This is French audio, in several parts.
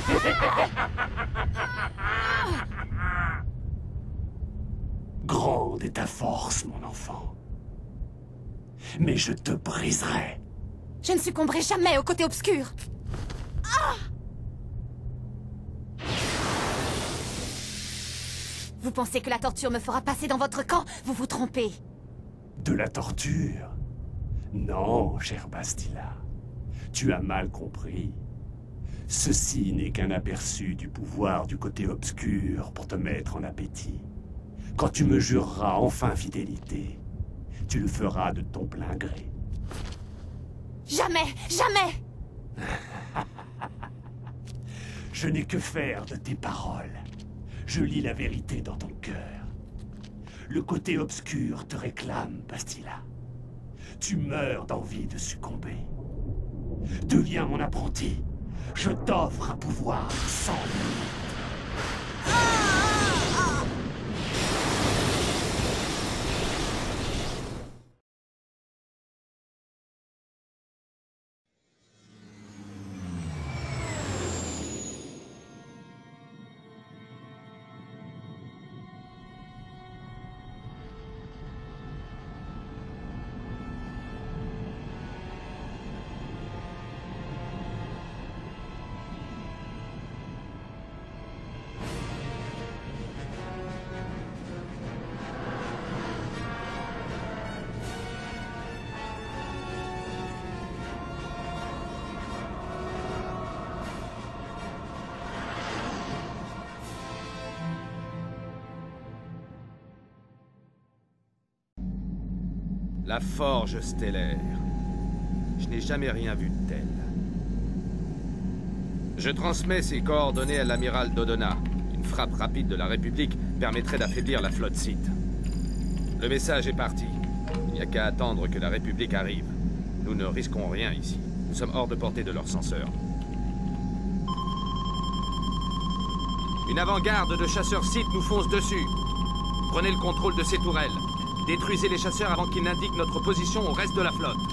Grande est ta force, mon enfant. Mais je te briserai. Je ne succomberai jamais au côté obscur. Vous pensez que la torture me fera passer dans votre camp? Vous vous trompez. De la torture? Non, cher Bastila. Tu as mal compris. Ceci n'est qu'un aperçu du pouvoir du côté obscur pour te mettre en appétit. Quand tu me jureras enfin fidélité, tu le feras de ton plein gré. Jamais! Jamais! Je n'ai que faire de tes paroles. Je lis la vérité dans ton cœur. Le côté obscur te réclame, Bastila. Tu meurs d'envie de succomber. Deviens mon apprenti. Je t'offre un pouvoir sans limite. La forge stellaire. Je n'ai jamais rien vu de tel. Je transmets ces coordonnées à l'amiral Dodona. Une frappe rapide de la République permettrait d'affaiblir la flotte Sith. Le message est parti. Il n'y a qu'à attendre que la République arrive. Nous ne risquons rien ici. Nous sommes hors de portée de leurs censeurs. Une avant-garde de chasseurs Sith nous fonce dessus. Prenez le contrôle de ces tourelles. Détruisez les chasseurs avant qu'ils n'indiquent notre position au reste de la flotte.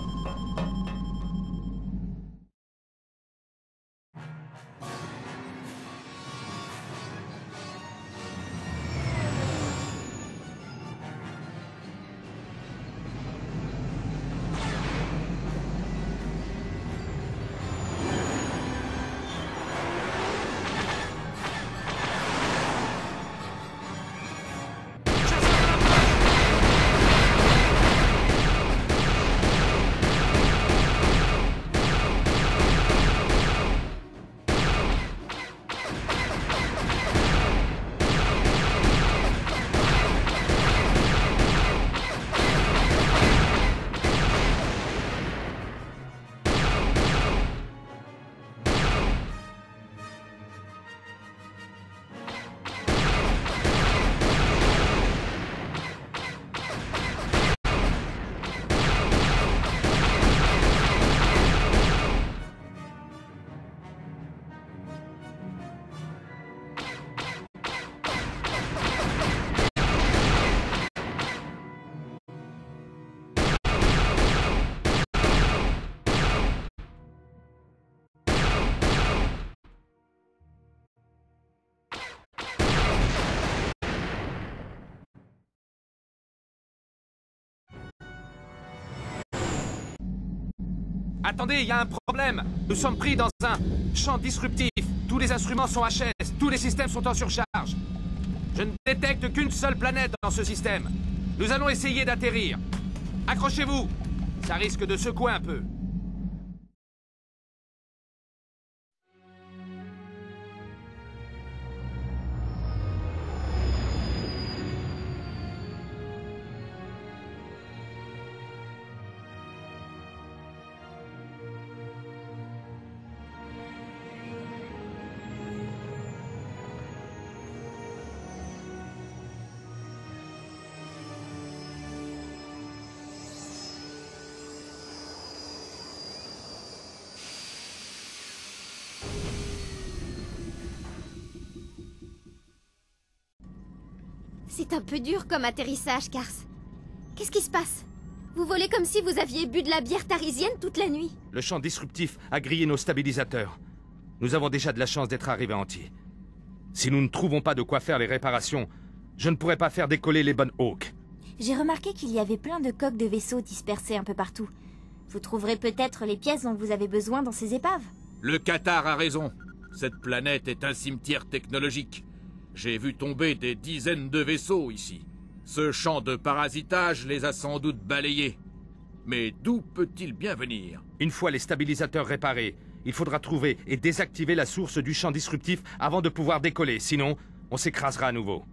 Attendez, il y a un problème. Nous sommes pris dans un champ disruptif. Tous les instruments sont HS, tous les systèmes sont en surcharge. Je ne détecte qu'une seule planète dans ce système. Nous allons essayer d'atterrir. Accrochez-vous. Ça risque de secouer un peu. C'est un peu dur comme atterrissage, Kars. Qu'est-ce qui se passe? Vous volez comme si vous aviez bu de la bière tarisienne toute la nuit. Le champ disruptif a grillé nos stabilisateurs. Nous avons déjà de la chance d'être arrivés entiers. Si nous ne trouvons pas de quoi faire les réparations, je ne pourrai pas faire décoller les bonnes Hawks. J'ai remarqué qu'il y avait plein de coques de vaisseaux dispersées un peu partout. Vous trouverez peut-être les pièces dont vous avez besoin dans ces épaves. Le Qatar a raison. Cette planète est un cimetière technologique. J'ai vu tomber des dizaines de vaisseaux ici. Ce champ de parasitage les a sans doute balayés. Mais d'où peut-il bien venir? Une fois les stabilisateurs réparés, il faudra trouver et désactiver la source du champ disruptif avant de pouvoir décoller, sinon on s'écrasera à nouveau.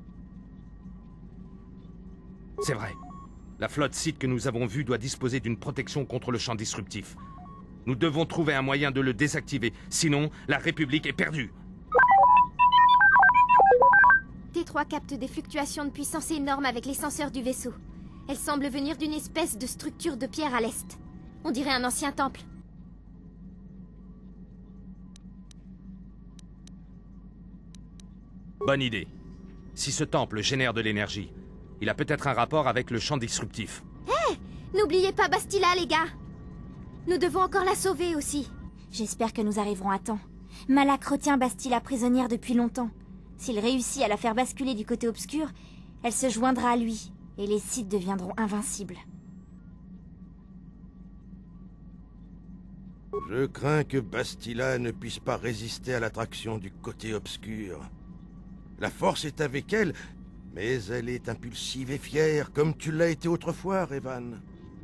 C'est vrai. La flotte site que nous avons vue doit disposer d'une protection contre le champ disruptif. Nous devons trouver un moyen de le désactiver, sinon la République est perdue. T3 capte des fluctuations de puissance énormes avec les senseurs du vaisseau. Elles semblent venir d'une espèce de structure de pierre à l'est. On dirait un ancien temple. Bonne idée. Si ce temple génère de l'énergie, il a peut-être un rapport avec le champ disruptif. Hé! N'oubliez pas Bastila, les gars! Nous devons encore la sauver aussi. J'espère que nous arriverons à temps. Malak retient Bastila prisonnière depuis longtemps. S'il réussit à la faire basculer du côté obscur, elle se joindra à lui, et les Sith deviendront invincibles. Je crains que Bastila ne puisse pas résister à l'attraction du côté obscur. La force est avec elle, mais elle est impulsive et fière, comme tu l'as été autrefois, Revan.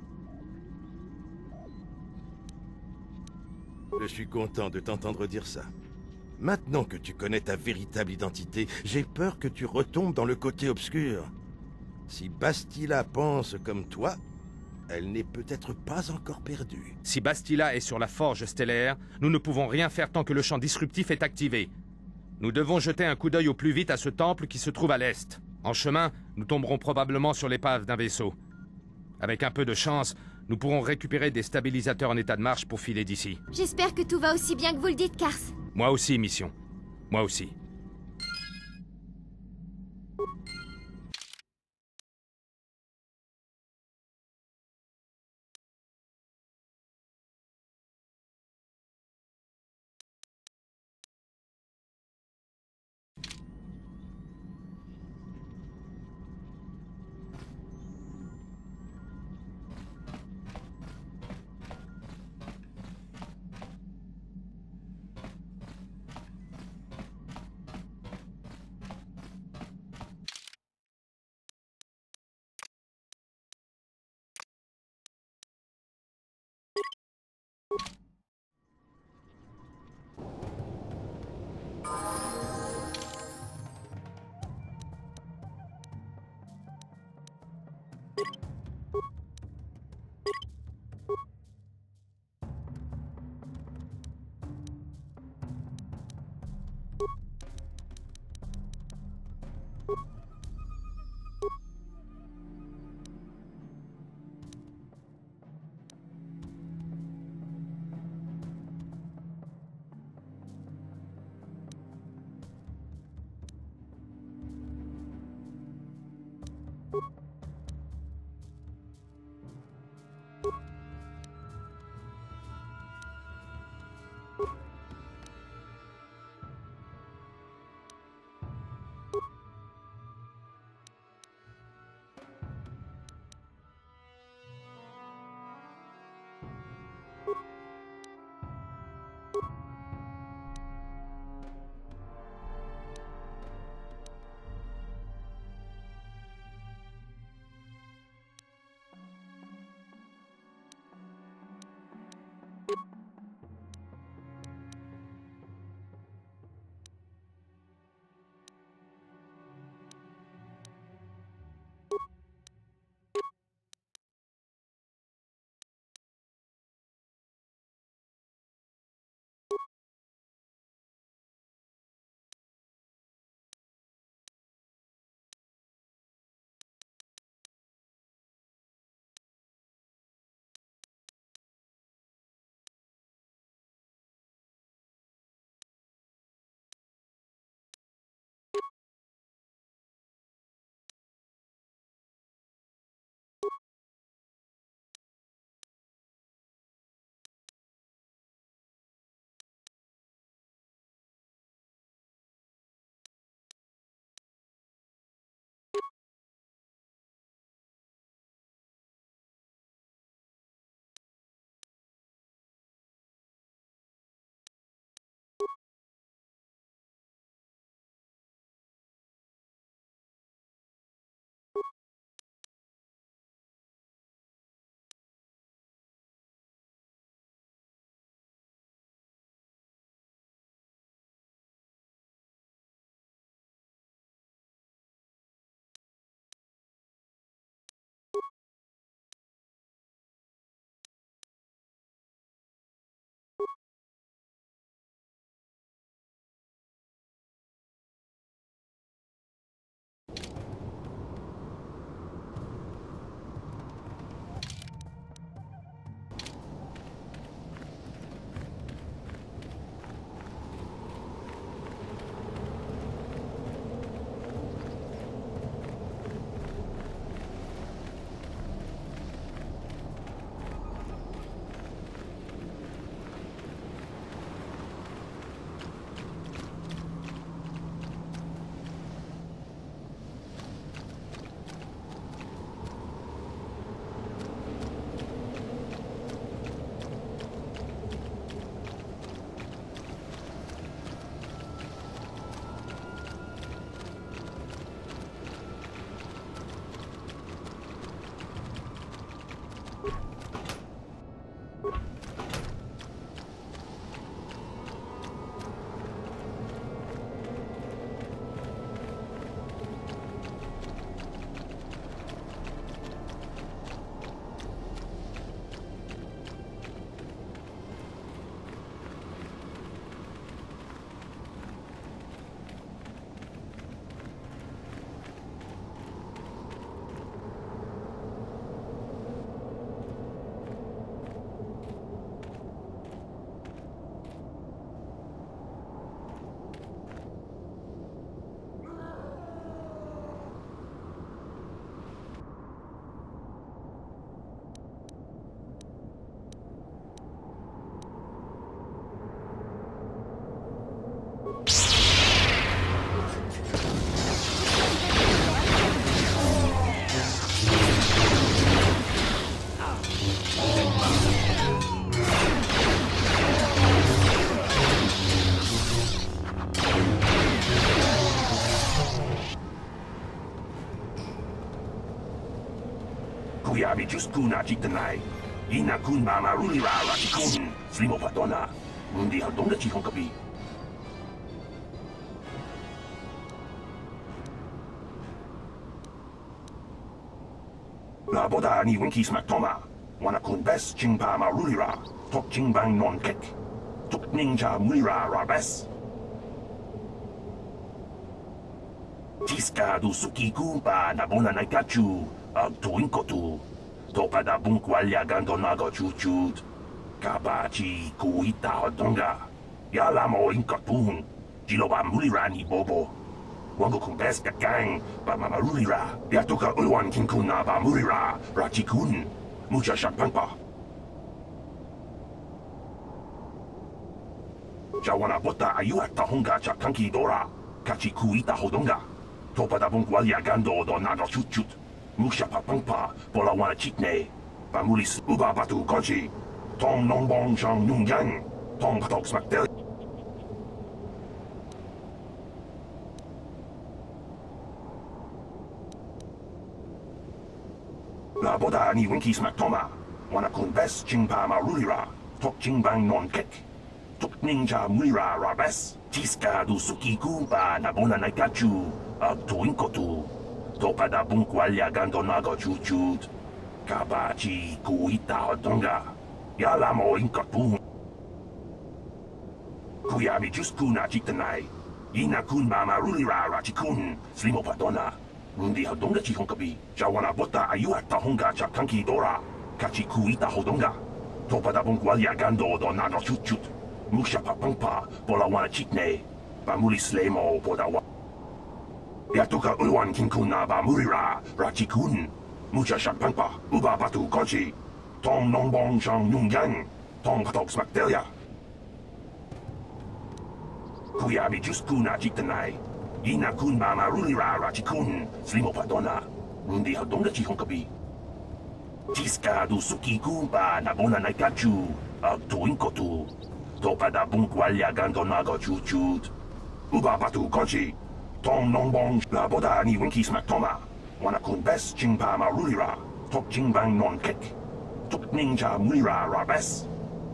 Je suis content de t'entendre dire ça. Maintenant que tu connais ta véritable identité, j'ai peur que tu retombes dans le côté obscur. Si Bastila pense comme toi, elle n'est peut-être pas encore perdue. Si Bastila est sur la forge stellaire, nous ne pouvons rien faire tant que le champ disruptif est activé. Nous devons jeter un coup d'œil au plus vite à ce temple qui se trouve à l'est. En chemin, nous tomberons probablement sur l'épave d'un vaisseau. Avec un peu de chance, nous pourrons récupérer des stabilisateurs en état de marche pour filer d'ici. J'espère que tout va aussi bien que vous le dites, Kars. Moi aussi, mission. Moi aussi. Kuyabi Juskuna Jitanai, Ina Kun Mama Rulira Rachikun, Slimo Patona, Mundi Haldonga Chihonkabi. La Boda ni Winkies Matoma, Wanakun Bes Chingpa Marulira, Tok Chingbang Non Kek, Tok Ninja Mulira Rabes. Tiska du Sukiku pa Nabona Naikachu, Ag Tuinkotu, Topada Bunkwalya Gandonago Chuchut, Kabachi Kuita Hodonga, Yalamo Inkapun, Jiloba Mulirani Bobo, Wango Kumbes Gang, Ba Mamarulira, Yatuka Ulwan Kinkuna Ba Murira, Rachikun, Mucha Shapampa. Jawana Bota Ayuata Honga Chakanki Dora, Kachi Kuita Hodonga, Topada Bunkwalya Gando Donago Chuchut. Musha Papampa, Polawana Chitne, Bamulis Uba Batu Konchi, Tong Nongbong Shang Nung Yang, Tong Patok Smakdel. La Boda ni Winkies Matoma, Wanakun Bes Chingpa Marulira, Tok Chingbang Non Kek, Tok Ninja Mulira Rabes, Tiska du Sukiku ba Nabona Naikachu, Ag Tuinkotu. Topada Bunkwalya Gandonago Chuchut, Kabachi Kuita Hodonga, Yalamo Inkapun. Kuyabi Juskuna Jitanai, Ina Kun Mama Rulira Rachikun, Slimo Patona, Mundi Hodonga Chihonkabi, Jawana Bota Ayuata Honga Chakanki Dora, Kachi Kuita Hodonga, Topada Bunkwalya Gando Donago Chuchut, Musha Papampa, Polawana Chitne, Bamulis Lemo Podawa. Yatuka Ulwan Kinkuna Ba Murira, Rachikun, Mucha Shapampa, Uba Batu Konchi, Tong Nongbong Shang Nung Yang, Tong Patok Smakdelia. Kuyabi Juskuna Jitanai, Ina Kun Mama Rulira Rachikun, Slimo Patona, Mundi Hodonga Chihonkabi. Tiska du Sukiku ba Nabona Naikachu, Ag Tuinkotu, Topada Bunkwalya Gandonago Chuchut, Uba Batu Konchi. Tong Nongbong La Boda ni Winkies Matoma, Wanakun Bes Chingpa Marulira, Tok Chingbang Non Kek, Tok Ninja Mulira Rabes.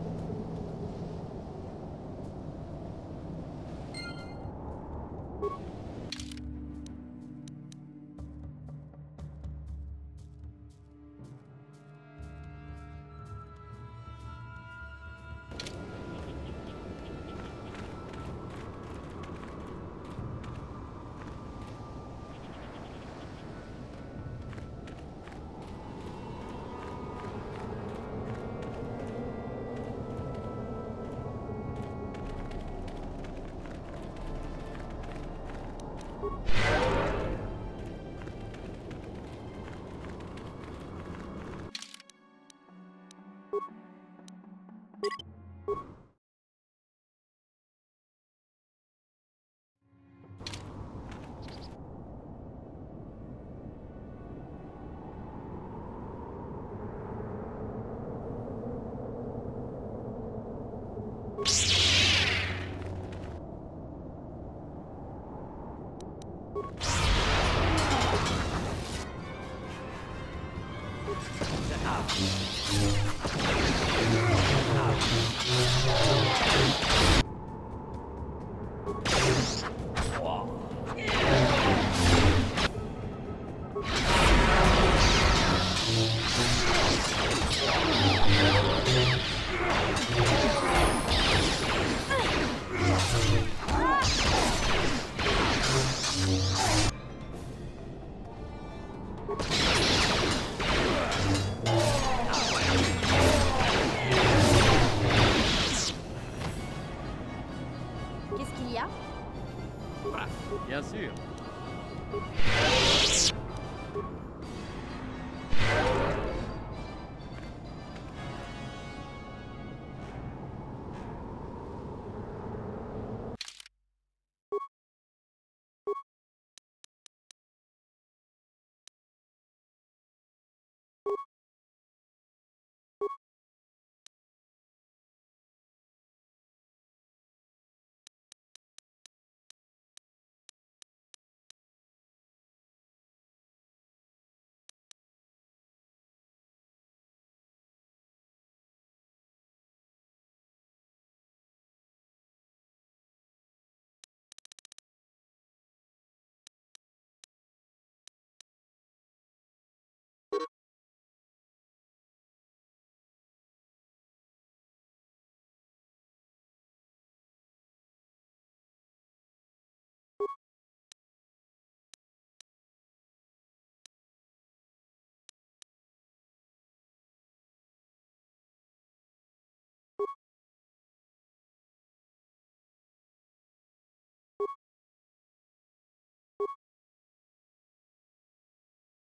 Bien sûr.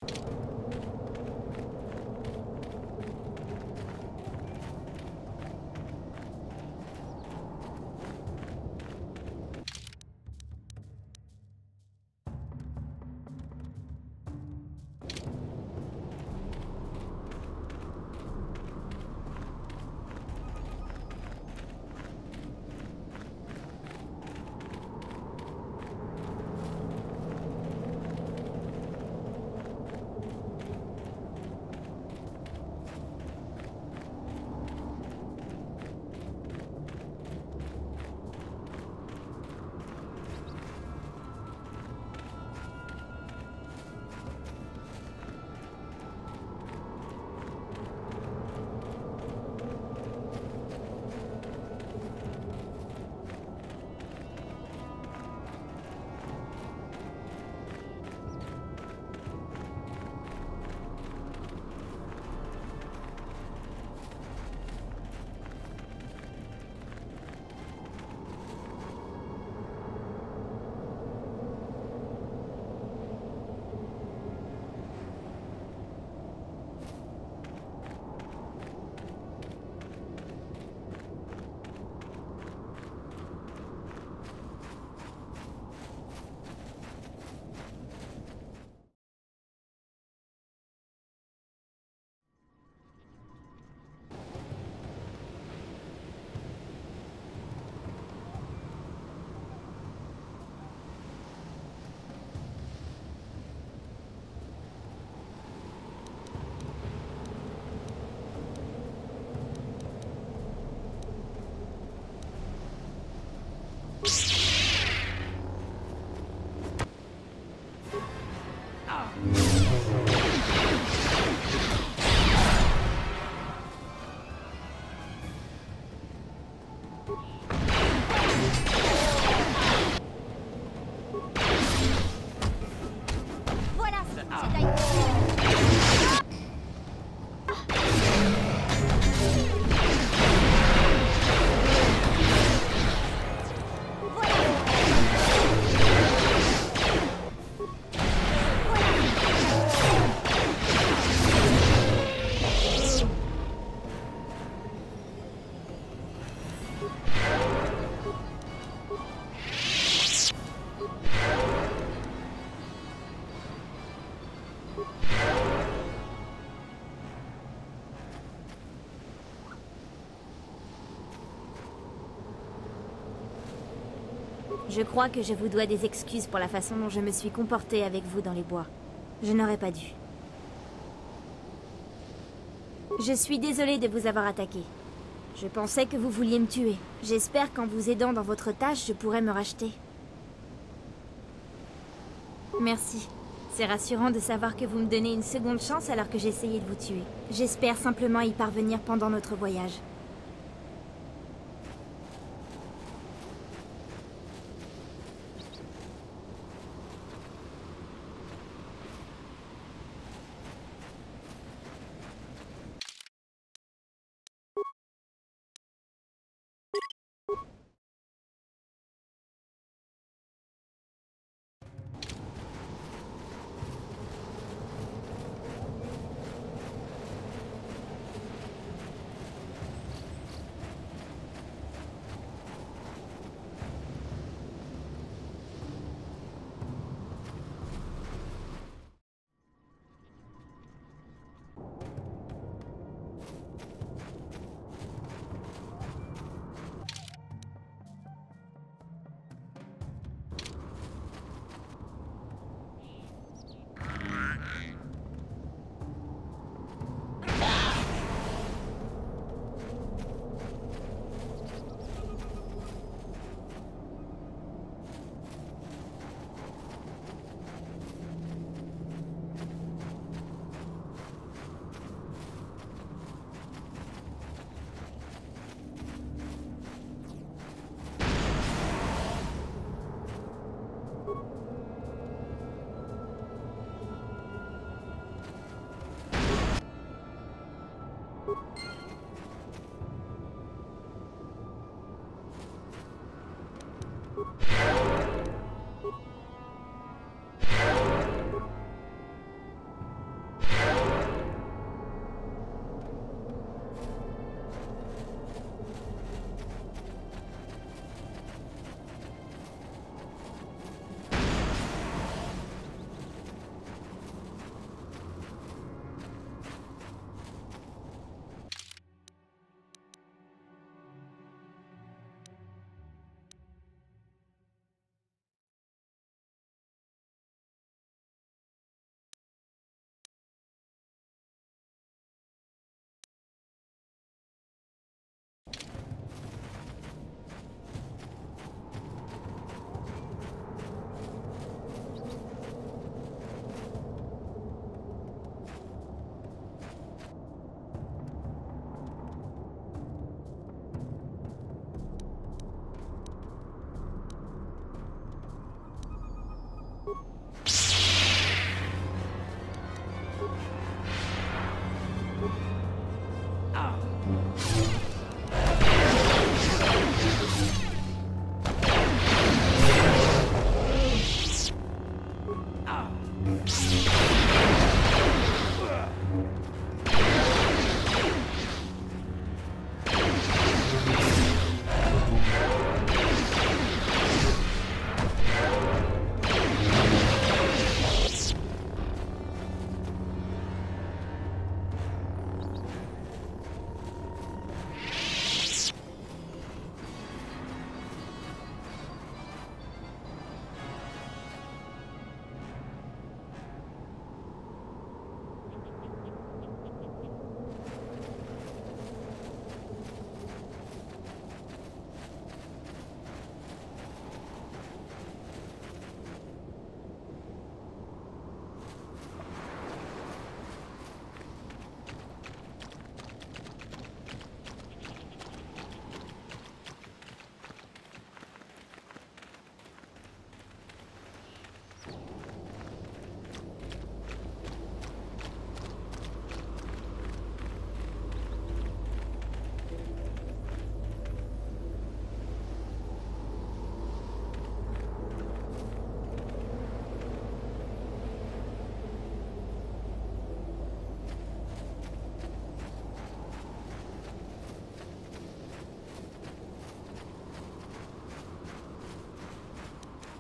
Je crois que je vous dois des excuses pour la façon dont je me suis comportée avec vous dans les bois. Je n'aurais pas dû. Je suis désolée de vous avoir attaqué. Je pensais que vous vouliez me tuer. J'espère qu'en vous aidant dans votre tâche, je pourrai me racheter. Merci. C'est rassurant de savoir que vous me donnez une seconde chance alors que j'essayais de vous tuer. J'espère simplement y parvenir pendant notre voyage.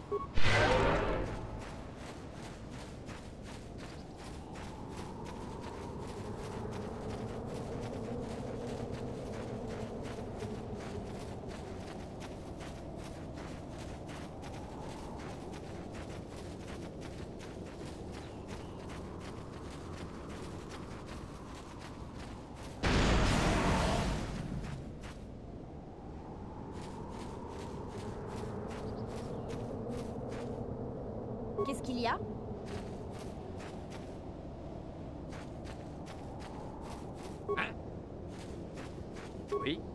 Qu'est-ce qu'il y a? Hein? Oui.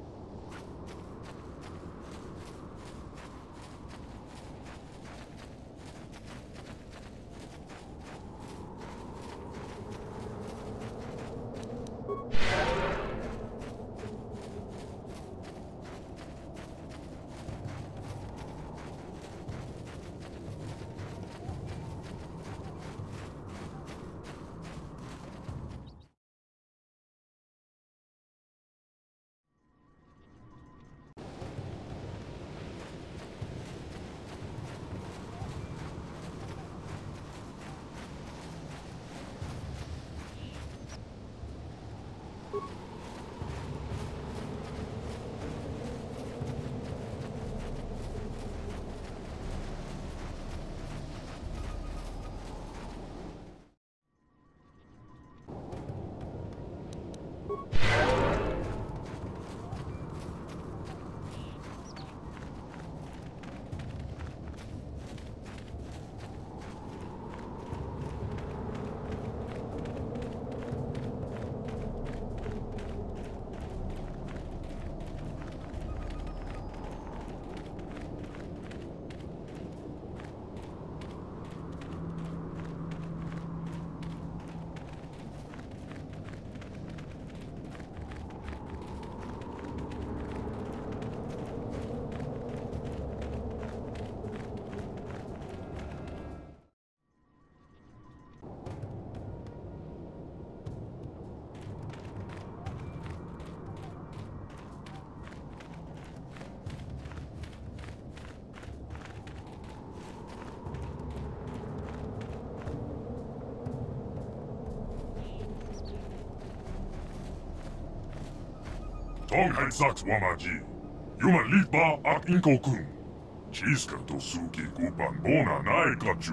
Tonghain Saks Wamaji, Yuman Litba ak Inko-kun. Chiska Tosuki Kupan Bona Nai Kachu.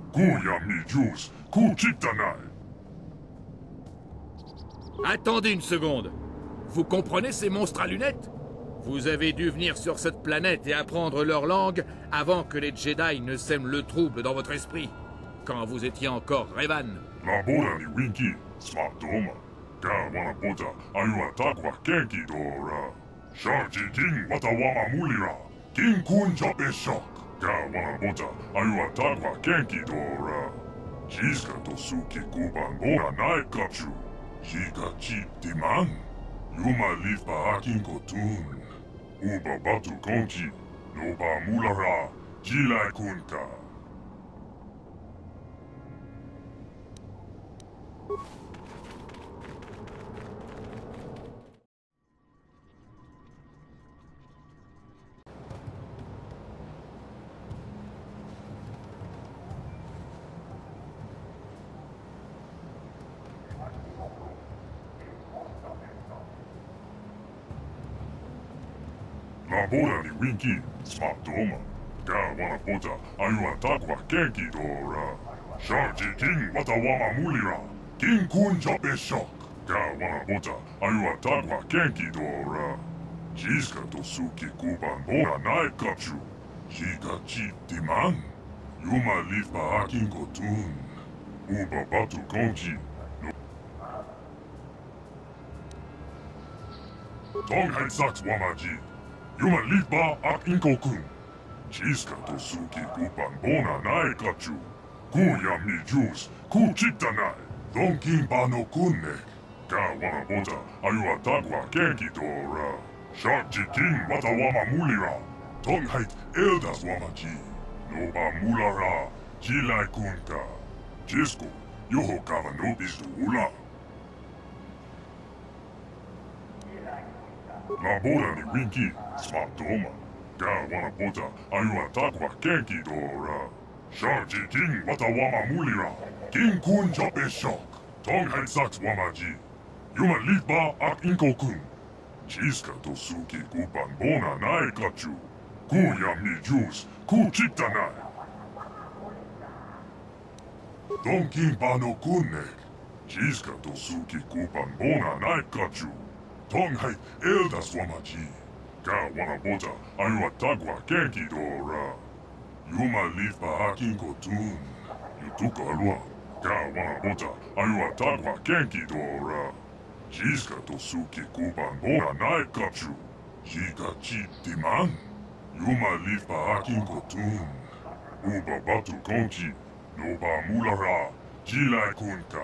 Kuyami Jus, Kuchitanai. Attendez une seconde. Vous comprenez ces monstres à lunettes? Vous avez dû venir sur cette planète et apprendre leur langue avant que les Jedi ne sèment le trouble dans votre esprit. Quand vous étiez encore Revan. La Bona ni Winky, Smatoma. Ka wana bota ayua takwa kenki dora. Sharji king watawama mulira. King kun jape shock. Ka wana bota ayua takwa kenki dora. Jiska Tosuki Kuban Bona Nai Kachu. Jika chip diman. Yuma lifa akin kotun. Uba batu konki. Noba mulara. Jilai kunka. La Bona ni Winky, Smatoma. Ka wana bota ayua takwa kenki dora. Sharji king watawama mulira. King kun jape shock. Ka wana bota ayua takwa kenki dora. Jiska Tosuki Kuban Bona Nai Kachu. Jika chip diman. Yuma lifa akin kotun. Uba batu konki. Tonghain Saks Wamaji. Yuma Litba ak Inko-kun. Jiska Tosuki Kupan Bona Nai Kachu. Kuyami Jus, Kuchitanai. Donkin Bano Kunne. Ka wana bota ayua takwa kenki dora. Sharji king watawama mulira. Tonghait Eldas Wamaji. Noba mulara. Jilai kunka. Jisko, yoho kawa nobis ula. La Bona ni Winky, Smatoma. Kawanapota ayuatakwa kenki dora. Sharji king watawama mulira. King kun jape shock. Tonghain saks wamaji. Yuma litba ak inkokun. Chiska tosuki kupan bona nai kachu. Kuyam ni juice. Ku chitanai. Donkin pano kunne. Chiska tosuki kupan bona nai kachu. Tonghai eldas wamaji. Kawanapota ayuatagwa kenki dora. Yuma lifa hakin kotun. Yutuka alwa. Kawanapota ayuatagwa kenki dora. Jiska tosuki kuban bona nai kachu. Jika chi timan. Yuma lifa hakin kotun. Uba batu konchi. Noba mulara. Jilai kunka.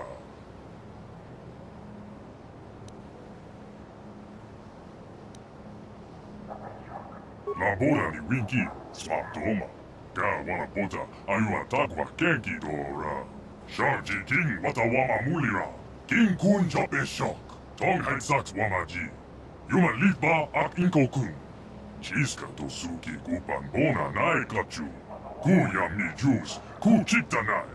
Labora ni winki, swaptoma. Kawanapota ayuatagwa kenki dora. Sharji king watawama mulira. King kun jape shock. Tonghain saks wamaji. Yuma litba ak inkokun. Chiska tosuki kupan bona nai kachu. Kuyam ni juice. Ku chitanai.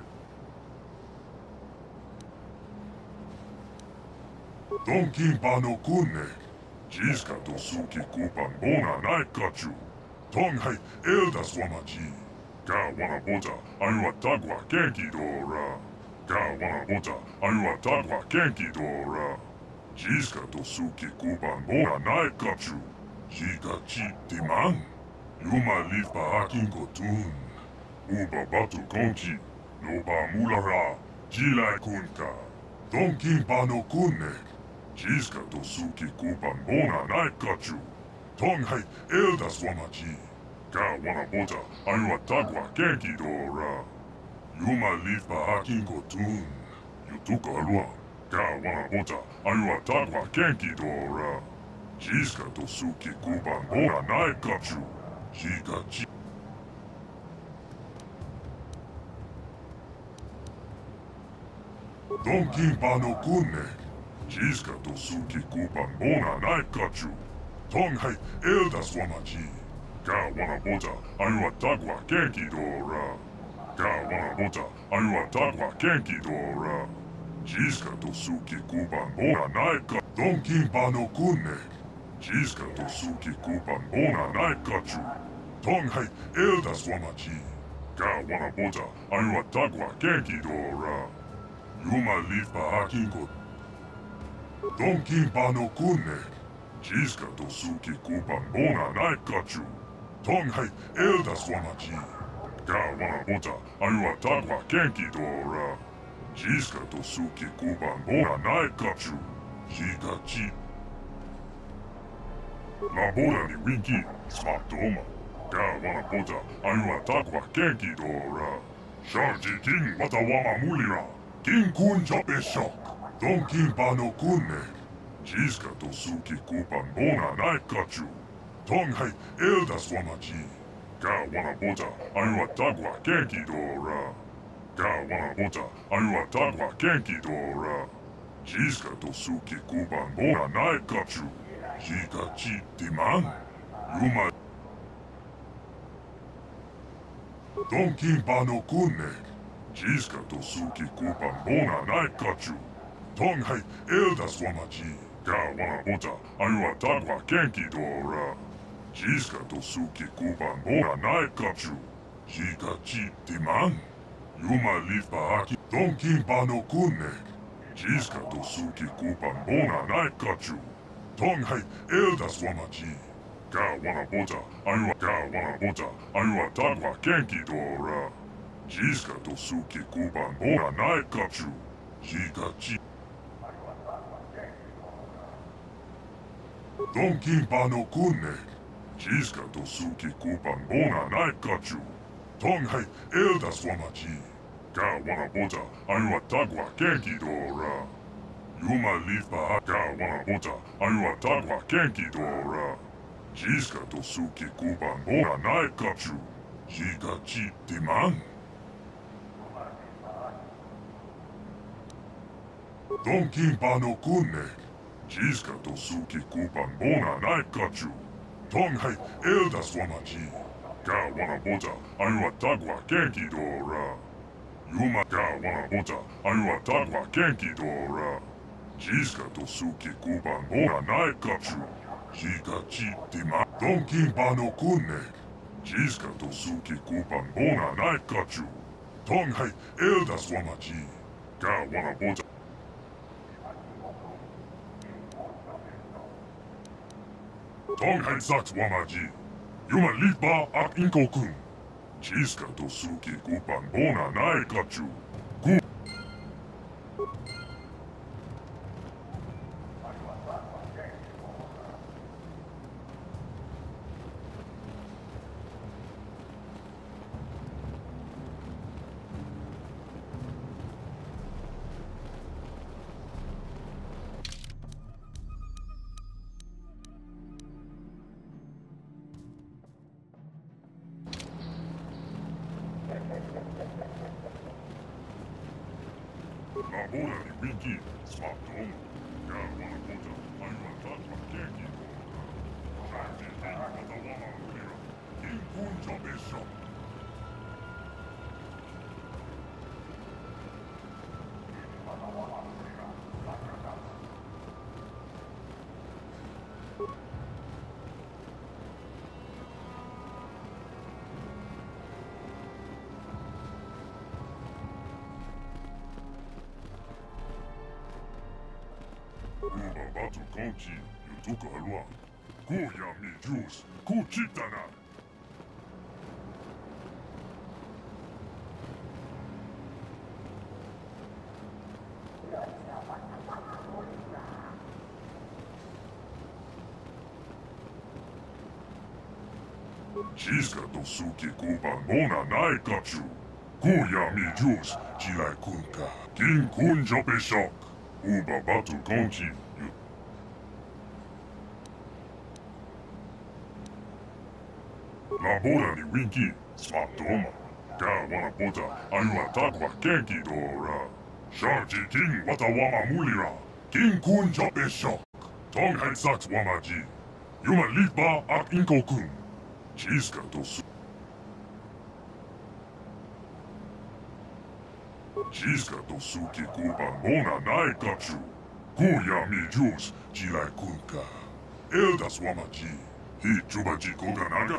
Donkin pano kunne. Chiska tosuki kupan bona nai kachu. Tonghai eldas wamaji. Kawanapota ayuatagwa kenki dora. Kawanapota ayuatagwa kenki dora. Jiska tosuki kupan bona nai kachu. Jika chi timan. Yuma lifa hakin kotun. Uba batu konchi. Noba mulara. Jilai kunka. Donkin pano kunne. Jiska tosuki kupan bona nai kachu. Tonghai eldas wamaji. Kawanapota ayuatagwa kenki dora. Yuma lifa hakin kotun. Yutuka alwa. Kawanapota ayuatagwa kenki dora. Jiska tosuki kupan bona nai kachu. Jika chi. Donkin pano kunne. Jiska tosuki kupan bona nai kachu. Tonghai eldas wamaji. Kawanapota ayuatagwa kenki dora. Kawanapota ayuatagwa kenki dora. Jiska tosuki kupan bona nai kachu. Donkin pano kunne. Jiska tosuki kupan bona nai kachu. Tonghai eldas wamaji. Kawanapota ayuatagwa kenki dora. Yuma lifa hakin kotu. Donkin pano kunne. Jiska tosuki kupan bona nai kachu. Tonghai eldas wamaji. Kawanapota ayuatagwa kenki dora. Jiska tosuki kupan bona nai kachu. Jika chi. Labora ni winki, swaptoma. Kawanapota ayuatagwa kenki dora. Sharji king watawama mulira. King kun jape shock. Donkin pano kunne. Jiska tosuki kupan bona nai kachu. Tonghai eldas wamaji. Kawanapota ayuatagwa kenki dora. Kawanapota ayuatagwa kenki dora. Jiska tosuki kupan bona nai kachu. Jika chi timan. Yuma. Donkin pano kunne. Jiska tosuki kupan bona nai kachu. Tonghai eldas wamaji. Kawanapota ayuatagwa kenki dora. Jiska tosuki kupan bona nai kachu. Jika chi timan. Yuma lifa haki. Donkin pano kunne. Jiska tosuki kupan bona nai kachu. Tonghai eldas wamaji. Kawanapota ayuatagwa kenki dora. Jiska tosuki kupan bona nai kachu. Jika chi. Donkin pano kunne. Jiska tosuki kupan bona nai kachu. Tonghai eldas wamaji. Kawanapota ayuatagwa kenki dora. Yuma lifa Kawanapota ayuatagwa kenki dora. Jiska tosuki kupan bona nai kachu. Jika chi timan. Donkin pano kunne. Jiska tosuki kupan bona nai kachu. Tonghai Eldas Wamaji. Ka Wanabota, Ayuatagua Genki Dora. Yuma Ka Wanabota, Ayuatagua Genki Dora. Jiska Tosuki Kuban Bona Naikachu. Jika Chitima Donkin Bano Kunek. Jiska Tosuki Kuban Bona Naikachu. Tonghai Eldas Wamaji. Ka Wanabota. Tonghai Sax Wamaji. Yuma Litba Ak Inko-kun. Jiska Tosuki Kuban Bona Naikachu. Labora ni Winky, Smartom, Ka Wanabota, Ayuatagua Genki Dora. Shakti King Watawama Mulira, King Kunja Bishop. Uba Batu Konchi, Yutuka Alua. Kuya Mi Juice, Kuchitana. Jiska Tosuki Kuban Bona Naikachu. Kuya Mi Juice, Jilai Kunka. King Kunja Bishop. Uba Batu Konchi. Labora ni Winky, Smartoma. Ka Wanabota, Ayuatagua Genki Dora. Shakti King Watawama Mulira. King Kunja Bishop. Tonghai Sax Wamaji. Yuma Litba Ak Inko-kun. Jiska Tosu. Jiska Tosuki Kuban Bona Naikachu. Kuya Mi Juice, Jilai Kunka. Eldas Wamaji. Hichubaji Koganaga.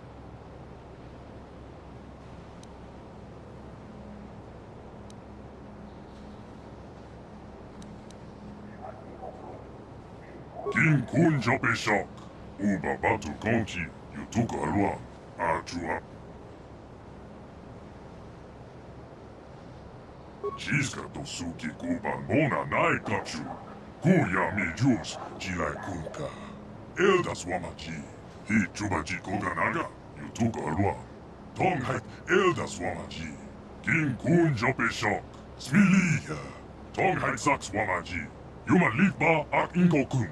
King Kunja Bishop. Uba Batu Konchi, Yutuka Alua. Achua. Jiska Tosuki Kuban Bona Naikachu. Kuya Mi Juice, Jilai Kunka. Eldas Wamaji. Hichubaji Koganaga. Yutuka Alua. Tonghai Eldas Wamaji. King Kunja Bishop. Smilia. Tonghai Sax Wamaji. Yuma Litba Ak Inko-kun.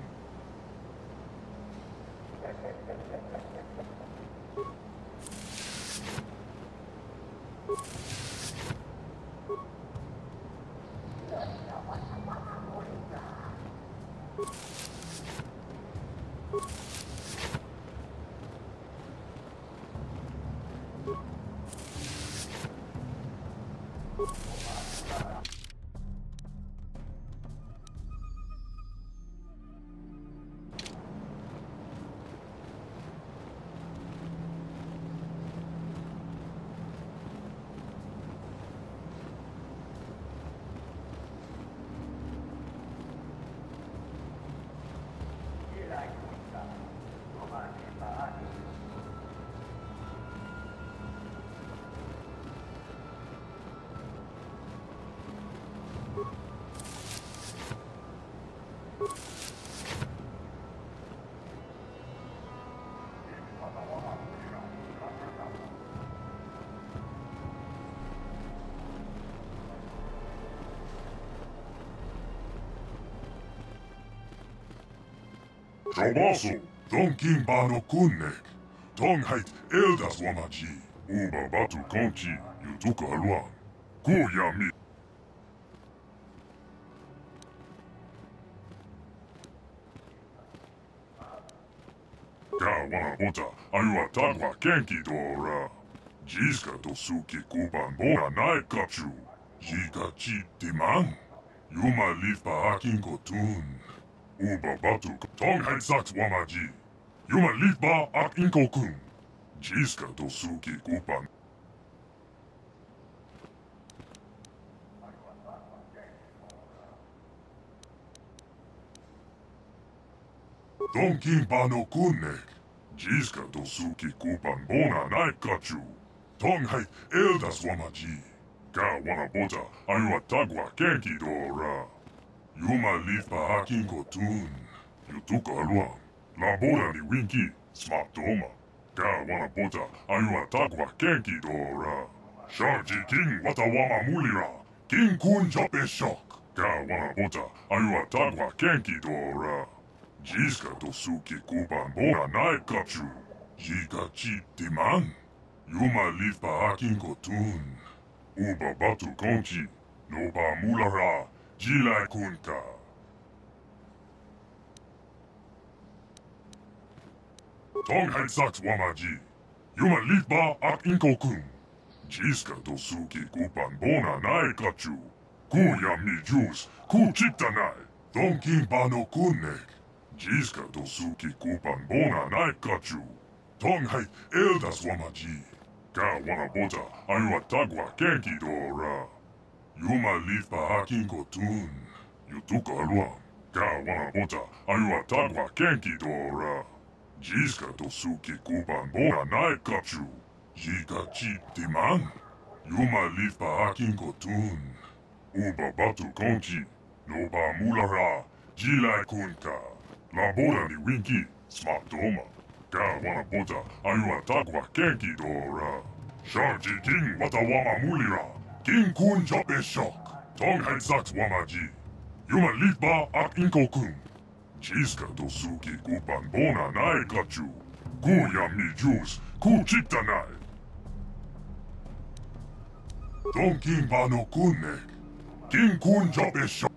Jobaso, Donkin Bano Kunnek. Tonghait Eldas Wamaji. Uba Batu Konchi, Yutuka Alua. Kuya Mi. Ka wana bota ayua tagwa kenki dora. Jiska dosuki kuban bona nai kachu. Jika chi timang. Yuma liv pa akin kotun. Uba batu tong hai saks wamaji. Yuma liv ba ak inkokun. Jiska dosuki kuban. Donkin pano kunnek. Jiska dosuki kupan bona nai kachu. Tong hai eldas wamaji. Ka wana bota ayua tagwa kenki dora. Yuma liv pa akin kotun. Yutuka aluam. La boda ni winki. Smart doma. Ka wana bota ayua tagwa kenki dora. Sharji king wata wama mulira. King kun jape shock. Ka wana bota ayua tagwa kenki dora. Jiska dosuki kuban bona nai kachu. Jika chi timang. Yuma liv pa akin kotun. Uba batu konchi. Noba mulara. Jilai kunka. Tong hai saks wamaji. Yuma liv ba ak inkokun. Jiska dosuki kupan bona nai kachu. Ku yam ni jus. Ku chitanai. Donkin pano kunnek. Jiska dosuki kupan bona nai kachu. Tong hai eldas wamaji. Ka wana bota ayua tagwa kenki dora. Yuma liv pa akin kotun. Yutuka aluam. Ka wana bota ayua tagwa kenki dora. Jiska dosuki kupan bona nai kachu. Jika chi timang. Yuma liv pa akin kotun. Uba batu konchi. Noba mulara. Jilai kunka. La boda ni winki. Smart doma. Ka wana bota ayua tagwa kenki dora. Sharji king wata wama mulira. King kun jape shock. Tong hai saks wamaji. Yuma liv ba ak inkokun. Jiska dosuki kupan bona nai kachu. Ku yam ni jus. Ku chitanai. Donkin pano kunnek. King kun jape shock.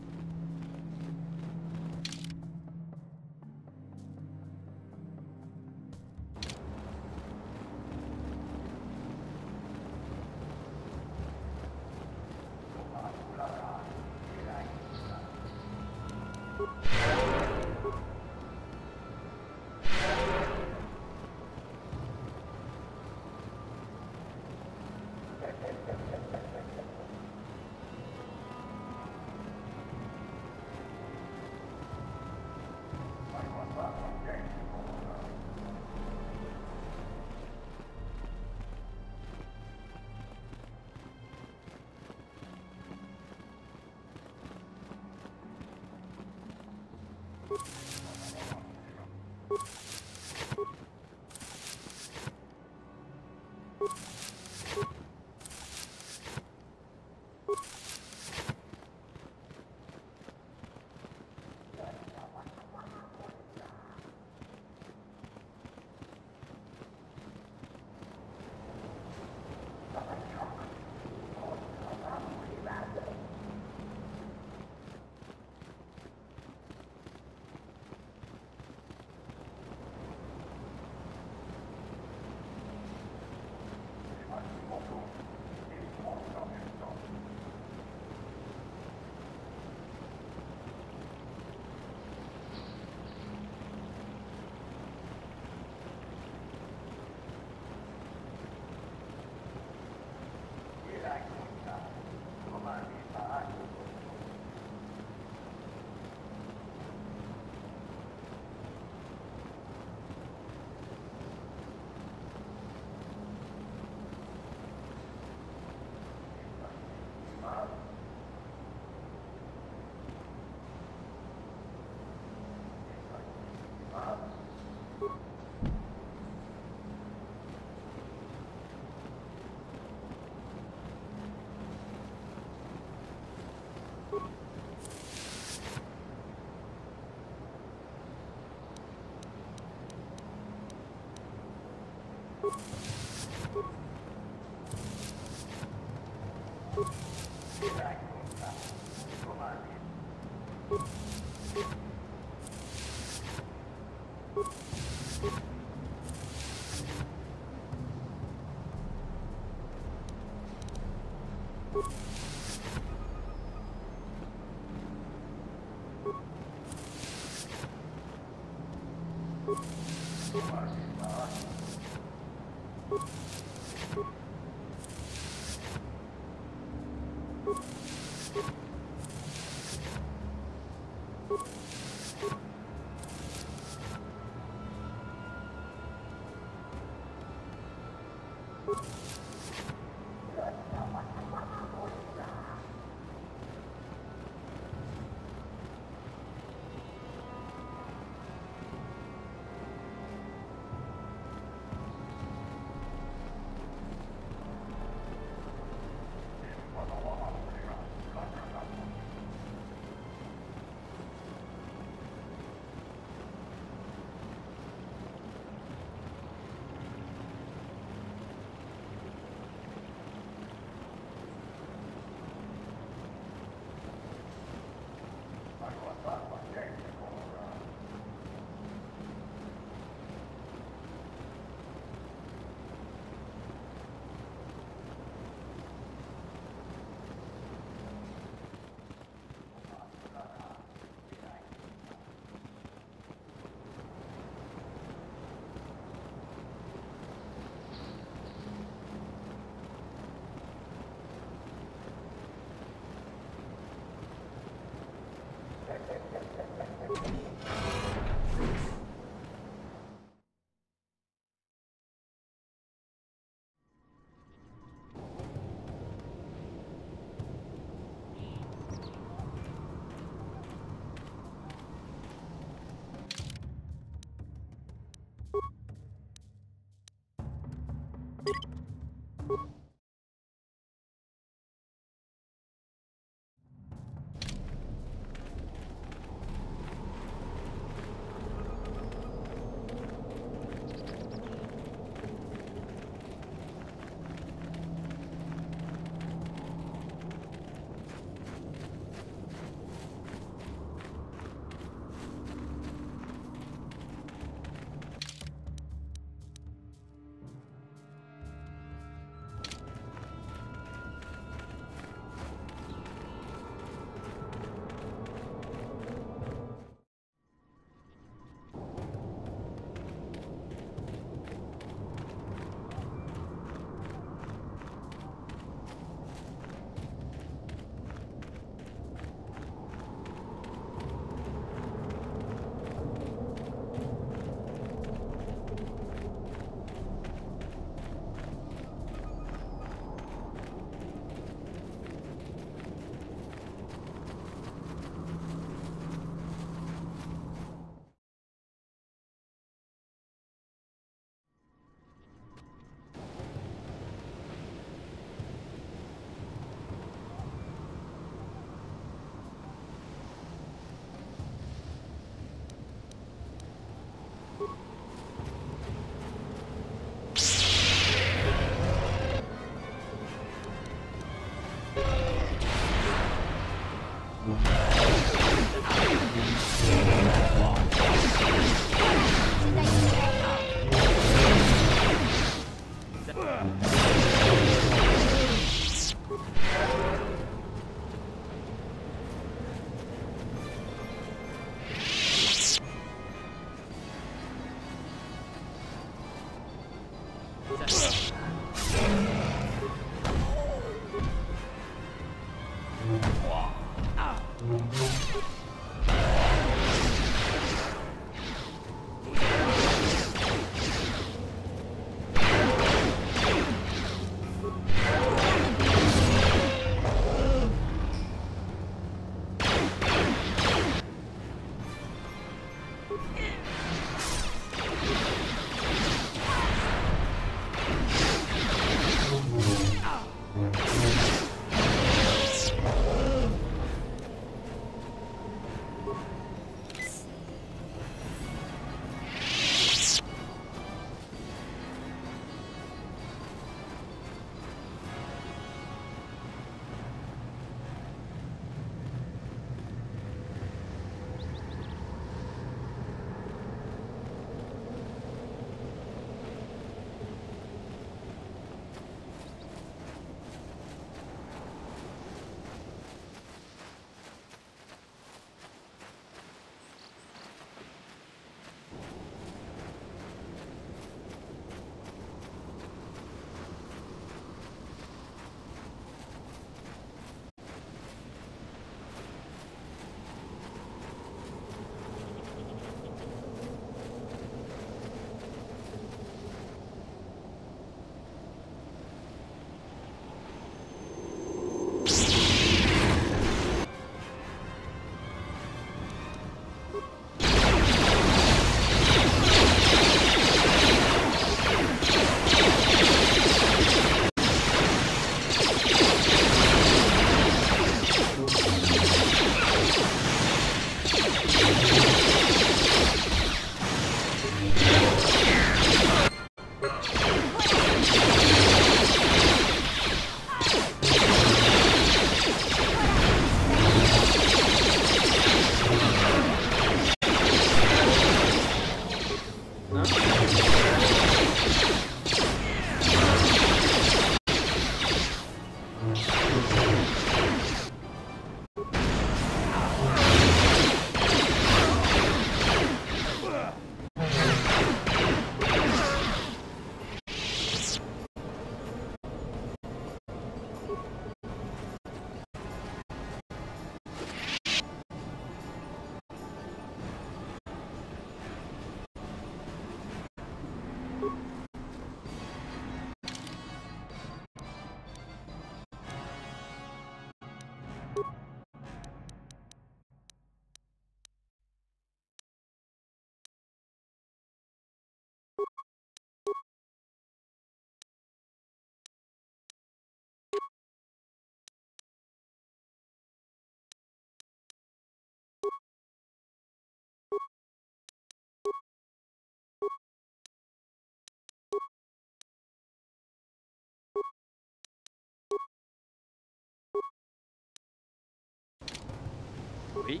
Oui.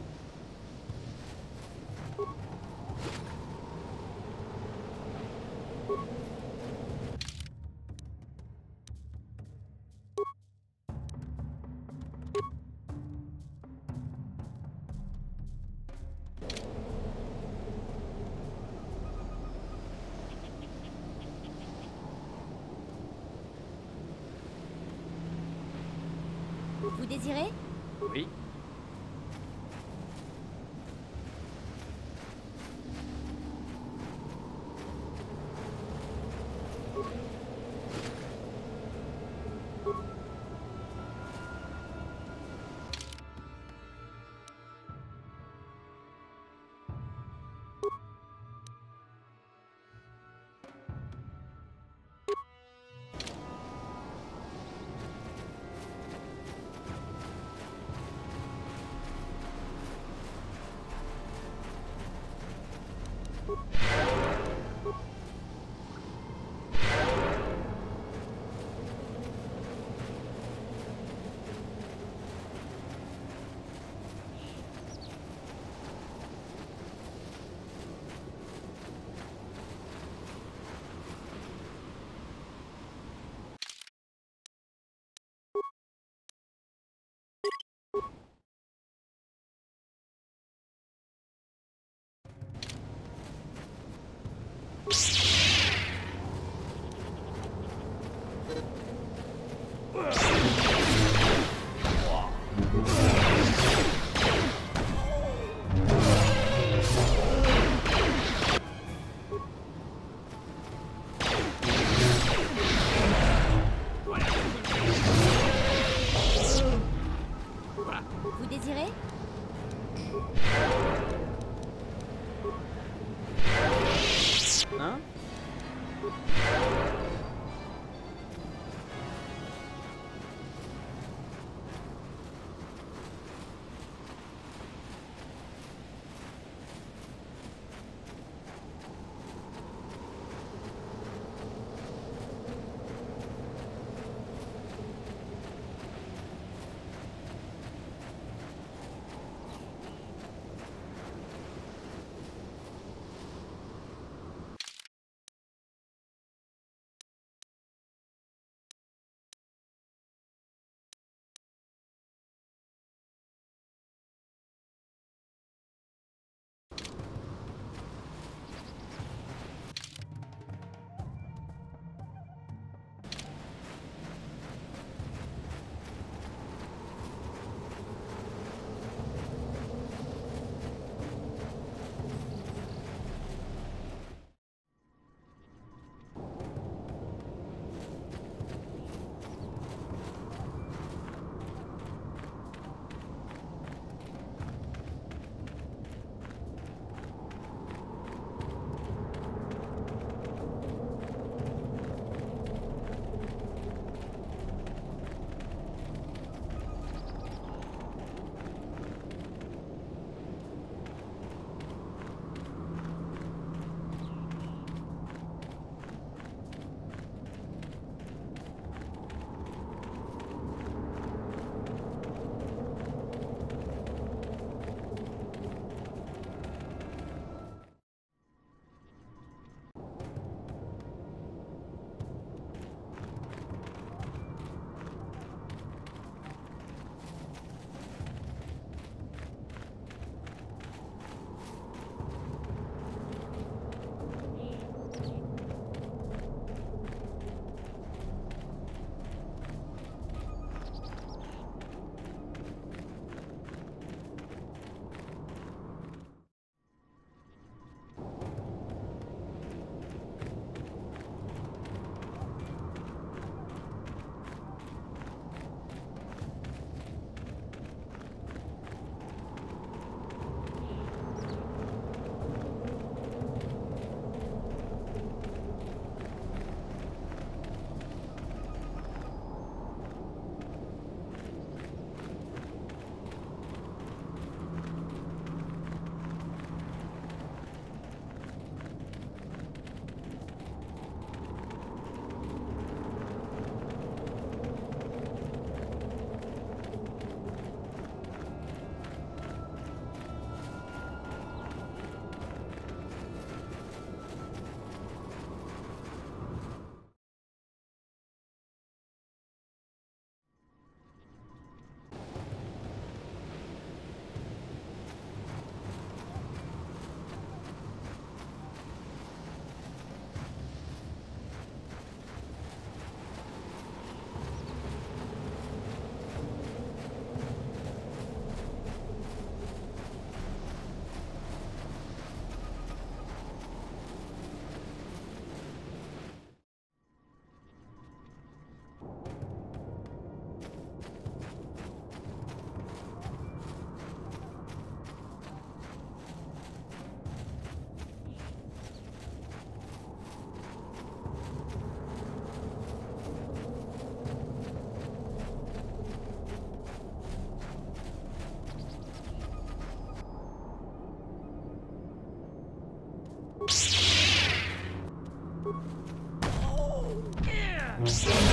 Vous désirez? Oui.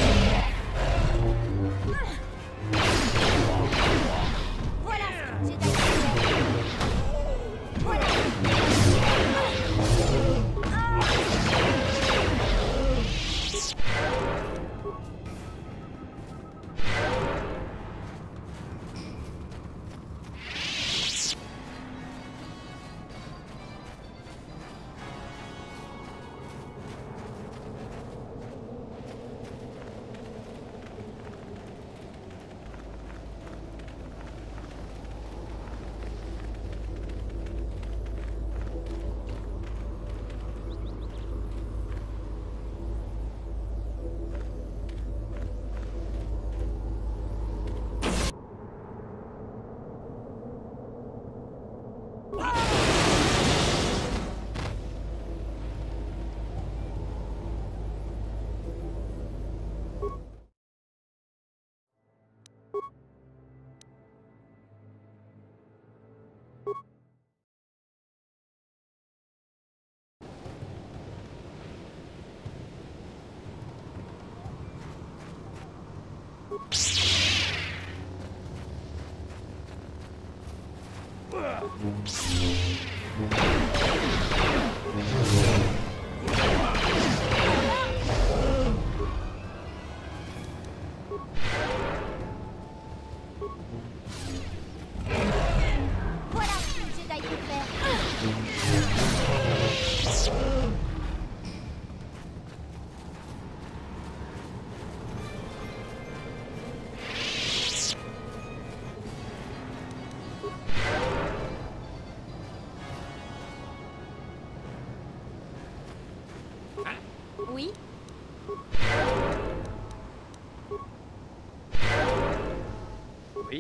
Voilà, j'ai d'ailleurs. Voilà. Voilà, j'ai d'ailleurs faire. Oui. Oui.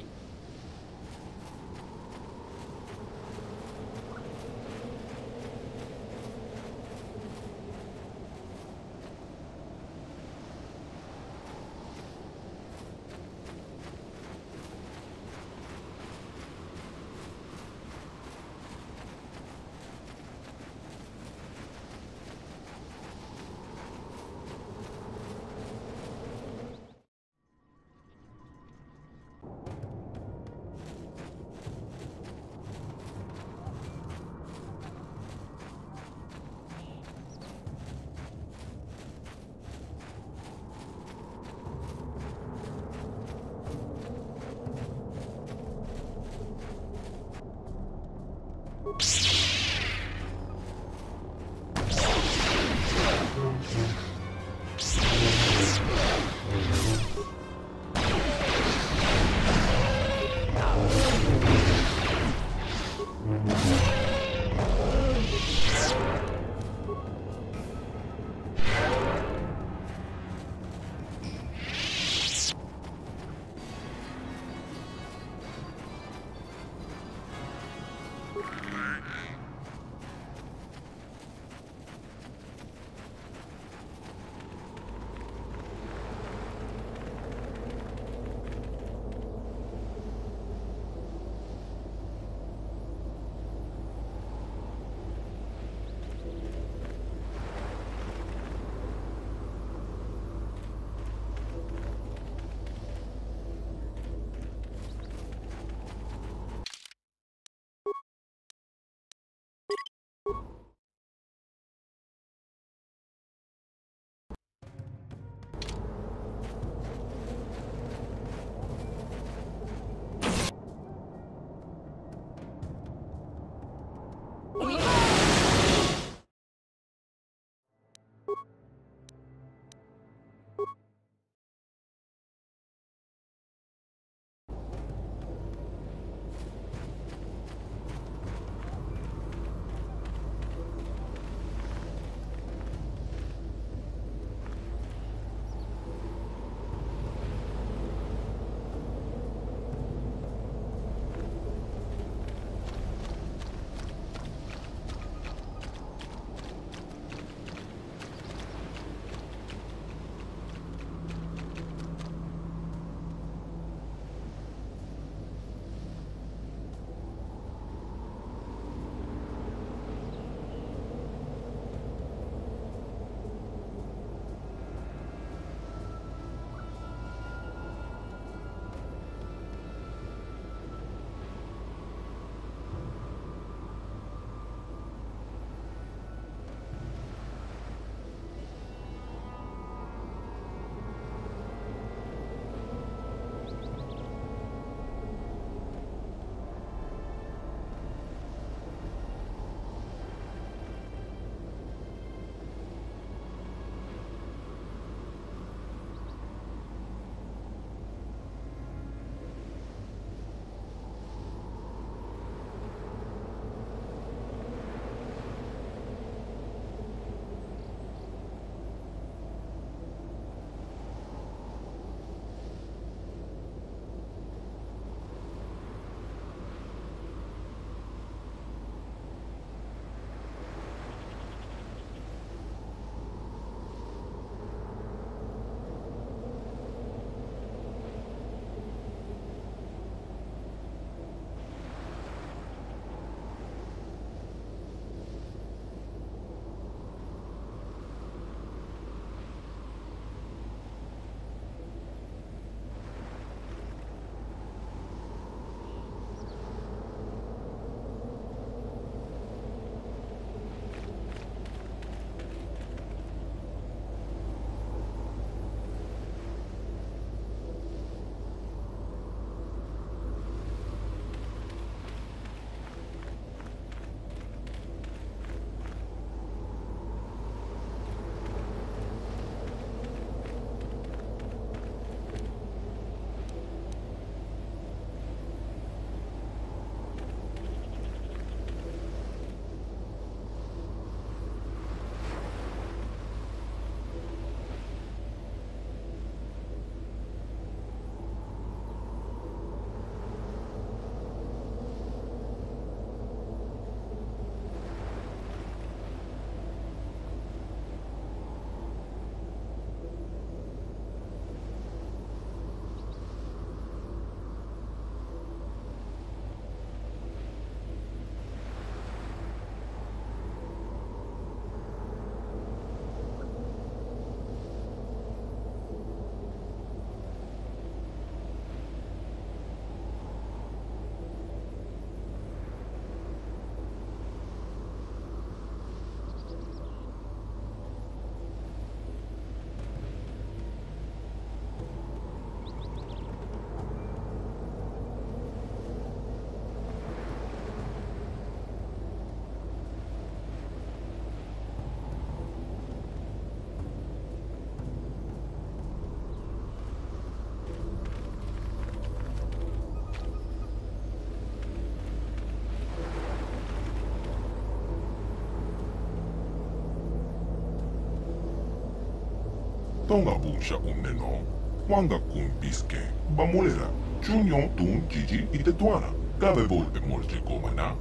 Tonga bunsha no. Wanga kun biske. Bamulera. Chunyon tun jiji ite tuana. Gabe volpe molche komana.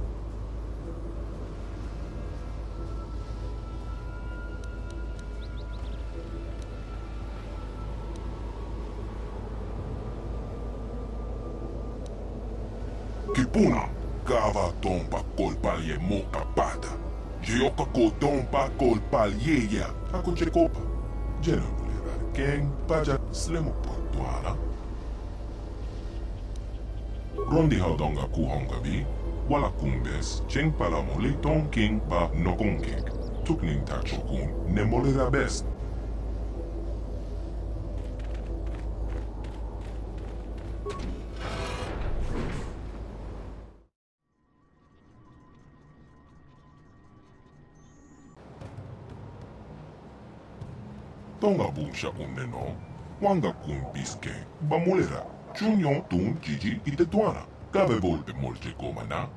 Kipuna. Gava tomba kolpalye moka pata. Jeoka ko tomba kolpalye ya. Ako chekopa. Jena mulera. Keng paja slemo tuana. Rondi haudonga kuhonga bi, wala kumbes, cheng pala mole ton king pa nokongek. Tukning tachokun, ne molera best. Tonga bunsha no. Wanga kun biske, ba molera. Chunyon tun jiji ite tuana. Gabe volpe molche komana.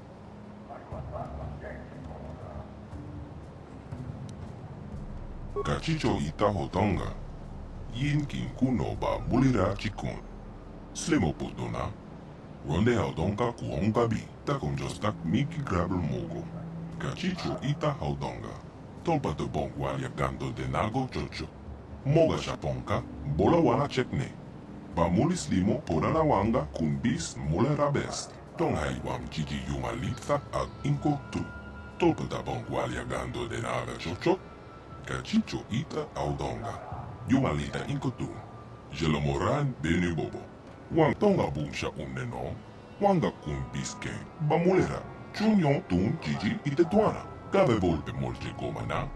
Kachicho ita hotonga. Yin kin kuno ba mulira chikun. Slemo potona. Ronde haudonga kuonga bi. Takom jostak miki grabel mogo. Kachicho ita haudonga. Tolpa de bongwalia gando de nago chocho. Moga shaponka. Bola wana chekne. Bamulis limo porana wanga kun bis mulera best. Tonghai wam jiji yumalita ag inko tu. Tolpa da bongwalia gando de naga chocho. Kachicho ita audonga. Yumalita inko tu. Jelomoran benu bobo. Wang tonga bunsha no. Wanga kun biske. Bamulera. Chunyon tun jiji ite tuana. Gabe volpe molche komana.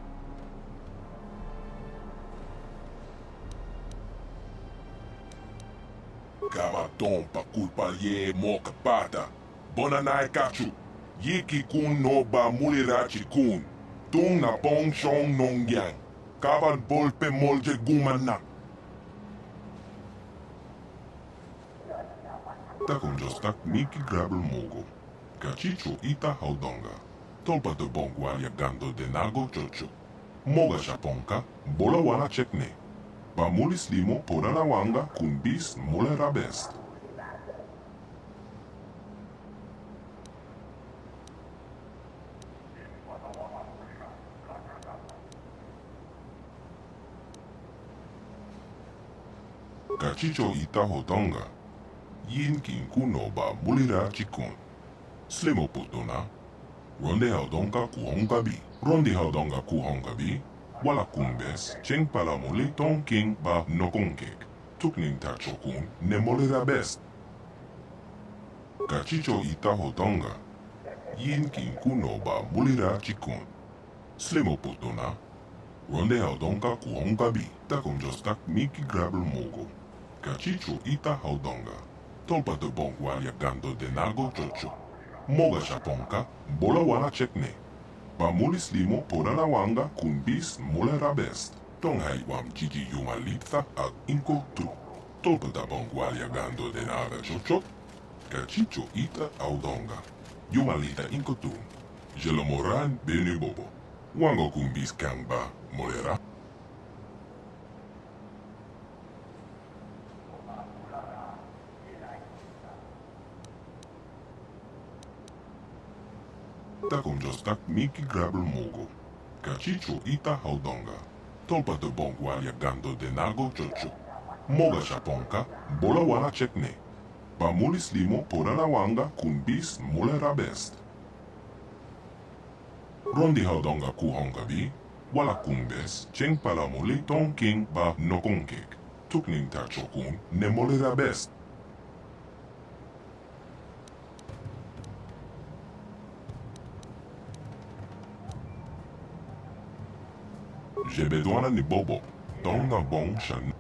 Gava tompa kulpalye moka pata. Bonanai kachu. Yiki kun no ba mulira chikun. Tung na pong shong nong yang. Kavan volpe molje gumana. Takom jostak miki grabel mogo. Kachicho ita haudonga. Tolpa de bongwalia gando de nago chocho. Moga shaponka. Bola wana chekne. Bamulis limo porana wanga kun bis mulera best. Kachicho ita hotonga. Yin kin kuno ba mulira chikun. Slemo potona. Ronde haudonga kuhonga bi. Rondi haudonga kuhonga bi. Wala kumbes, cheng pala mole ton king ba nokongek. Tukning tachokun, ne molera best. Kachicho ita hotonga. Yin kin kuno ba mulira chikun. Slemo potona. Ronde haudonga kuhonga bi. Takom jostak miki grabel mogo. Kachicho ita haudonga. Tolpa de bongwalia gando de nago chocho. Moga shaponka, bola wana chekne. Bamulis limo porana wanga kun bis mulera best. Tonghai wam jiji yumalita ag inko tu. Tolpa da bongwalia gando de naga chocho. Kachicho ita audonga. Yumalita inko tu. Jelomoran benu bobo. Wango kun bis kangba mulera. Takom jostak miki grabel mogo. Kachicho ita haudonga. Tolpa de bongwalia gando de nago chocho. Moga shaponka. Bola wana chekne. Bamulis limo porana wanga kun bis mulera best. Rondi haudonga kuhonga bi. Wala kumbes. Cheng pala mole ton king ba nokongek. Tukning tachokun ne molera best. J'ai besoin de bobo. Tonga bon chan.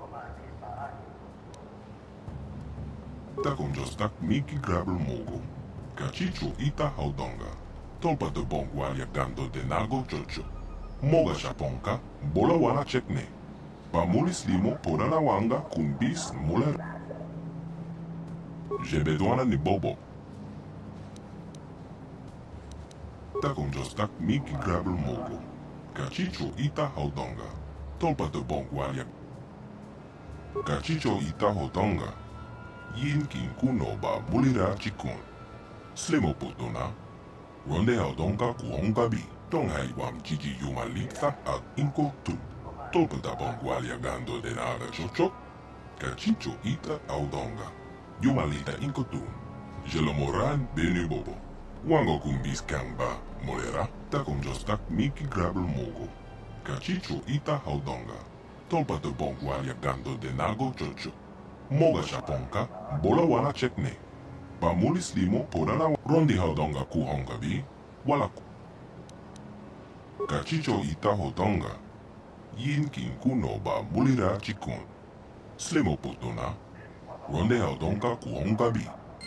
Takom jostak miki grabel mogo. Kachicho ita haudonga. Tolpa de bongwalia gando de nago chocho. Moga shaponka. Bola wana chekne. Bamulis limo porana wanga kun bis muler. J'ai besoin de bobo. Takom jostak miki grabel mogo. Kachicho ita haudonga. tolpa de bongwalia. Kachicho ita hotonga. Yin kin kuno ba mulira chikun. Slimo putuna. Ronde haudonga kuhonga bi. Tonghai wam jiji yumalita ak inko tu. Tolpa da bongwalia gando denara chocho. Kachicho ita haudonga. Yumalita inko tu. Jelomoran benu bobo. Wango kumbis kamba. Molera. Takom jostak miki grabel mogo. Kachicho ita haudonga. Tolpa de bongwalia gando denago chocho. Moga shaponka, bola wala chekne. Ba mulis limo podala rondi haudonga kuhonga bi, wala ku. Kachicho ita hodonga. Yin kin kuno ba mulira chikun. Slimo putuna. Rondi haudonga kuhonga bi.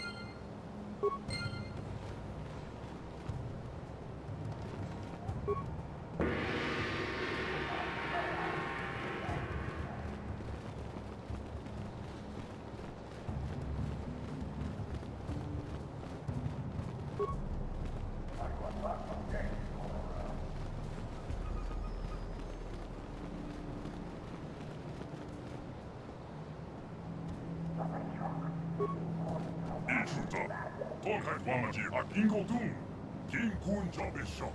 Tonghai wamaji akingo dun. Kin kun jobesho.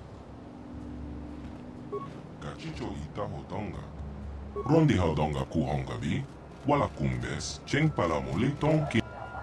Kachicho ita hodonga. Rondi haudonga kuhonga bi. Wala kumbes. Cheng palamuli tonki.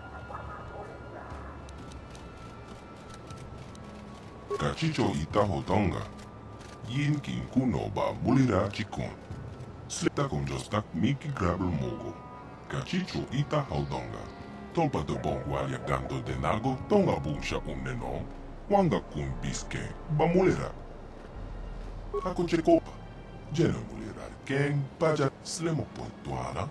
Kachicho ita hodonga. Yin kin kuno ba mulira chikun. Slita kom jostak miki grabel mogo. Kachicho ita haudonga. Tolpa de bongwalia gando denago tonga bumsha uneno. Wanga kun biske ba mulira. Ako chekopa. Jeno mulira keng paja slemo pontuana.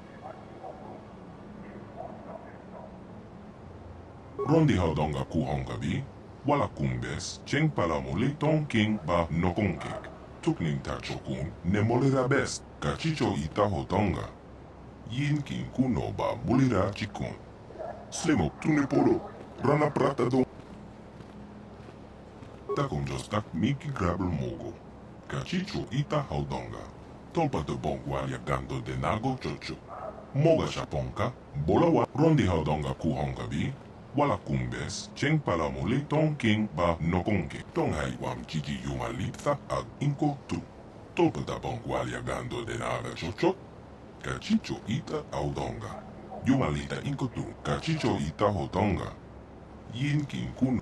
Rondi haudonga kuhonga bi. Wala kumbes, cheng palamuli ton king ba nokonkek. Tukning tachokun, ne molira best. Kachicho ita hotonga. Yin kin kuno ba mulira chikun. Slimo tunipolo, rana prata don. Takom jostak miki grabel mogo. Kachicho ita haudonga. Tolpa de bongwalia gando denago chocho. Moga shaponka, bola wa rondi haudonga kuhonga bi. Wala kumbes, cheng palamuli ton king ba nokonke. Tonghai wam jiji yumalita ag inko tu. Tolpa da bongwalia gando denara chocho. Kachicho ita haudonga. Yumalita inko tu. Kachicho ita hodonga. Yin kin kun.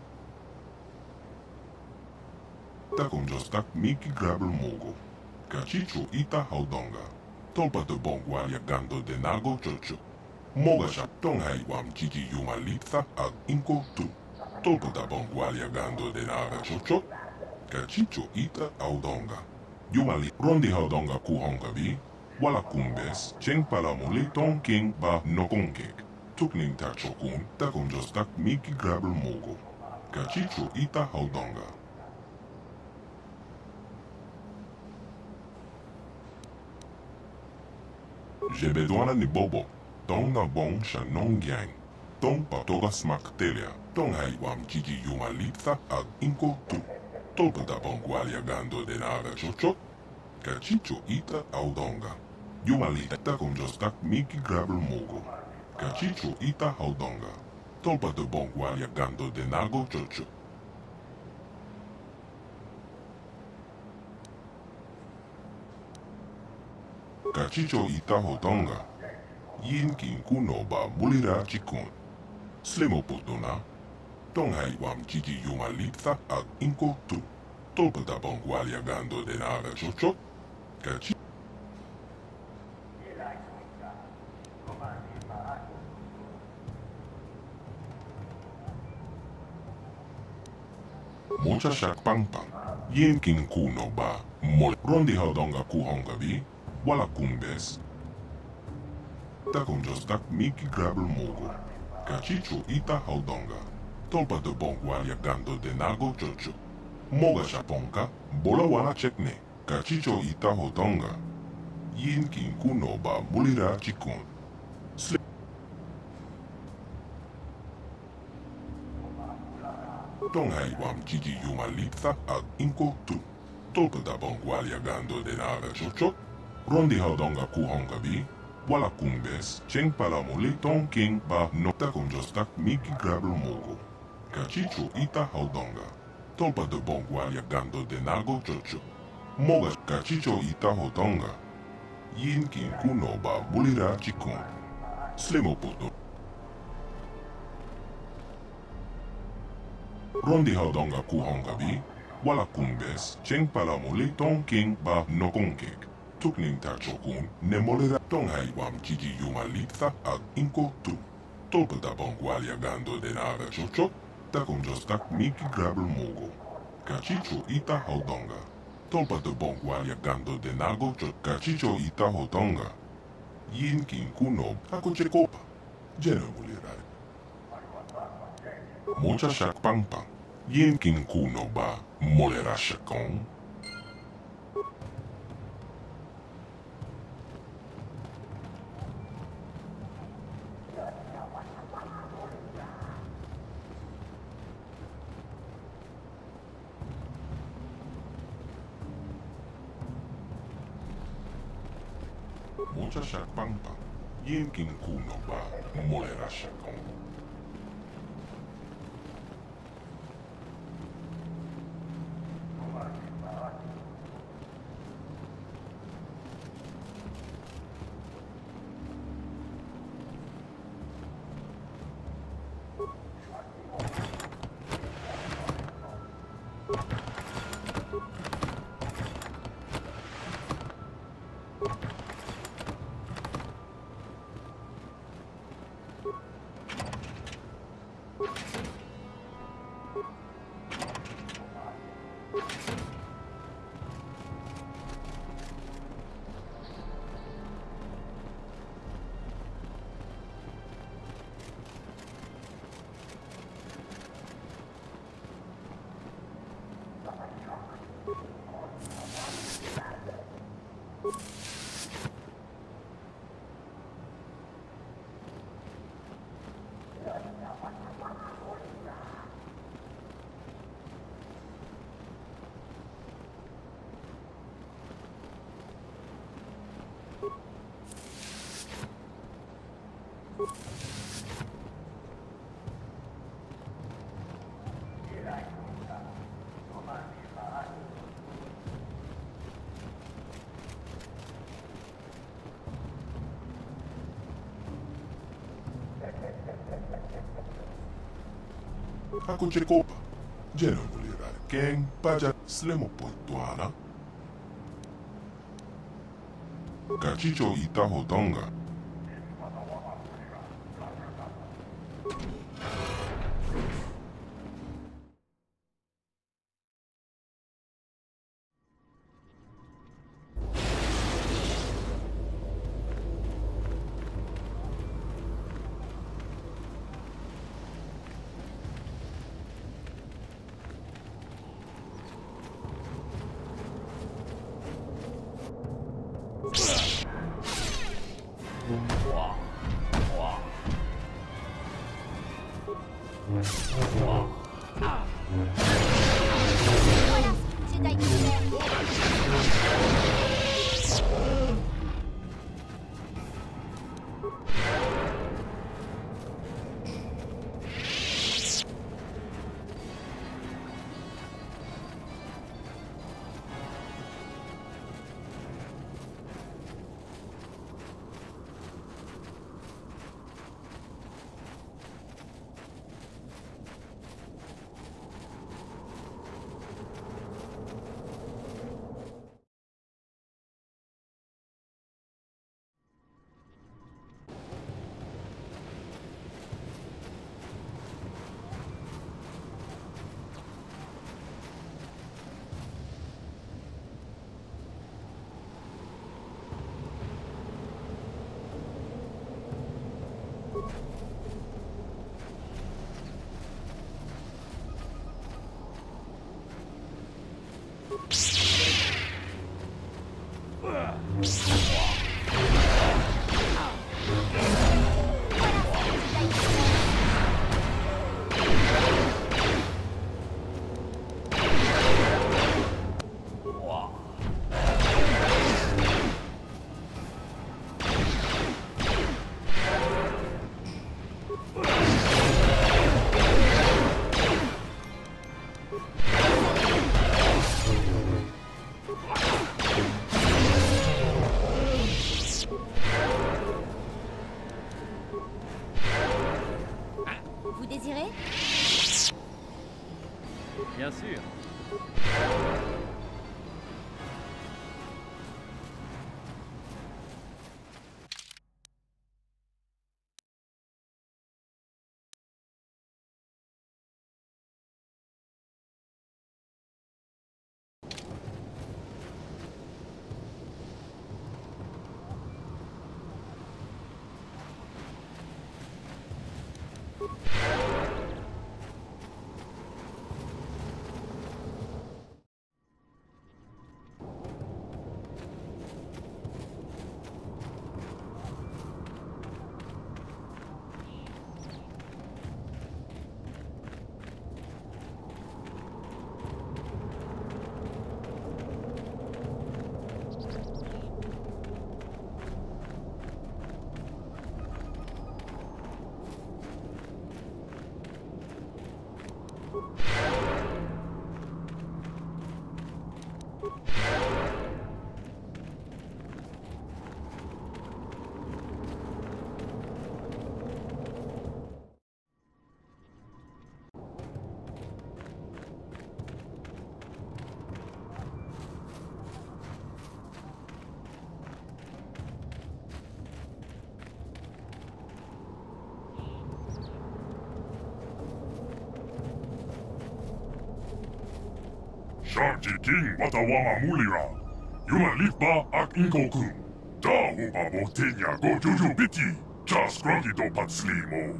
Takom jostak miki grabel mogo. Kachicho ita haudonga. Tolpa de bongwalia gando denago chocho. Moga sha tonghai wam jiji yumalita ag inko tu. Tolpa da bongwalia gando denara chocho. Kachicho ita haudonga. Yumali rondi haudonga kuhonga bi. Wala kumbes, cheng palamuli ton king ba nokonkek. Tukning tachokun, takom jostak miki grabel mogo. Kachicho ita haudonga. J'ai besoin ni bobo. Tong na bong sha non gyang. Tong patoga smak telia. Tong hai wam jiji yumalita ag inko tu. Tolpa da bongwalia gando denara chocho. Kachicho ita haudonga. Yumalita takom jostak miki grabel mogo. Kachicho ita haudonga. Tolpa de bongwalia gando denago chocho. Kachicho ita hodonga. Yin kin kuno ba mulira chikun. Slimo putuna. Tonghai wam jiji yumalita ag inko tu. Tolpa da bongwalia gando denara chocho. Kachi. Mocha shak pang pang. Yin kin kuno ba mol. Rondi haudonga kuhonga bi. Wala kumbes. Takom jostak miki grabel mogo. Kachicho ita haudonga. Tolpa de bongwalia gando denago chocho. Moga shaponka, bola wala chekne. Kachicho ita hodonga. Yin kin kuno ba mulira chikun. Tonghai wam jiji yumalita ag inko tu. Tolpa da bongwalia gando denara chocho. Rondi haudonga kuhongabi, wala kumbes, cheng palamuli tong king ba nokta konjostak miki grabel mogo. Kachicho ita haudonga, tolpa de bongwa yagando de nago chocho. Moga kachicho ita haudonga, yin kin kuno ba bulira chikun. Slemopoto. Rondi haudonga kuhongabi, wala kumbes, cheng palamuli tong king ba nokonkek. Tukning tachokun, nemolera tong haiwam chichi yumalitha ag inko tu. Tolpa da bongwal yagando de naga chocho, takon jostak miki grabel mogo. Kachicho ita haudonga. Tolpa de bongwal yagando de nago chot kachicho ita haudonga. Yin kin kuno hakoche kopa. Jeno mulirai. Mocha shak pang pang. Yin kin kuno ba molera shakong. Mocha shak pang pang. Yin kin kuno ba molera shakong. Hakoche kopa. Jeno mulirai. Keng paja slemo poituana. Kachicho ita hodonga. Vous désirez? Bien sûr. Sharky King Watawama Mulira. Yuma Litba Ak Inko-kun. Da Huba Botenya Go Juju Biti. Just Grungy Do Patslimo.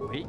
Oui.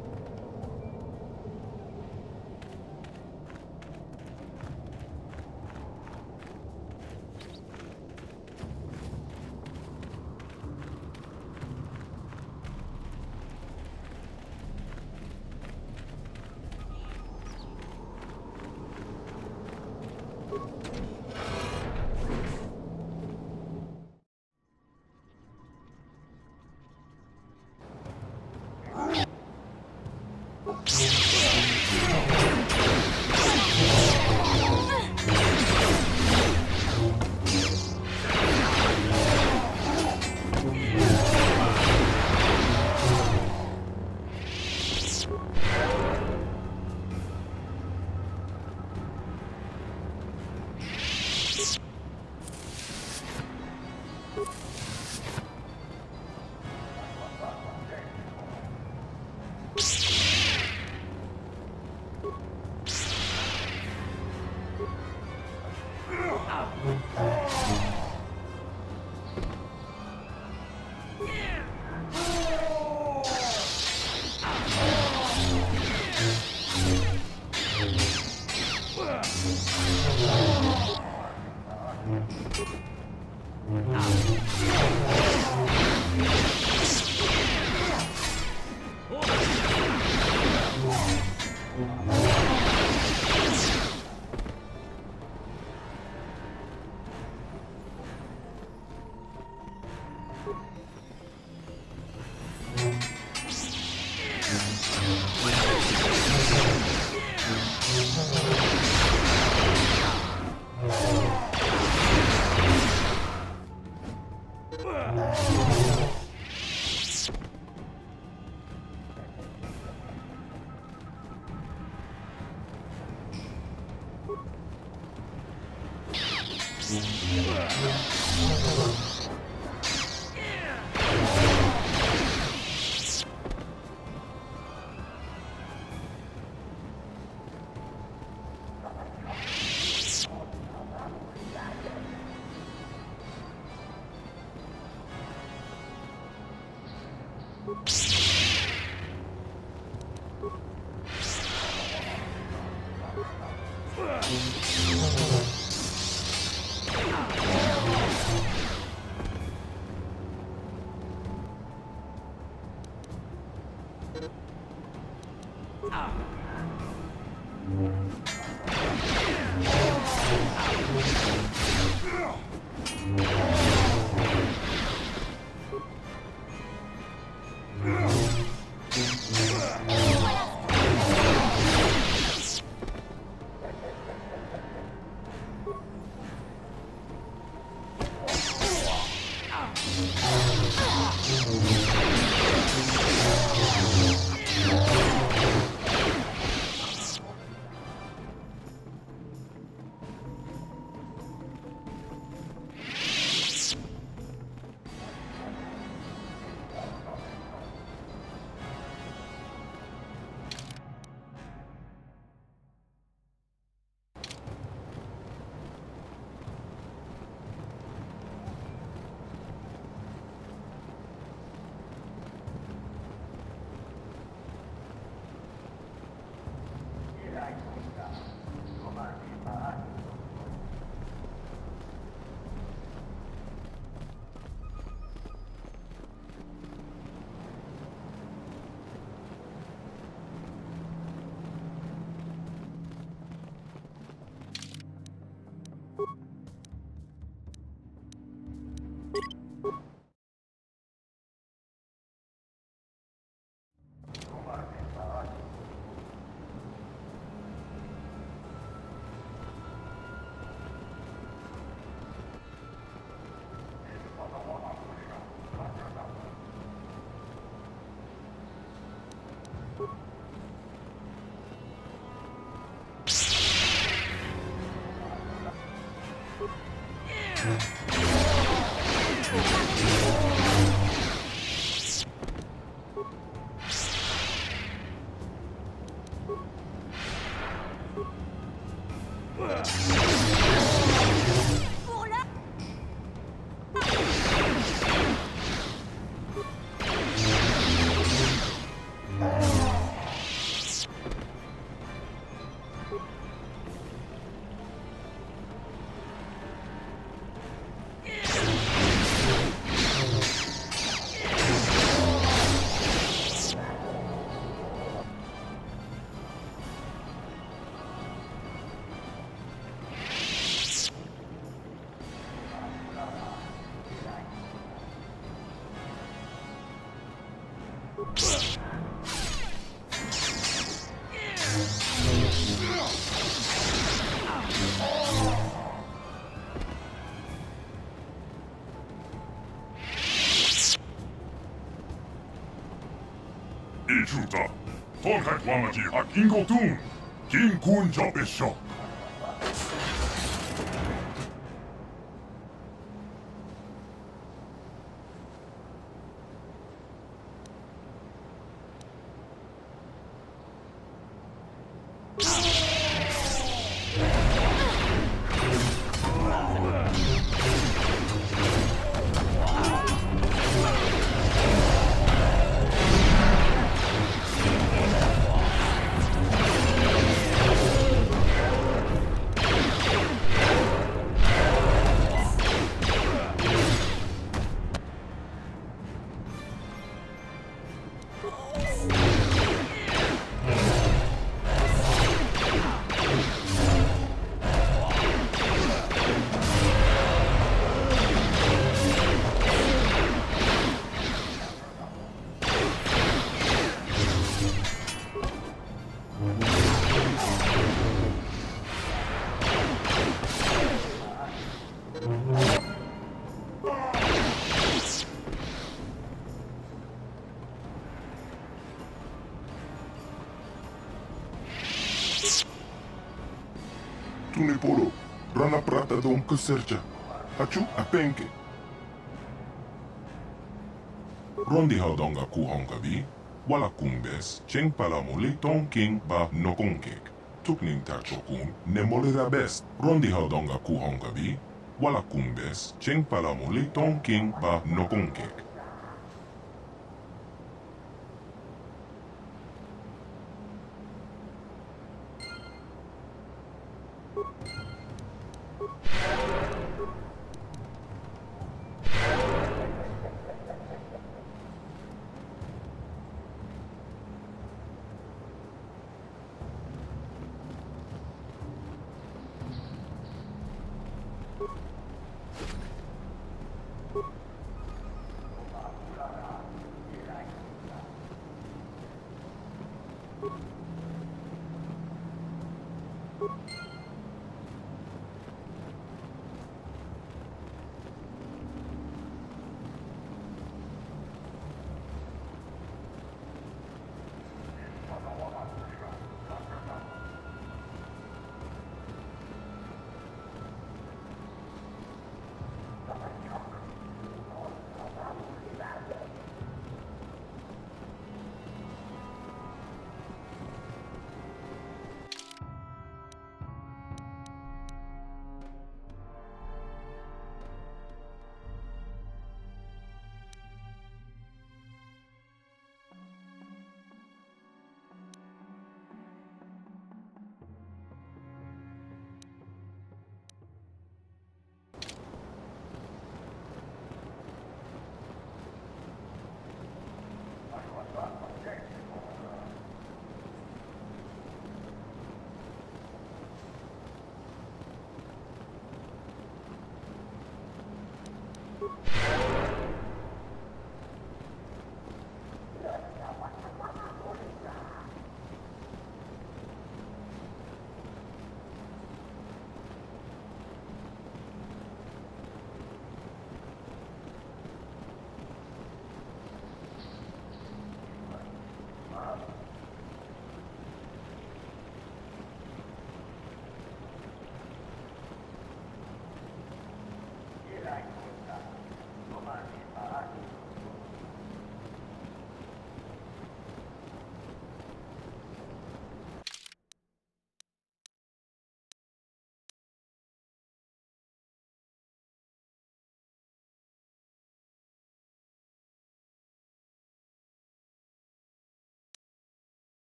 Suta. Tonghat Wamaji Hak Ingotun. King Kun Jopesho. Tunipolo, rana prata dom keserja. Hachu apenke. Rondi haudonga kuhongabi, wala kumbes, cheng palamole ton king ba nokonkek. Tukning tachokun, nemolera best. Rondi haudonga kuhongabi, wala kumbes, cheng palamole ton king ba nokonkek.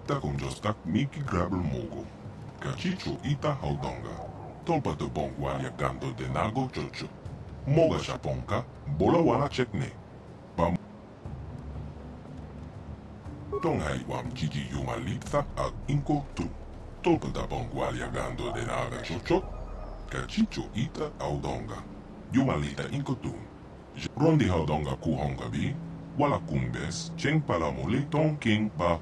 Takumjostak Miki Grabel Mogo. Kachicho Ita Haudonga. Tolpa de Bongwalia Gando de Nago Chocho. Moga Shaponka. Bola Wala Chekne. Pam. Tonghai Wam Gigi Yuma Litha Ag Inko Tu. Tolpa de Bongwalia Gando de Naga Chocho. Kachicho Ita Haudonga. Yuma Lita Inko Tu. Rondi Haudonga Kuhonga Bi. Wala Kumbes. Cheng Palamole Tong King Ba.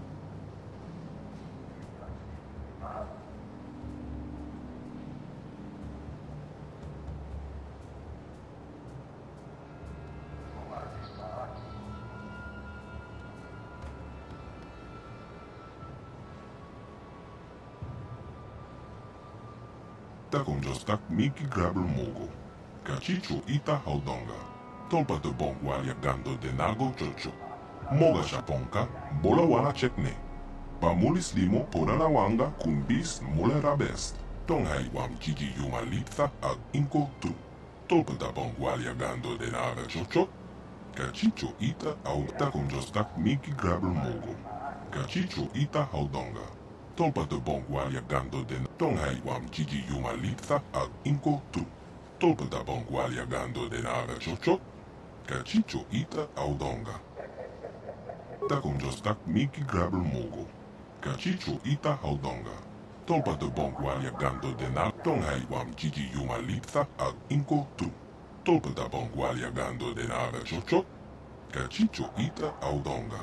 Takumjostak Miki Grabel Mogo. Kachicho Ita Haudonga. Tolpa de Bongwalia Gando de Nago Chocho. Moga Shaponka. Bola Wala Chekne. Pamulis Limo Porala Wanga Kumbis Mule Rabest. Tonghai Wam Gigi Yuma Litha Ag Inko Tu. Tolpa de Bongwalia Gando de Naga Chocho. Kachicho Ita Haudonga. Takumjostak Miki Grabel Mogo. Kachicho Ita Haudonga. Tolpa de Bongwalia Gando de Tonghai Wam Gigi Yuma Litha Ag Inko Tu. Tolpa de Bongwalia Gando de Naga Chocho. Kachicho Ita Haudonga. Takumjostak Miki Grabel Mogo. Kachicho Ita Haudonga. Tolpa de Bongwalia Gando de Naga Tonghai Wam Gigi Yuma Litha Ag Inko Tu. Tolpa de Bongwalia Gando de Naga Chocho. Kachicho Ita Haudonga.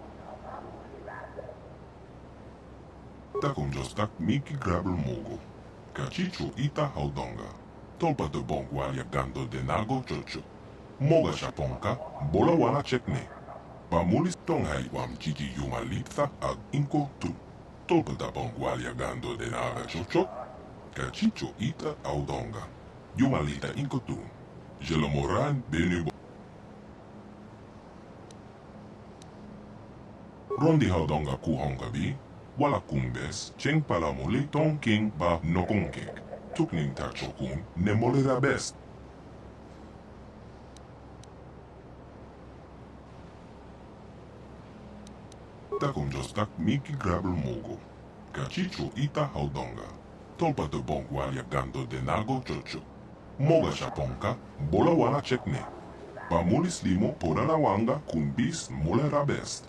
Takumjostak Miki Grabel Mogo. Kachicho Ita Haudonga. Tolpa de Bongwalia Gando de Nago Chocho. Moga Shaponka. Bola Wala Chekne. Pamulis Tonghai Wam Gigi Yuma Litha Ag Inko Tu. Tolpa de Bongwalia Gando de Naga Chocho. Kachicho Ita Haudonga. Yuma Lita Inko Tu. Jelomoran Benubo. Rondi Haudonga Kuhonga Bi. Wala Kumbes, Cheng Palamole Tong King Ba Nokonkek. Tukning Tachokun, Nemole Rabest. Takumjostak Miki Grabel Mogo. Kachicho Ita Haudonga. Tolpa de Bongwalia Gando de Nago Chocho. Moga Shaponka, Bola Wala Chekne. Pamulis Limo Porala Wanga Kumbis Mole Rabest.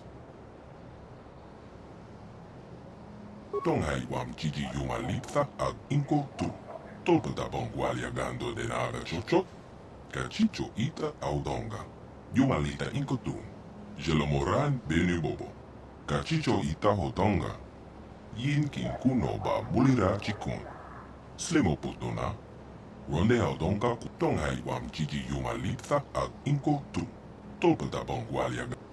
Tonghai Wam Gigi Yuma Litha Ag Inko Tu. Tolpa de Bongwalia Gando de Naga Chocho. Kachicho Ita Haudonga. Yuma Lita Inko Tu. Jelomoran Benubobo. Kachicho Ita Haudonga. Yin Kin Kuno Ba Mulira Chikun. Slimo Putona. Ronde Haudonga Tonghai Wam Gigi Yuma Litha Ag Inko Tu. Tolpa de Bongwalia Gando.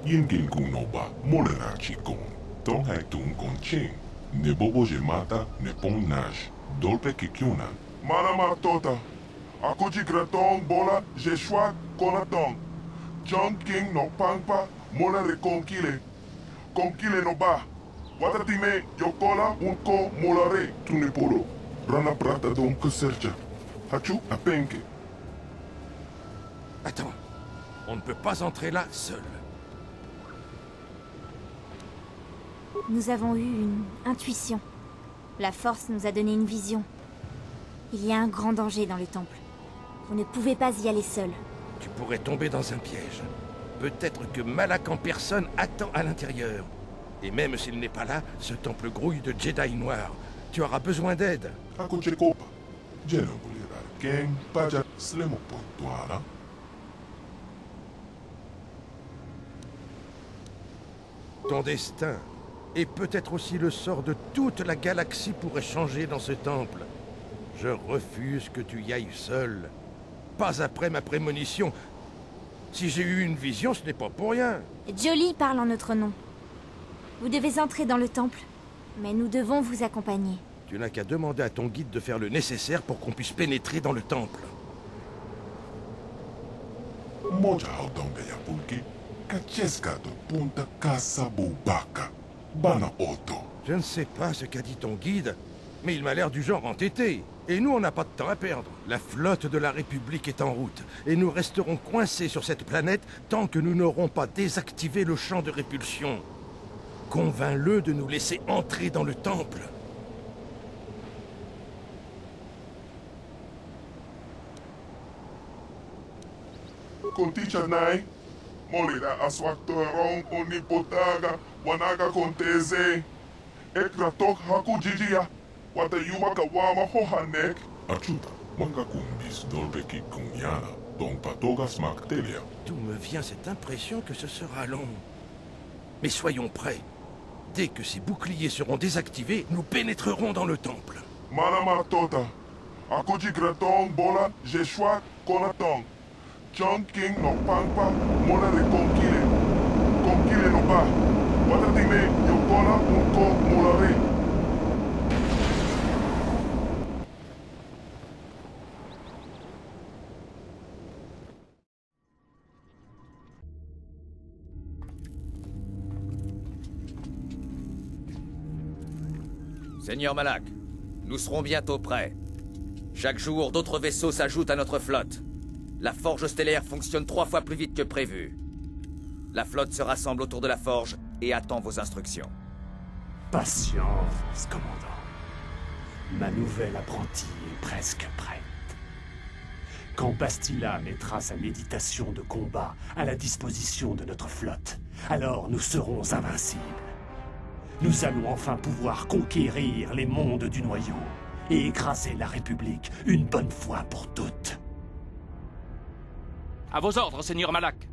yin king kung no ba molera chikon. Tong hai tung kon ching. Ne bobo je mata ne pong nage. Dolpe kikyunan. Manama tota. Ako jigratong bola jeshwa konatong. John King no pangpa mola reconkile. Konkile no ba. Watatime yokola unko molare. Tunipolo. Rana prata don kesercha. Hachu apenke. Attends, on ne peut pas entrer là seul. Nous avons eu une intuition. La force nous a donné une vision. Il y a un grand danger dans le temple. Vous ne pouvez pas y aller seul. Tu pourrais tomber dans un piège. Peut-être que Malak en personne attend à l'intérieur. Et même s'il n'est pas là, ce temple grouille de Jedi noirs. Tu auras besoin d'aide. Ako chekopa. Jeno bulira. King paja slemo potwala. Ton destin, et peut-être aussi le sort de toute la galaxie pourrait changer dans ce temple. Je refuse que tu y ailles seul. Pas après ma prémonition. Si j'ai eu une vision, ce n'est pas pour rien. Jolie parle en notre nom. Vous devez entrer dans le temple, mais nous devons vous accompagner. Tu n'as qu'à demander à ton guide de faire le nécessaire pour qu'on puisse pénétrer dans le temple. Moja haudonga ya pulki. Kacheska do punta casa bubaka. Bana oto. Je ne sais pas ce qu'a dit ton guide, mais il m'a l'air du genre entêté. Et nous, on n'a pas de temps à perdre. La flotte de la République est en route, et nous resterons coincés sur cette planète tant que nous n'aurons pas désactivé le champ de répulsion. Convainc-le de nous laisser entrer dans le temple. Konticha nai. Molida aswaktorong onipotaga wanaga konteze. Ekratok haku jijia. Watayuma kawama hohanek. Achuta. Manga kumbis dolpe kikunyana. Don patogas maktelia. D'où me vient cette impression que ce sera long. Mais soyons prêts. Dès que ces boucliers seront désactivés, nous pénétrerons dans le temple. Manama tota. Ako jigratong bola jeshwa konatong. John King no pangpa mola reconkile. Konkile no ba. Watatime yokola unko molare. Seigneur Malak, nous serons bientôt prêts. Chaque jour, d'autres vaisseaux s'ajoutent à notre flotte. La forge stellaire fonctionne 3 fois plus vite que prévu. La flotte se rassemble autour de la forge et attend vos instructions. Patience, commandant. Ma nouvelle apprentie est presque prête. Quand Bastila mettra sa méditation de combat à la disposition de notre flotte, alors nous serons invincibles. Nous allons enfin pouvoir conquérir les mondes du noyau et écraser la République une bonne fois pour toutes. À vos ordres, Seigneur Malak.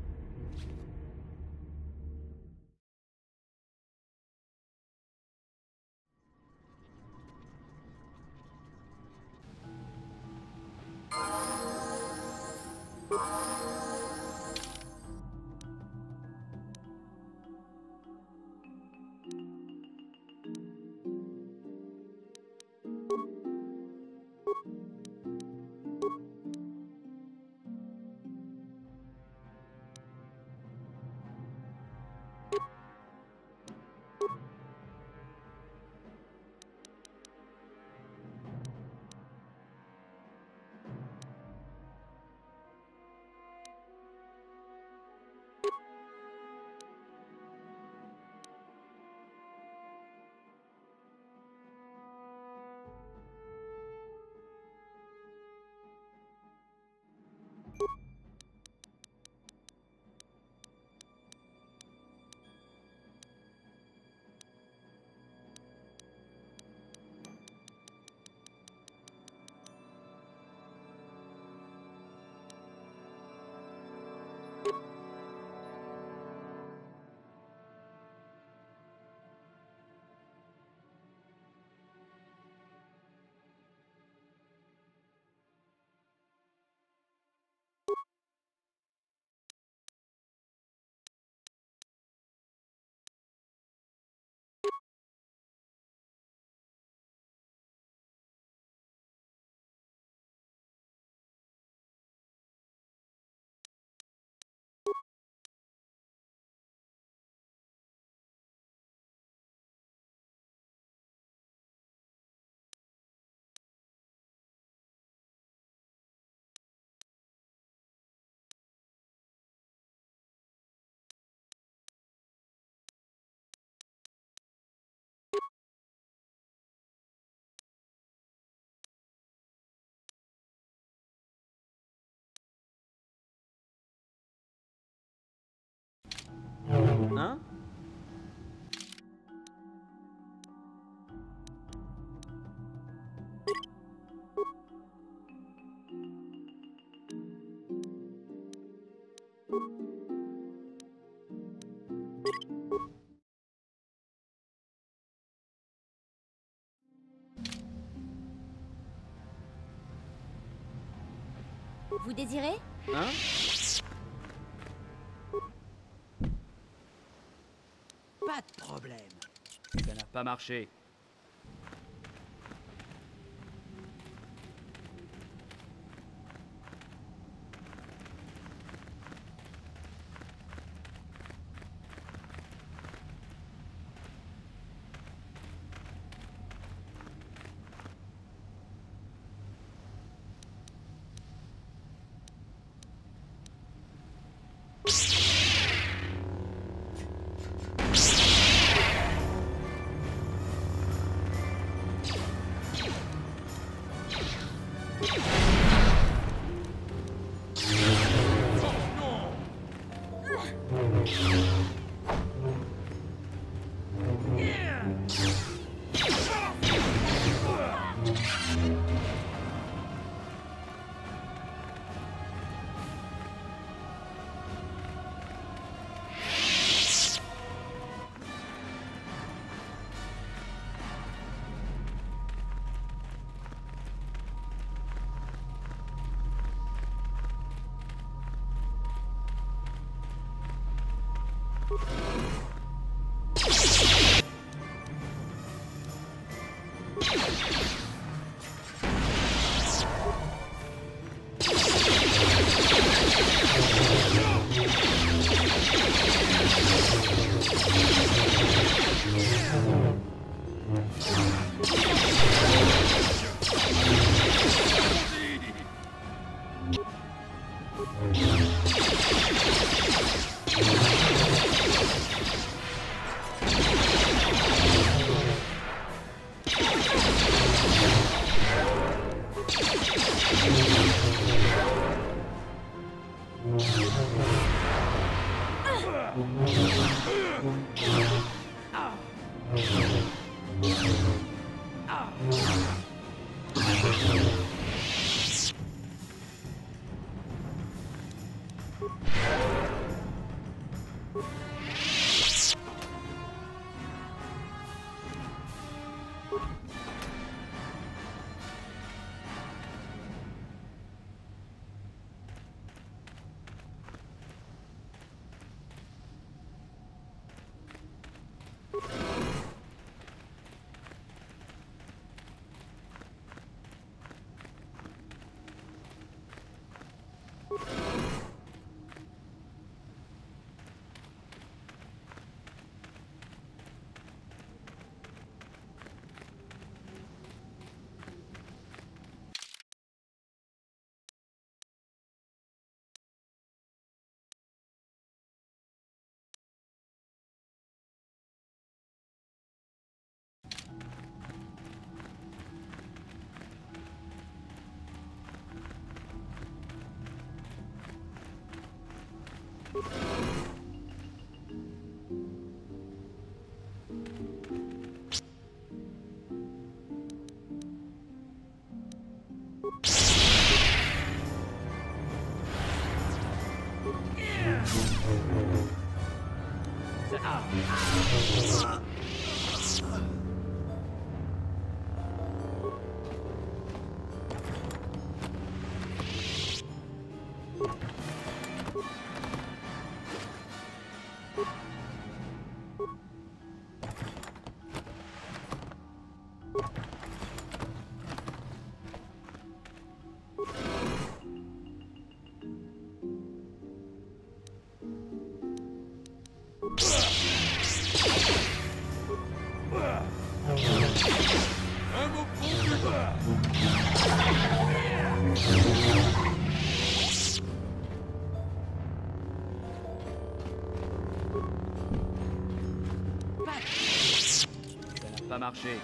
Hein? Vous désirez? Hein? Pas de problème. Ça n'a pas marché. Ça n'a pas marché.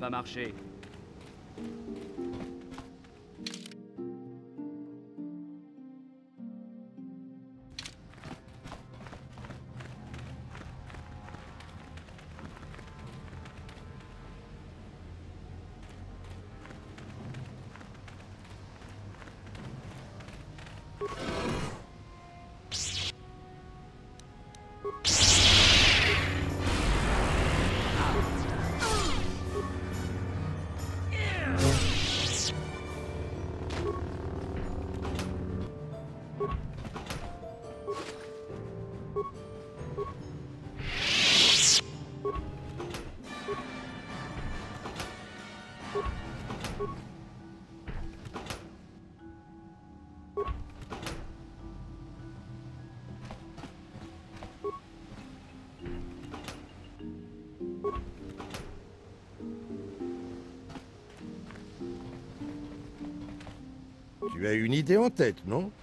pas marché. Tu as une idée en tête, non?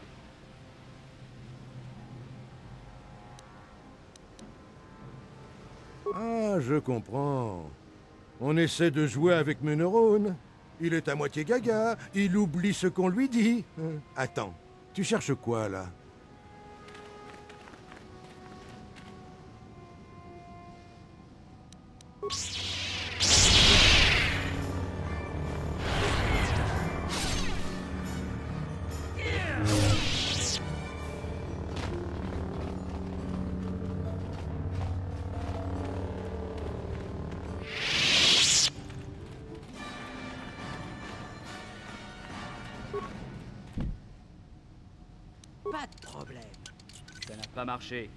Ah, je comprends. On essaie de jouer avec mes neurones. Il est à moitié gaga, il oublie ce qu'on lui dit. Attends, tu cherches quoi, là? Pas de problème. Ça n'a pas marché.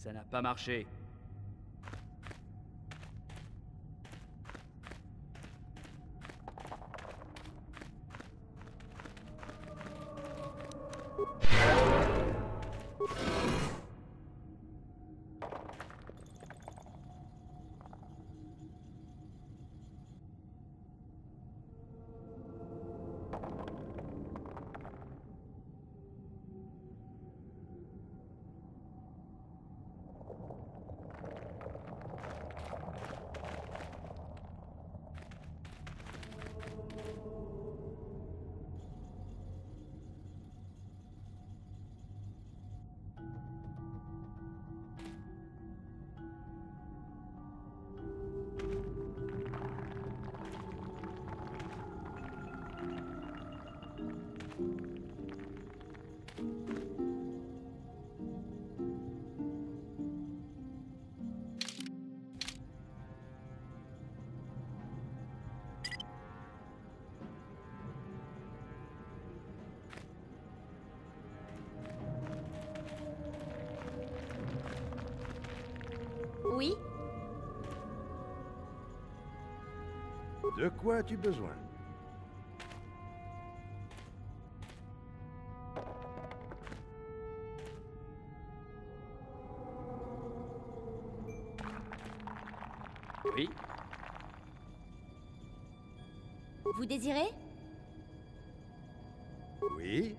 Ça n'a pas marché. Oui? De quoi as-tu besoin? Oui? Vous désirez? Oui?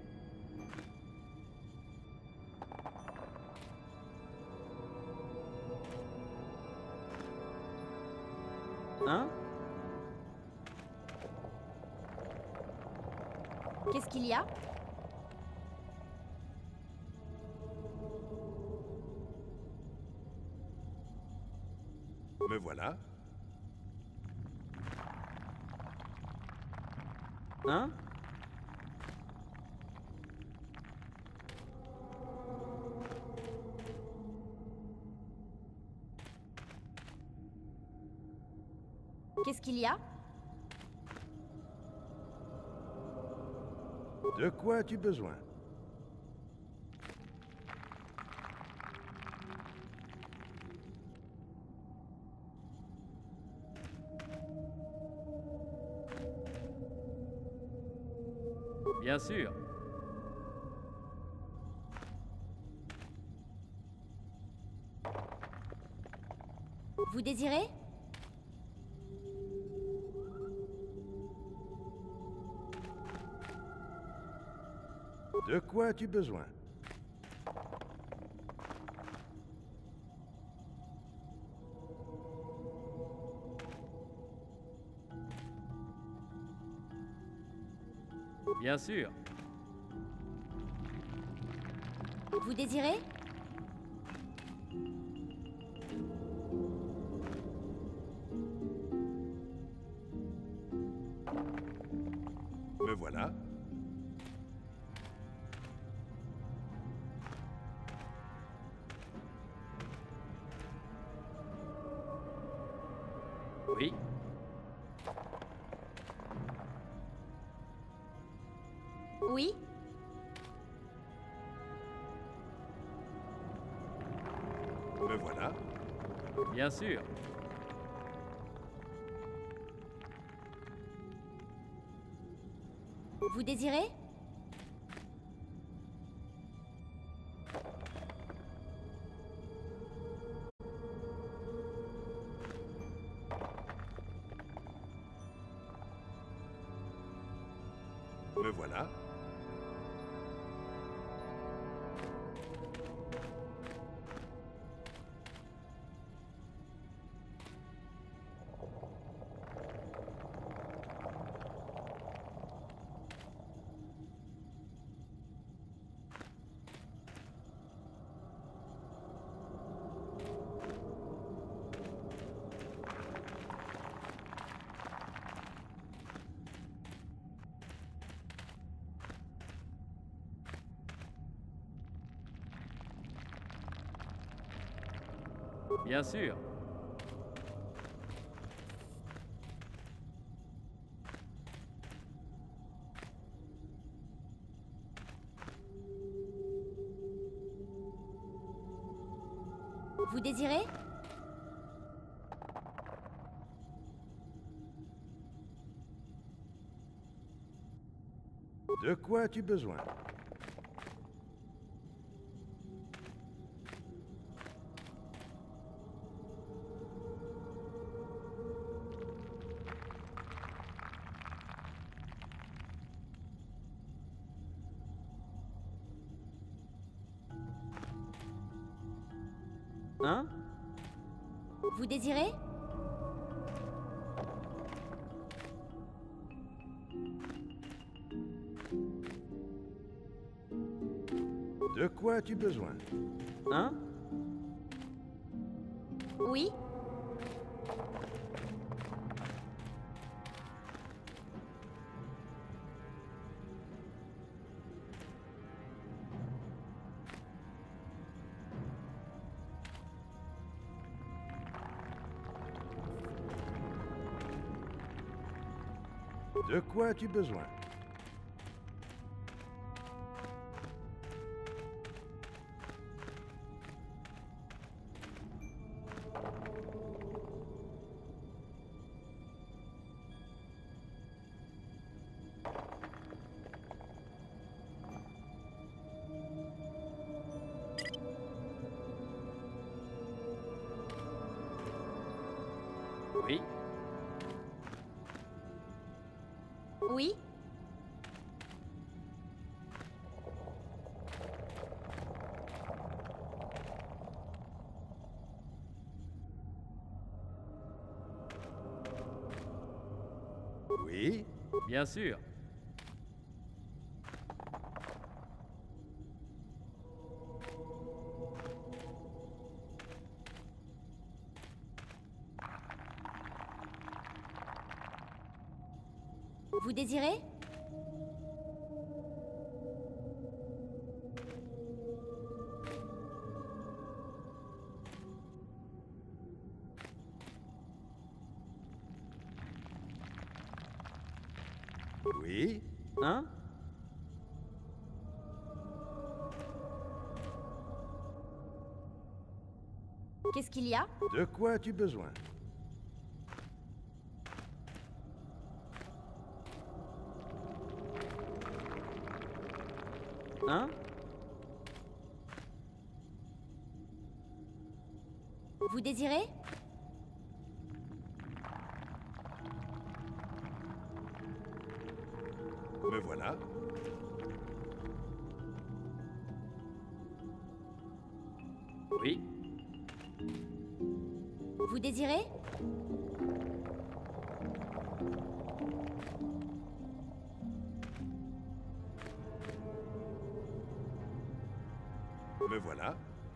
Hein? Qu'est-ce qu'il y a? Me voilà. Hein? Qu'est-ce qu'il y a? De quoi as-tu besoin? Bien sûr. Vous désirez? De quoi as-tu besoin? Bien sûr. Vous désirez? Me voilà. Oui? Oui? Me voilà. Bien sûr. Vous désirez? Me voilà. Bien sûr. Vous désirez? De quoi as-tu besoin? Hein? Vous désirez? De quoi as-tu besoin? Hein? Oui? De quoi as-tu besoin? Oui? Oui? Oui? Bien sûr. Vous désirez? Oui? Hein? Qu'est-ce qu'il y a? De quoi as-tu besoin? Hein? Vous désirez? Me voilà. Oui? Vous désirez? Me voilà.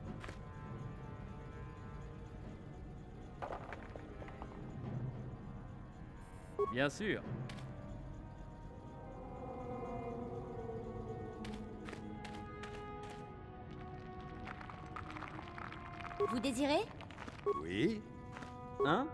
Bien sûr. Vous désirez? Oui? Hein?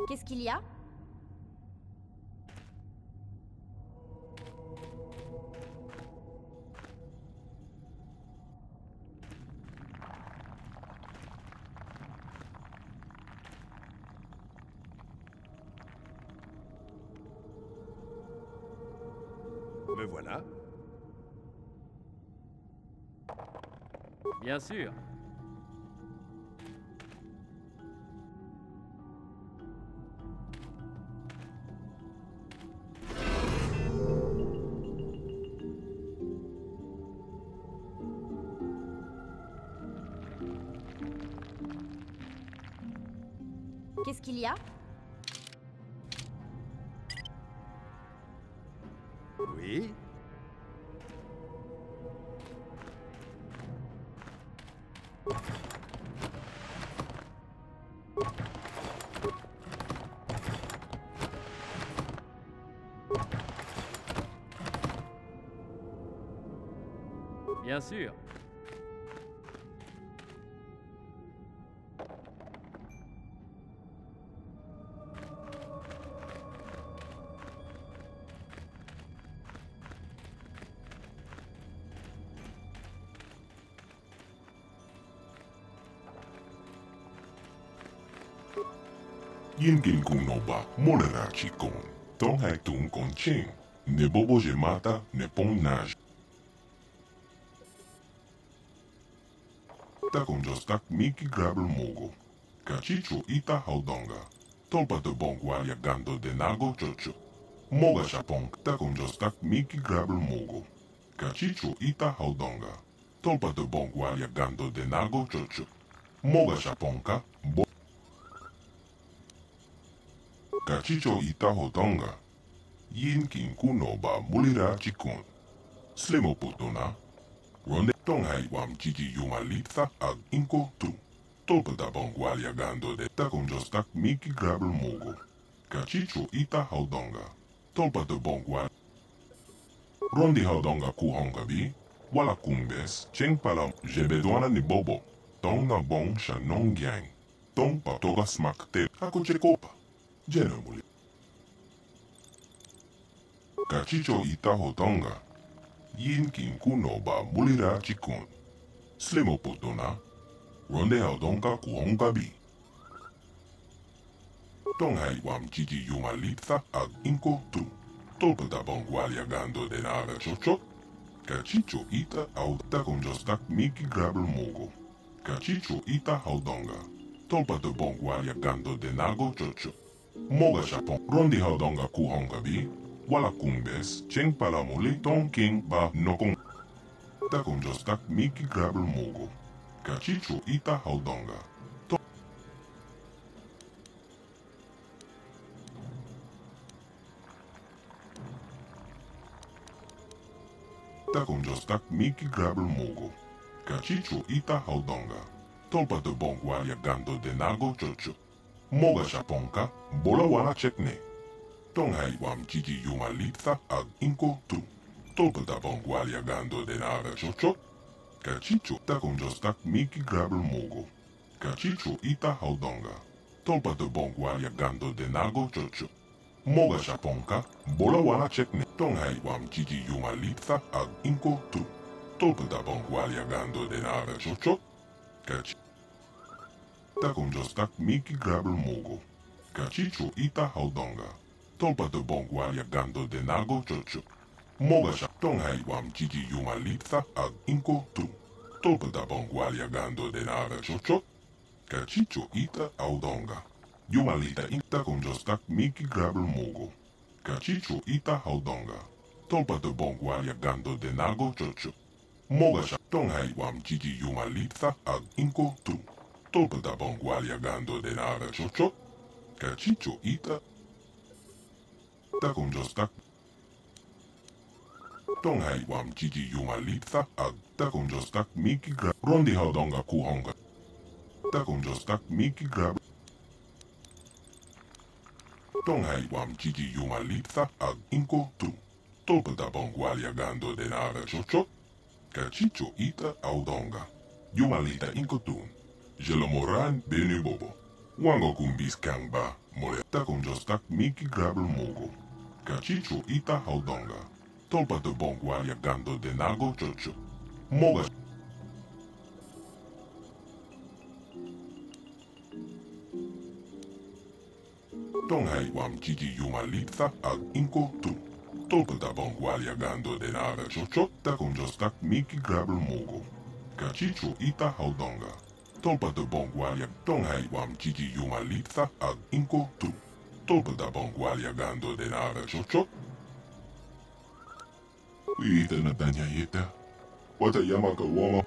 Qu'est-ce qu'il y a? Me voilà. Bien sûr. Qu'est-ce qu'il y a? Oui. Bien sûr. Yin kin kuno ba molera chikon. Tong hai tun kon ching. Ne bobo je mata ne pong nage. Takon just tak miki grabel mogo. Kachicho ita haudonga. Tolpa de bongwa ya gando de nago chocho. Moga chapong takon just tak miki grabel mogo. Kachicho ita haudonga. Tolpa de bongwa ya gando de nago chocho. Moga chaponka bo. Kachicho ita hodonga. Yin kin kuno ba mulira chikon. Slemo potona. Ronde tong hai wam chichi yuma litha ag inko tu. Tolpa da bongwal ya gando de takon just tak miki grabel mogo. Kachicho ita haudonga. Tolpa de bongwal. Rondi haudonga kuhonga bi. Wala kumbes. Cheng palam jebedwana ni bobo. Tong na bong shanong gyang. Tong pa toga smak te ako chekopa. Jeno muli. Kachicho ita hodonga. Yin kin kuno ba mulira chikon. Slemo potona. Ronde haudonga kuhonga bi. Tong hai wam chichi yuma litha ag inko tu. Tolpa da bongwal ya gando de naga chochot. Kachicho ita auta con just tak miki grabel mogo. Kachicho ita haudonga. Tolpa de bongwal ya gando de nago chocho. Moga chapon. Rondi haudonga kuhonga bi. Wala kumbes. Cheng palamuli tong king ba nokong. Takon just tak miki grabel mogo. Kachicho ita haudonga. Takon just tak miki grabel mogo. Kachicho ita haudonga. Tolpa de bongwal ya gando de nago chocho. Moga chaponka. Bola wala chekne. Tong hai wam chichi yuma litha ag inko tu. Tolpa da bongwal ya gando de naga chocho. Kachicho takon just tak miki grabel mogo. Kachicho ita haudonga. Tolpa de bongwal ya gando de nago chocho. Moga chaponka. Bola wala chekne. Tong hai wam chichi yuma litha ag inko tu. Tolpa da bongwal ya gando de naga chocho. Kachicho takon just tak miki grabel mogo. Kachicho ita haudonga. Tolpa de bongwal ya gando de nago chocho. Moga cha tong hai wam chichi yuma litha ag inko tu. Tolpa da bongwal ya gando de naga chocho. Kachicho ita haudonga. Yuma lita inta con just tak miki grabel mogo. Kachicho ita haudonga. Tolpa de bongwal ya gando de nago chocho. Moga cha tong hai wam chichi yuma litha ag inko tu. Tolpa da bongwal ya gando de naga chocho. Kachicho ita takon just tak. Tong hai wam chichi yuma litha ag takon just tak miki grab. Rondi haudonga kuhonga. Takon just tak miki grab. Tong hai wam chichi yuma litha ag inko tu. Tolpa da bongwal ya gando de naga chocho. Kachicho ita haudonga. Yuma lita inko tu. Jelo moran benu bobo. Wango kumbis kang ba. Moleta com jostak Miki Grabel Mogo. Cachicho ita haudonga. Tolpa de bongwalia gando de nago chocho. Moga. Tonghai wam chichi yumalitha ag inko tu. Tolpa da bongwalia gando de naga chocho ta com jostak Miki Grabel Mogo. Cachicho ita haudonga. Tolpa de bongwalia tonghai wam chichi yumalitha ag inko tu. Tolpa da bongwalia gando de naga chocho. Uita na tanya yeta. Wata yamaka wama.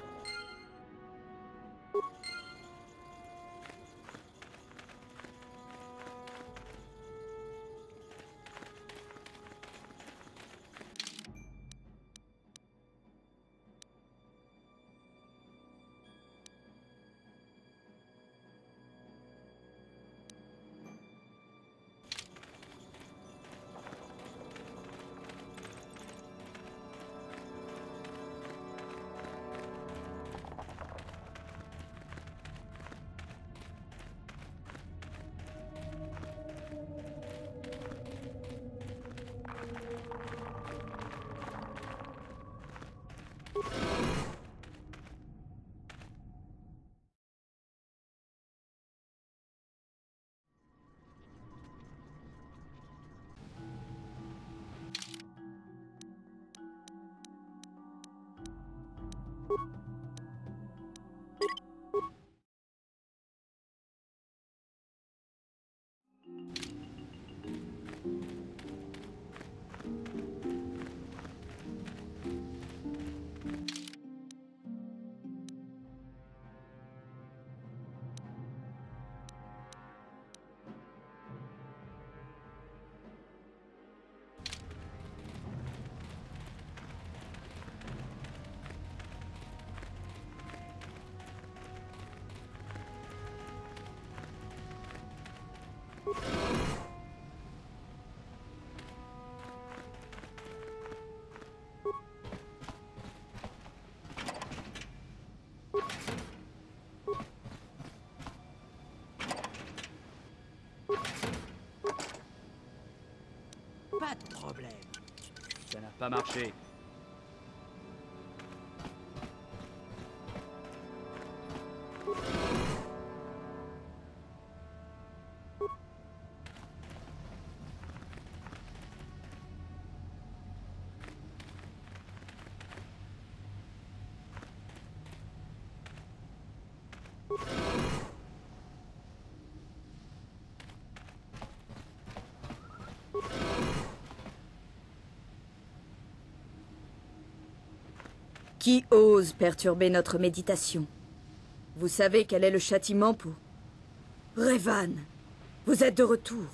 Pas de problème. Ça n'a pas marché. Qui ose perturber notre méditation? Vous savez quel est le châtiment pour... Revan, vous êtes de retour.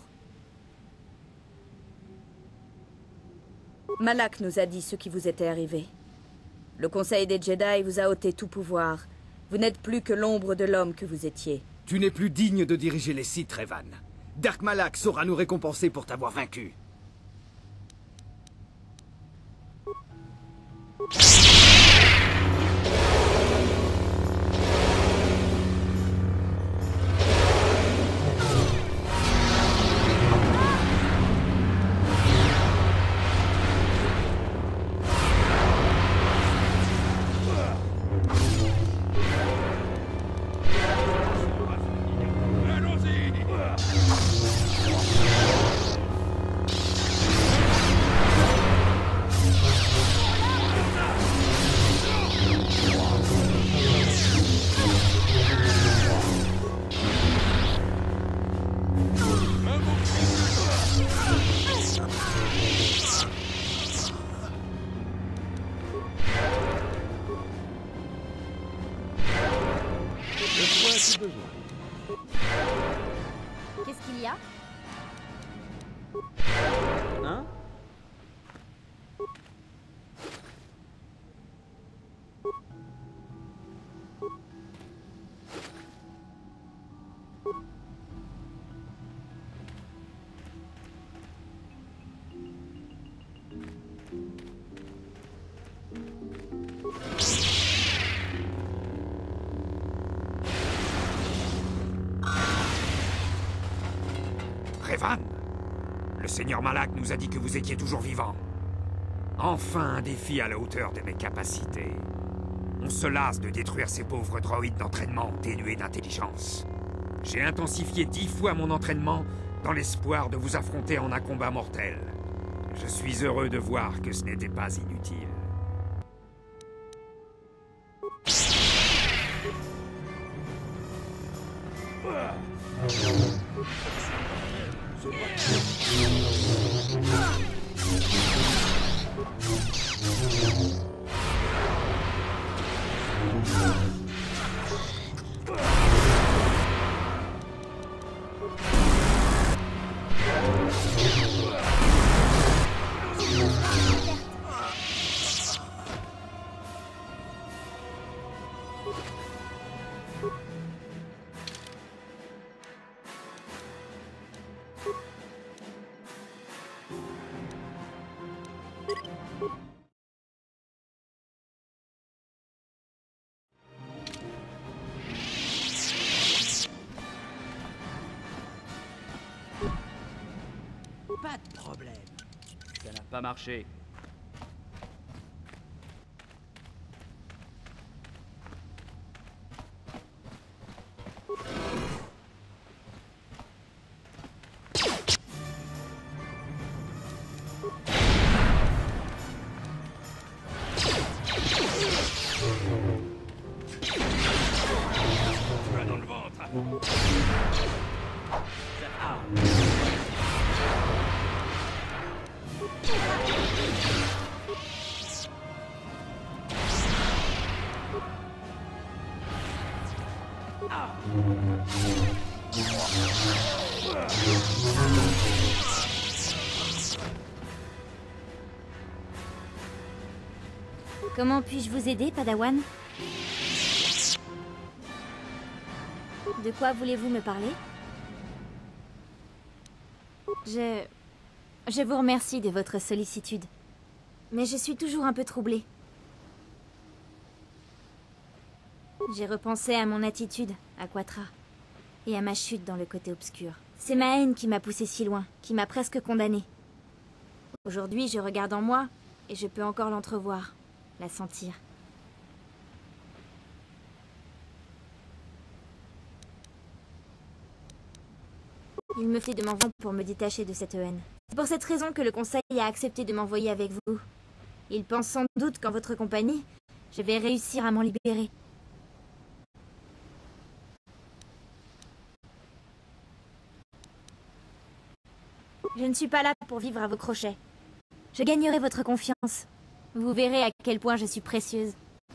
Malak nous a dit ce qui vous était arrivé. Le Conseil des Jedi vous a ôté tout pouvoir. Vous n'êtes plus que l'ombre de l'homme que vous étiez. Tu n'es plus digne de diriger les Sith, Revan. Dark Malak saura nous récompenser pour t'avoir vaincu. Qu'est-ce qu'il y a? Hein? Revan, le Seigneur Malak nous a dit que vous étiez toujours vivant. Enfin un défi à la hauteur de mes capacités. On se lasse de détruire ces pauvres droïdes d'entraînement dénués d'intelligence. J'ai intensifié 10 fois mon entraînement dans l'espoir de vous affronter en un combat mortel. Je suis heureux de voir que ce n'était pas inutile. Pas de problème. Ça n'a pas marché. Tu vas dans le ventre. Comment puis-je vous aider, Padawan? De quoi voulez-vous me parler? Je vous remercie de votre sollicitude. Mais je suis toujours un peu troublée. J'ai repensé à mon attitude, à Quatra, et à ma chute dans le côté obscur. C'est ma haine qui m'a poussée si loin, qui m'a presque condamnée. Aujourd'hui, je regarde en moi, et je peux encore l'entrevoir, la sentir. Il me fait de m'en vendre pour me détacher de cette haine. C'est pour cette raison que le Conseil a accepté de m'envoyer avec vous. Il pense sans doute qu'en votre compagnie, je vais réussir à m'en libérer. Je ne suis pas là pour vivre à vos crochets. Je gagnerai votre confiance. Vous verrez à quel point je suis précieuse.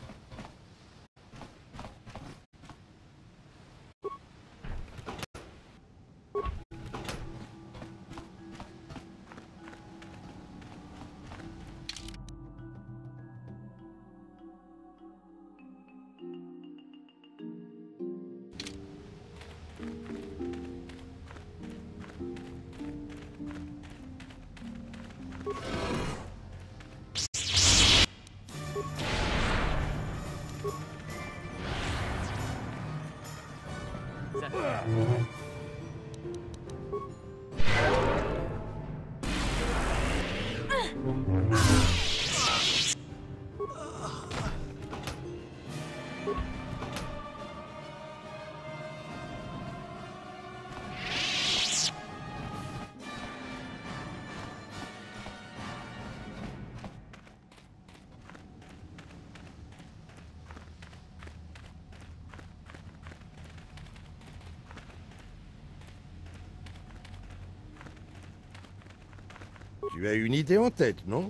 Tu as une idée en tête, non?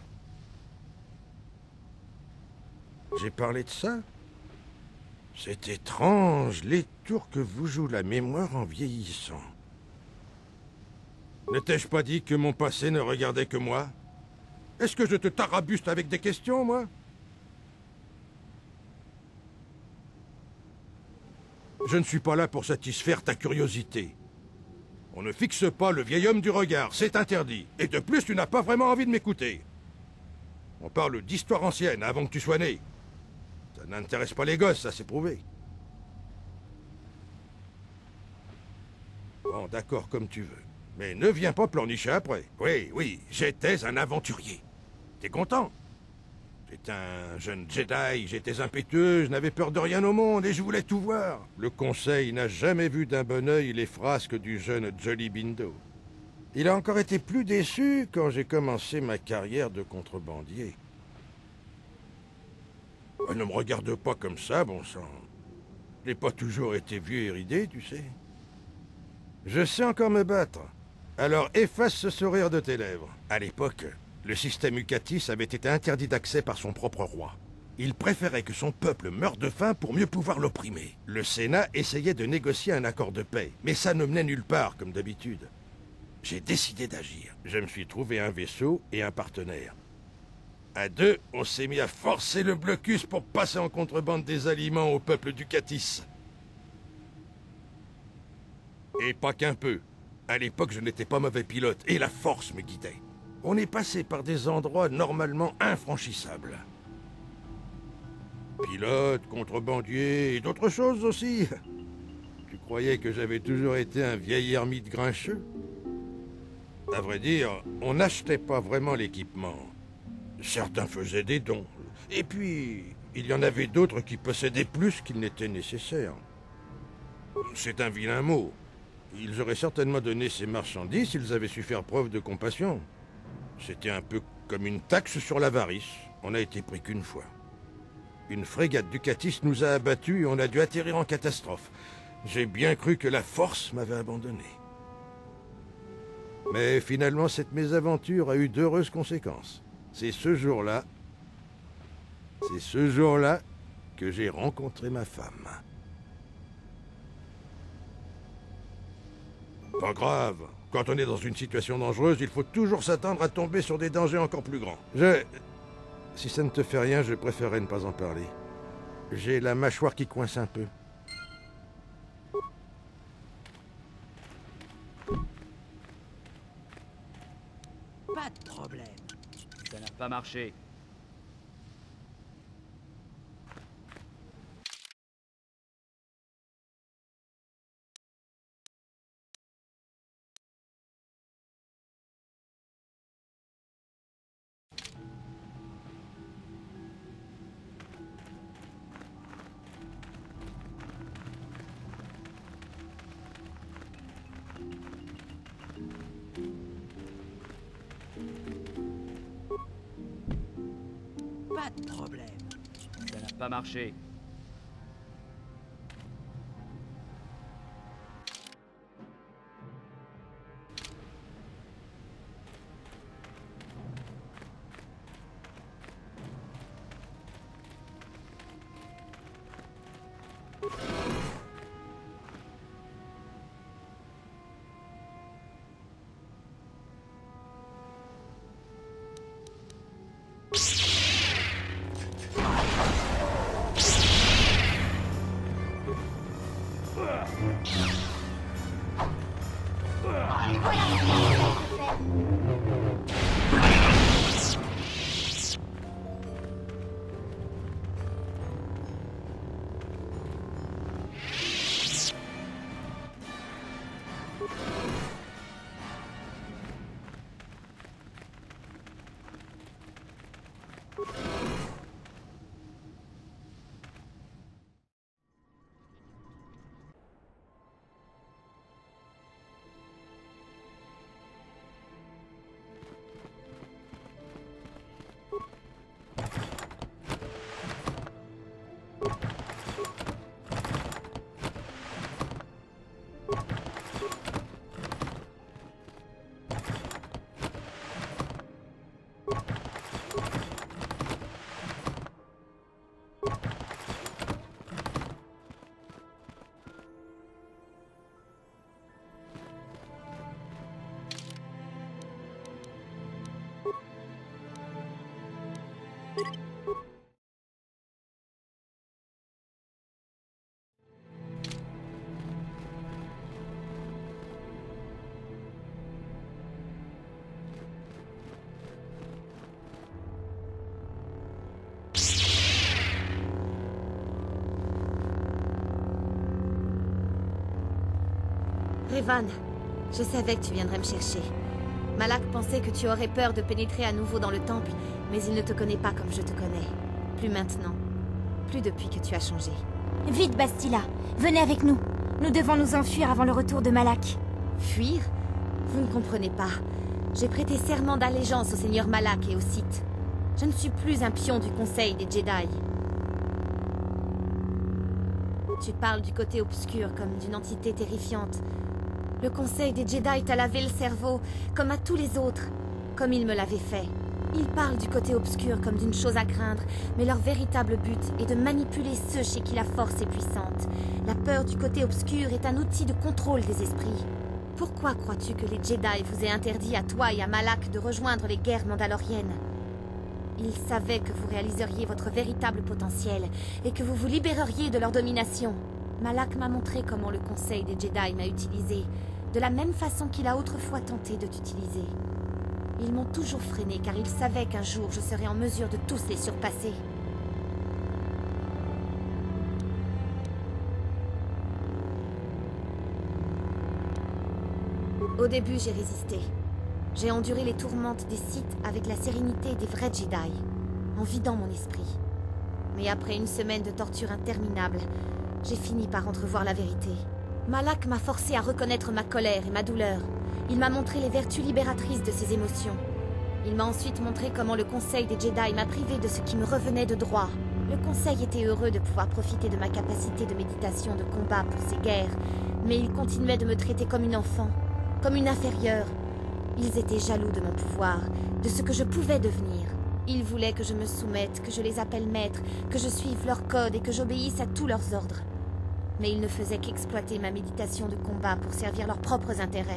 J'ai parlé de ça? C'est étrange, les tours que vous jouent la mémoire en vieillissant. Ne t'ai-je pas dit que mon passé ne regardait que moi? Est-ce que je te tarabuste avec des questions, moi? Je ne suis pas là pour satisfaire ta curiosité. On ne fixe pas le vieil homme du regard, c'est interdit. Et de plus, tu n'as pas vraiment envie de m'écouter. On parle d'histoire ancienne avant que tu sois né. Ça n'intéresse pas les gosses, ça c'est prouvé. Bon, d'accord, comme tu veux. Mais ne viens pas pleurnicher après. Oui, j'étais un aventurier. T'es content? J'étais un jeune Jedi, j'étais impétueux, je n'avais peur de rien au monde et je voulais tout voir. Le Conseil n'a jamais vu d'un bon œil les frasques du jeune Jolly Bindo. Il a encore été plus déçu quand j'ai commencé ma carrière de contrebandier. Ne me regarde pas comme ça, bon sang. Je n'ai pas toujours été vieux et ridé, tu sais. Je sais encore me battre. Alors efface ce sourire de tes lèvres. À l'époque, le système Ucatis avait été interdit d'accès par son propre roi. Il préférait que son peuple meure de faim pour mieux pouvoir l'opprimer. Le Sénat essayait de négocier un accord de paix, mais ça ne menait nulle part, comme d'habitude. J'ai décidé d'agir. Je me suis trouvé un vaisseau et un partenaire. À deux, on s'est mis à forcer le blocus pour passer en contrebande des aliments au peuple d'Ucatis. Et pas qu'un peu. À l'époque, je n'étais pas mauvais pilote, et la force me guidait. On est passé par des endroits normalement infranchissables. Pilote, contrebandier et d'autres choses aussi. Tu croyais que j'avais toujours été un vieil ermite grincheux? À vrai dire, on n'achetait pas vraiment l'équipement. Certains faisaient des dons. Et puis, il y en avait d'autres qui possédaient plus qu'il n'était nécessaire. C'est un vilain mot. Ils auraient certainement donné ces marchandises s'ils avaient su faire preuve de compassion. C'était un peu comme une taxe sur l'avarice. On n'a été pris qu'une fois. Une frégate d'Ucatis nous a abattus et on a dû atterrir en catastrophe. J'ai bien cru que la force m'avait abandonné. Mais finalement, cette mésaventure a eu d'heureuses conséquences. C'est ce jour-là que j'ai rencontré ma femme. Pas grave. Quand on est dans une situation dangereuse, il faut toujours s'attendre à tomber sur des dangers encore plus grands. Si ça ne te fait rien, je préférerais ne pas en parler. J'ai la mâchoire qui coince un peu. Pas de problème. Ça n'a pas marché. Pas de problème. Ça n'a pas marché. Revan, Je savais que tu viendrais me chercher. Malak pensait que tu aurais peur de pénétrer à nouveau dans le temple, mais il ne te connaît pas comme je te connais. Plus maintenant. Plus depuis que tu as changé. Vite, Bastila. Venez avec nous. Nous devons nous enfuir avant le retour de Malak. Fuir? Vous ne comprenez pas. J'ai prêté serment d'allégeance au Seigneur Malak et au Sith. Je ne suis plus un pion du Conseil des Jedi. Tu parles du côté obscur comme d'une entité terrifiante. Le Conseil des Jedi t'a lavé le cerveau, comme à tous les autres, comme il me l'avait fait. Ils parlent du côté obscur comme d'une chose à craindre, mais leur véritable but est de manipuler ceux chez qui la force est puissante. La peur du côté obscur est un outil de contrôle des esprits. Pourquoi crois-tu que les Jedi vous aient interdit à toi et à Malak de rejoindre les guerres mandaloriennes? Ils savaient que vous réaliseriez votre véritable potentiel et que vous vous libéreriez de leur domination. Malak m'a montré comment le Conseil des Jedi m'a utilisé, de la même façon qu'il a autrefois tenté de t'utiliser. Ils m'ont toujours freiné car ils savaient qu'un jour je serais en mesure de tous les surpasser. Au début, j'ai résisté. J'ai enduré les tourmentes des Sith avec la sérénité des vrais Jedi, en vidant mon esprit. Mais après une semaine de torture interminable, j'ai fini par entrevoir la vérité. Malak m'a forcé à reconnaître ma colère et ma douleur. Il m'a montré les vertus libératrices de ses émotions. Il m'a ensuite montré comment le Conseil des Jedi m'a privé de ce qui me revenait de droit. Le Conseil était heureux de pouvoir profiter de ma capacité de méditation de combat pour ces guerres, mais il continuait de me traiter comme une enfant, comme une inférieure. Ils étaient jaloux de mon pouvoir, de ce que je pouvais devenir. Ils voulaient que je me soumette, que je les appelle maîtres, que je suive leurs codes et que j'obéisse à tous leurs ordres. Mais ils ne faisaient qu'exploiter ma méditation de combat pour servir leurs propres intérêts.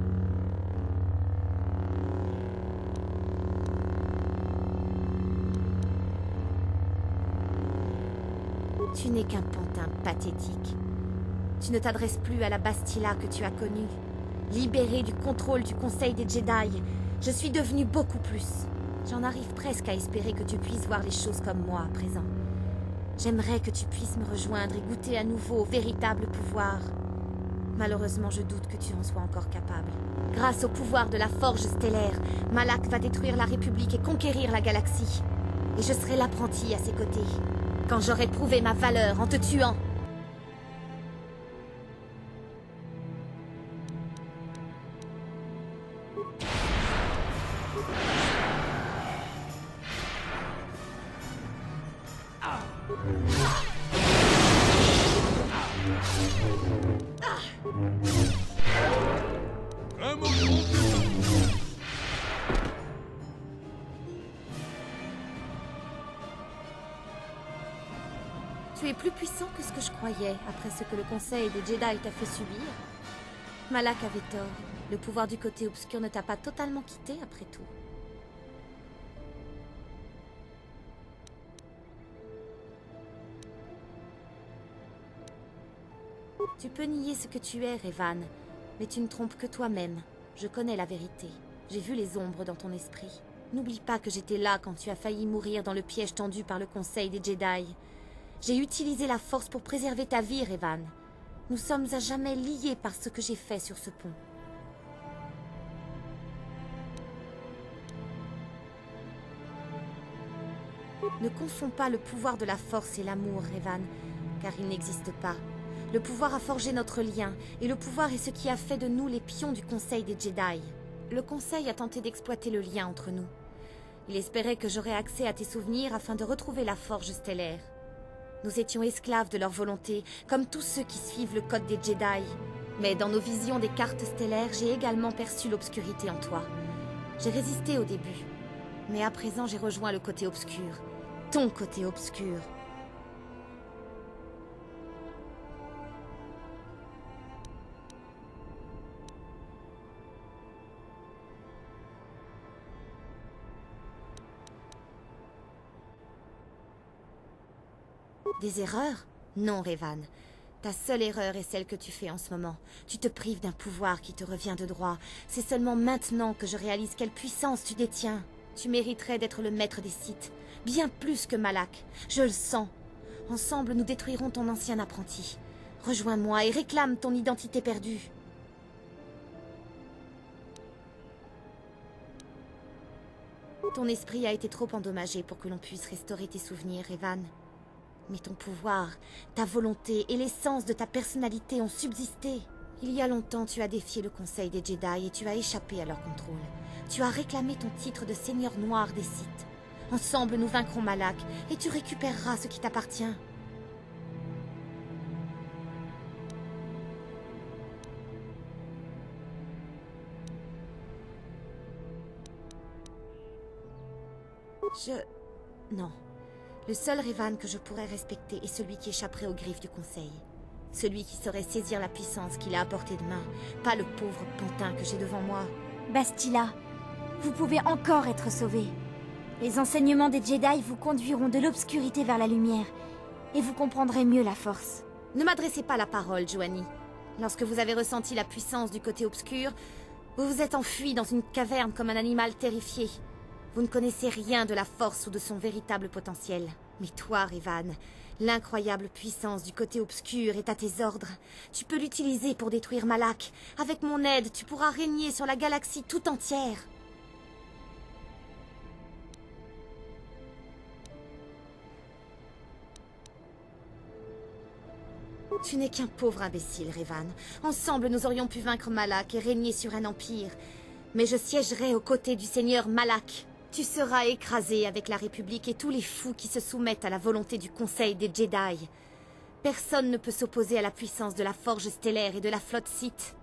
Tu n'es qu'un pantin pathétique. Tu ne t'adresses plus à la Bastila que tu as connue. Libérée du contrôle du Conseil des Jedi, je suis devenue beaucoup plus. J'en arrive presque à espérer que tu puisses voir les choses comme moi à présent. J'aimerais que tu puisses me rejoindre et goûter à nouveau au véritable pouvoir. Malheureusement, je doute que tu en sois encore capable. Grâce au pouvoir de la Forge stellaire, Malak va détruire la République et conquérir la galaxie. Et je serai l'apprenti à ses côtés, quand j'aurai prouvé ma valeur en te tuant. Tu es plus puissant que ce que je croyais, après ce que le Conseil des Jedi t'a fait subir. Malak avait tort. Le pouvoir du côté obscur ne t'a pas totalement quitté, après tout. Tu peux nier ce que tu es, Revan, mais tu ne trompes que toi-même. Je connais la vérité. J'ai vu les ombres dans ton esprit. N'oublie pas que j'étais là quand tu as failli mourir dans le piège tendu par le Conseil des Jedi. J'ai utilisé la force pour préserver ta vie, Revan. Nous sommes à jamais liés par ce que j'ai fait sur ce pont. Ne confonds pas le pouvoir de la force et l'amour, Revan, car ils n'existent pas. Le pouvoir a forgé notre lien, et le pouvoir est ce qui a fait de nous les pions du Conseil des Jedi. Le Conseil a tenté d'exploiter le lien entre nous. Il espérait que j'aurais accès à tes souvenirs afin de retrouver la Forge stellaire. Nous étions esclaves de leur volonté, comme tous ceux qui suivent le code des Jedi. Mais dans nos visions des cartes stellaires, j'ai également perçu l'obscurité en toi. J'ai résisté au début, mais à présent j'ai rejoint le côté obscur. Ton côté obscur. Des erreurs? Non, Revan. Ta seule erreur est celle que tu fais en ce moment. Tu te prives d'un pouvoir qui te revient de droit. C'est seulement maintenant que je réalise quelle puissance tu détiens. Tu mériterais d'être le maître des Sith. Bien plus que Malak. Je le sens. Ensemble, nous détruirons ton ancien apprenti. Rejoins-moi et réclame ton identité perdue. Ton esprit a été trop endommagé pour que l'on puisse restaurer tes souvenirs, Revan. Mais ton pouvoir, ta volonté et l'essence de ta personnalité ont subsisté. Il y a longtemps, tu as défié le Conseil des Jedi et tu as échappé à leur contrôle. Tu as réclamé ton titre de Seigneur Noir des Sith. Ensemble, nous vaincrons Malak et tu récupéreras ce qui t'appartient. Non. Le seul Revan que je pourrais respecter est celui qui échapperait aux griffes du Conseil. Celui qui saurait saisir la puissance qu'il a à portée de main, pas le pauvre pantin que j'ai devant moi. Bastila, vous pouvez encore être sauvé. Les enseignements des Jedi vous conduiront de l'obscurité vers la lumière, et vous comprendrez mieux la force. Ne m'adressez pas la parole, Juani. Lorsque vous avez ressenti la puissance du côté obscur, vous vous êtes enfui dans une caverne comme un animal terrifié. Vous ne connaissez rien de la force ou de son véritable potentiel. Mais toi, Revan, l'incroyable puissance du côté obscur est à tes ordres. Tu peux l'utiliser pour détruire Malak. Avec mon aide, tu pourras régner sur la galaxie tout entière. Tu n'es qu'un pauvre imbécile, Revan. Ensemble, nous aurions pu vaincre Malak et régner sur un empire. Mais je siégerai aux côtés du seigneur Malak. Tu seras écrasé avec la République et tous les fous qui se soumettent à la volonté du Conseil des Jedi. Personne ne peut s'opposer à la puissance de la Forge stellaire et de la flotte Sith.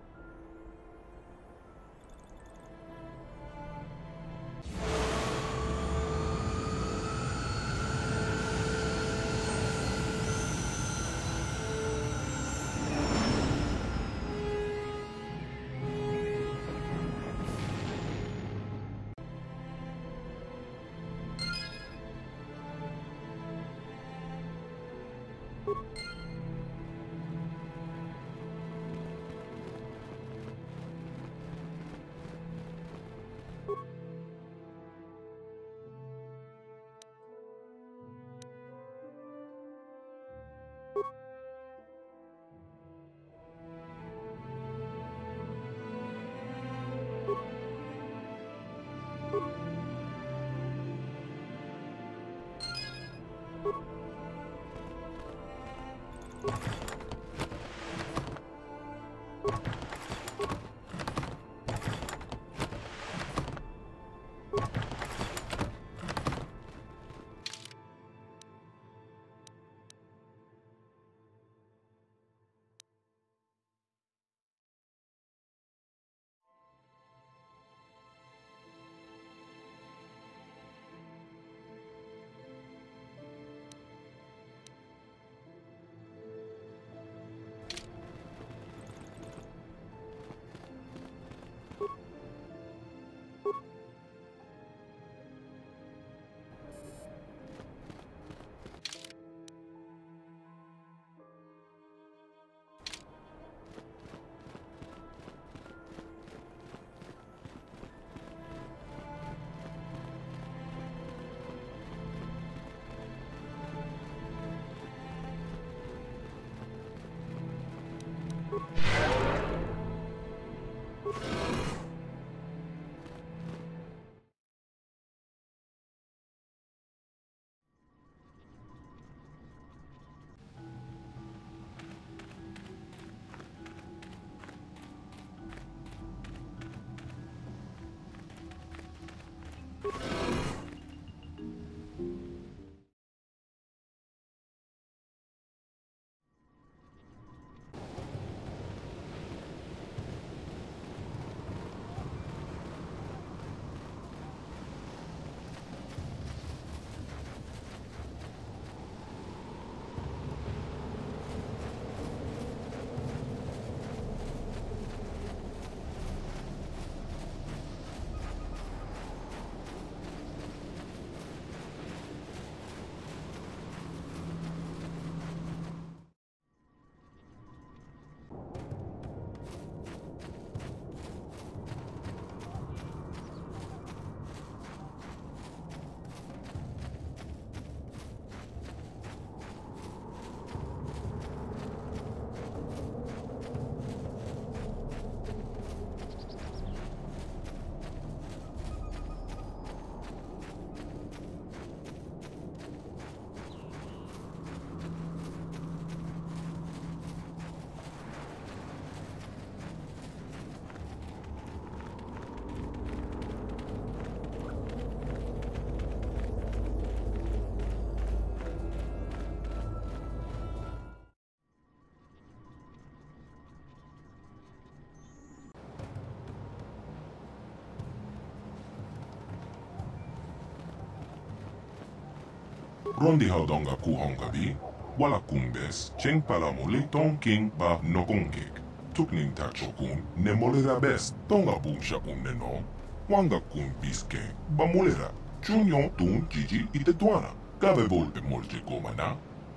Rondi haudonga kuhongabi, wala kumbes, cheng palamole tong king ba nokongek. Tukning tachokun, ne molera best, tonga bumsha unneno, wanga kun biske, ba molera, chunyon tun jiji ite tuana, kabe volpe molje gomana.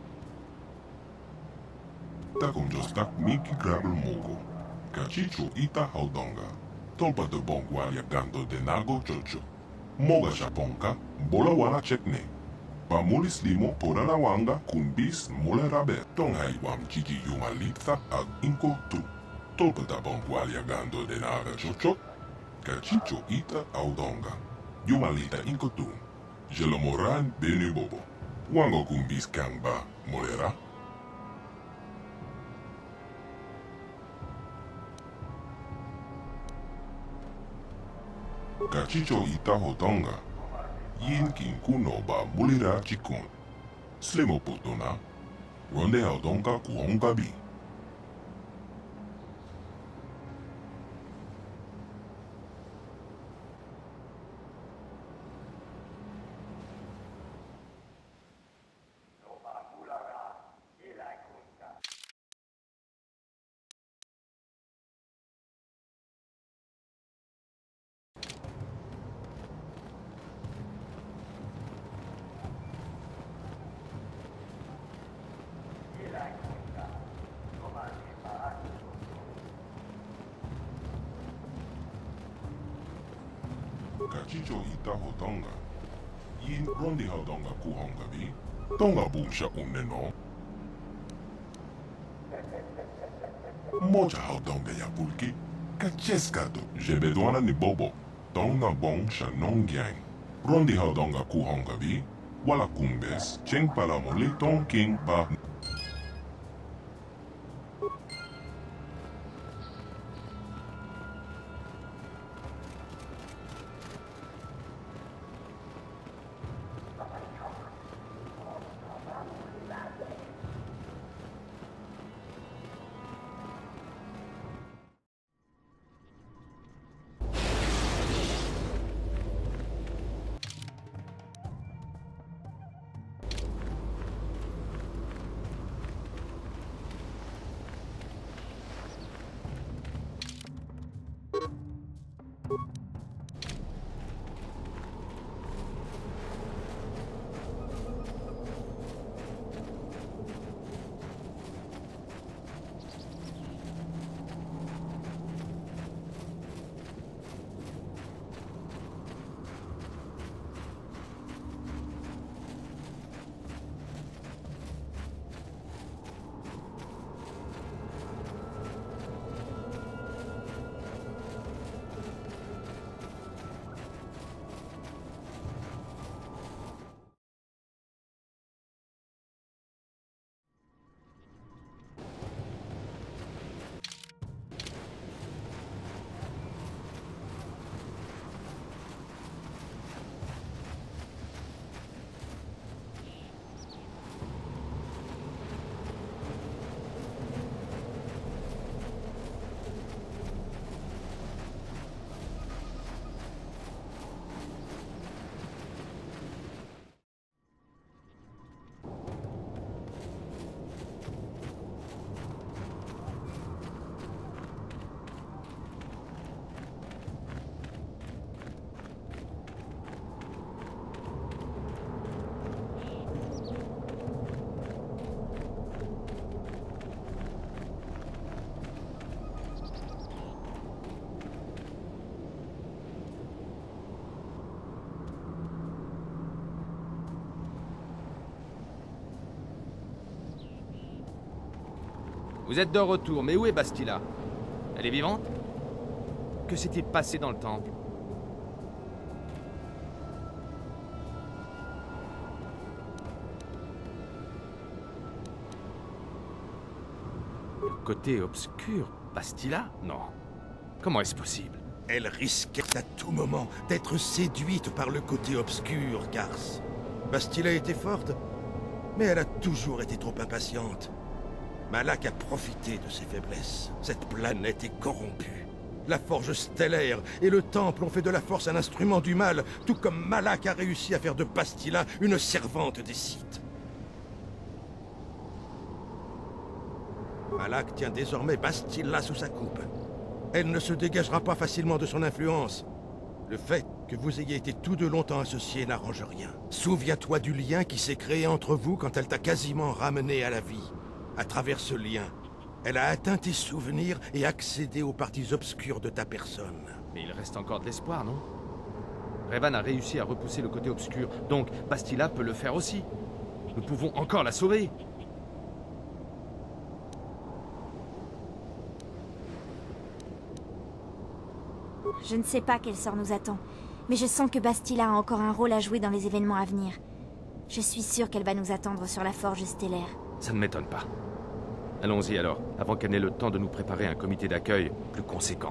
Takum jostak miki grabel mogo, kachicho ita haudonga, tolpa de bongwalia gando de nago chocho, moga shaponka, bola wala chekne. Pamulis limo porana wanga kun bis molera be, tonghai wam jiji yumalita ag inko tu. Tolpa da bongwalia gando de naga chocho, kachicho ita haudonga, yumalita inko tu. Jelomoran benu bobo, wango kun bis kangba molera. Kachicho ita hodonga, yin kin kuno ba mulira chikun. Slemo potona, ronde hodonga kuhonga bi. Kachicho ita hodonga, yin rondi hodonga kuhonga bi, tonga bumsha unneno. Moja hodonga ya pulki, kacheskato, jebedwana ni bobo, tonga bongsha nongyang. Rondi hodonga kuhonga bi, wala kumbes, cheng palamole tong king ba. Vous êtes de retour, mais où est Bastila? Elle est vivante? Que s'est-il passé dans le temple? Le côté obscur? Bastila? Non. Comment est-ce possible? Elle risquait à tout moment d'être séduite par le côté obscur, Garce. Bastila était forte, mais elle a toujours été trop impatiente. Malak a profité de ses faiblesses. Cette planète est corrompue. La forge stellaire et le temple ont fait de la force un instrument du mal, tout comme Malak a réussi à faire de Bastila une servante des Sith. Malak tient désormais Bastila sous sa coupe. Elle ne se dégagera pas facilement de son influence. Le fait que vous ayez été tous deux longtemps associés n'arrange rien. Souviens-toi du lien qui s'est créé entre vous quand elle t'a quasiment ramené à la vie. À travers ce lien, elle a atteint tes souvenirs et accédé aux parties obscures de ta personne. Mais il reste encore de l'espoir, non? Revan a réussi à repousser le côté obscur, donc Bastila peut le faire aussi. Nous pouvons encore la sauver. Je ne sais pas quel sort nous attend, mais je sens que Bastila a encore un rôle à jouer dans les événements à venir. Je suis sûre qu'elle va nous attendre sur la forge stellaire. Ça ne m'étonne pas. Allons-y alors, avant qu'elle n'ait le temps de nous préparer un comité d'accueil plus conséquent.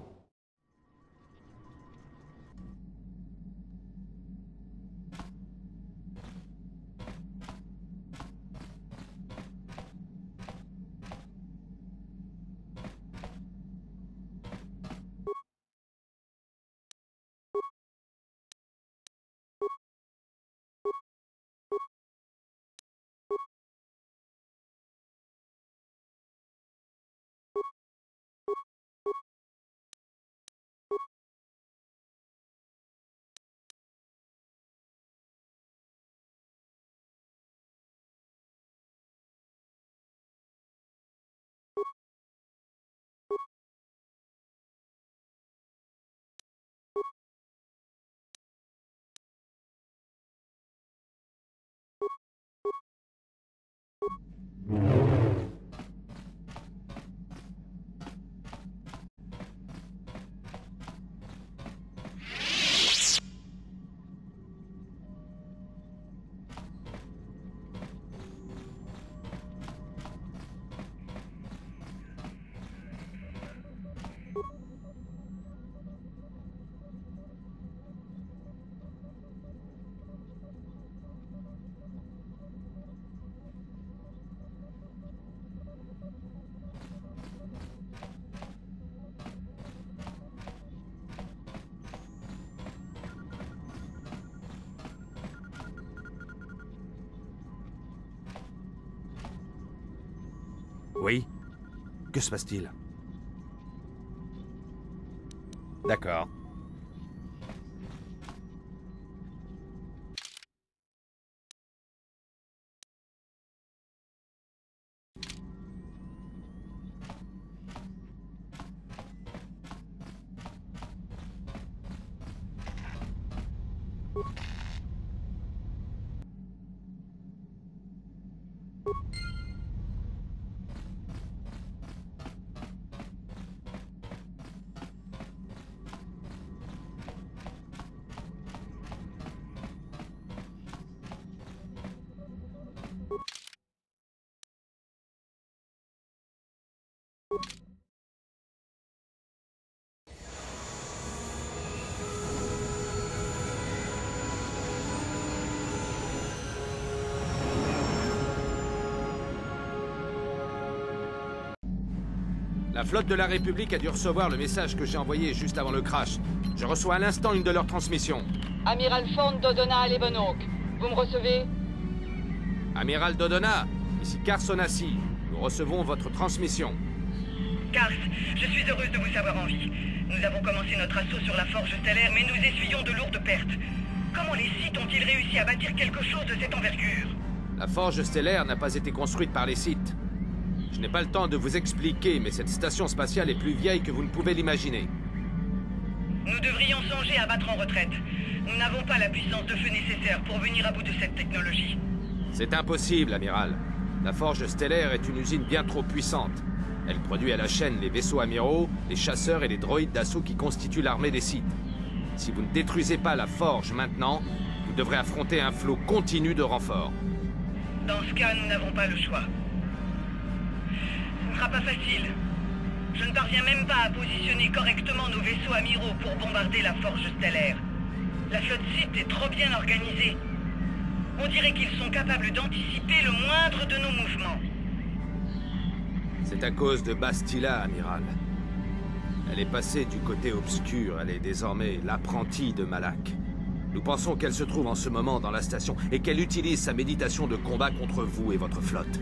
Oui? Que se passe-t-il? D'accord. La flotte de la République a dû recevoir le message que j'ai envoyé juste avant le crash. Je reçois à l'instant une de leurs transmissions. Amiral Fond Dodonna à Levenhawk. Vous me recevez? Amiral Dodonna, ici Carson Assi. Nous recevons votre transmission. Cars, je suis heureuse de vous savoir en vie. Nous avons commencé notre assaut sur la forge stellaire, mais nous essuyons de lourdes pertes. Comment les Sith ont-ils réussi à bâtir quelque chose de cette envergure? La forge stellaire n'a pas été construite par les Sith. Je n'ai pas le temps de vous expliquer, mais cette station spatiale est plus vieille que vous ne pouvez l'imaginer. Nous devrions songer à battre en retraite. Nous n'avons pas la puissance de feu nécessaire pour venir à bout de cette technologie. C'est impossible, amiral. La forge stellaire est une usine bien trop puissante. Elle produit à la chaîne les vaisseaux amiraux, les chasseurs et les droïdes d'assaut qui constituent l'armée des Sith. Si vous ne détruisez pas la forge maintenant, vous devrez affronter un flot continu de renforts. Dans ce cas, nous n'avons pas le choix. Ce ne sera pas facile. Je ne parviens même pas à positionner correctement nos vaisseaux amiraux pour bombarder la forge stellaire. La flotte Sith est trop bien organisée. On dirait qu'ils sont capables d'anticiper le moindre de nos mouvements. C'est à cause de Bastila, amiral. Elle est passée du côté obscur, elle est désormais l'apprentie de Malak. Nous pensons qu'elle se trouve en ce moment dans la station et qu'elle utilise sa méditation de combat contre vous et votre flotte.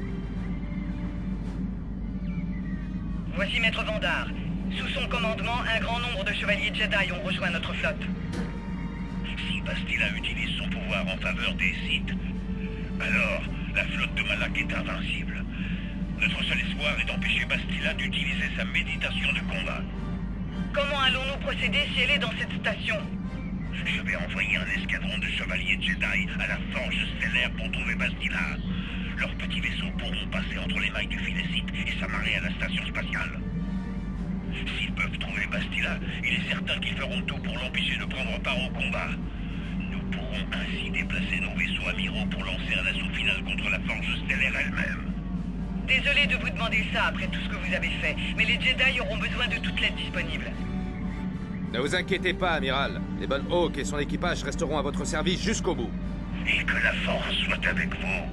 Voici Maître Vandar. Sous son commandement, un grand nombre de chevaliers Jedi ont rejoint notre flotte. Si Bastila utilise son pouvoir en faveur des Sith, alors la flotte de Malak est invincible. Notre seul espoir est d'empêcher Bastila d'utiliser sa méditation de combat. Comment allons-nous procéder si elle est dans cette station? Je vais envoyer un escadron de chevaliers Jedi à la Forge Stellaire pour trouver Bastila. Leurs petits vaisseaux pourront passer entre les mailles du filet Sith et s'amarrer à la station spatiale. S'ils peuvent trouver Bastila, il est certain qu'ils feront tout pour l'empêcher de prendre part au combat. Nous pourrons ainsi déplacer nos vaisseaux amiraux pour lancer un assaut final contre la Forge Stellaire elle-même. Désolé de vous demander ça après tout ce que vous avez fait, mais les Jedi auront besoin de toute l'aide disponible. Ne vous inquiétez pas, amiral. Les bonnes Hawk et son équipage resteront à votre service jusqu'au bout. Et que la force soit avec vous.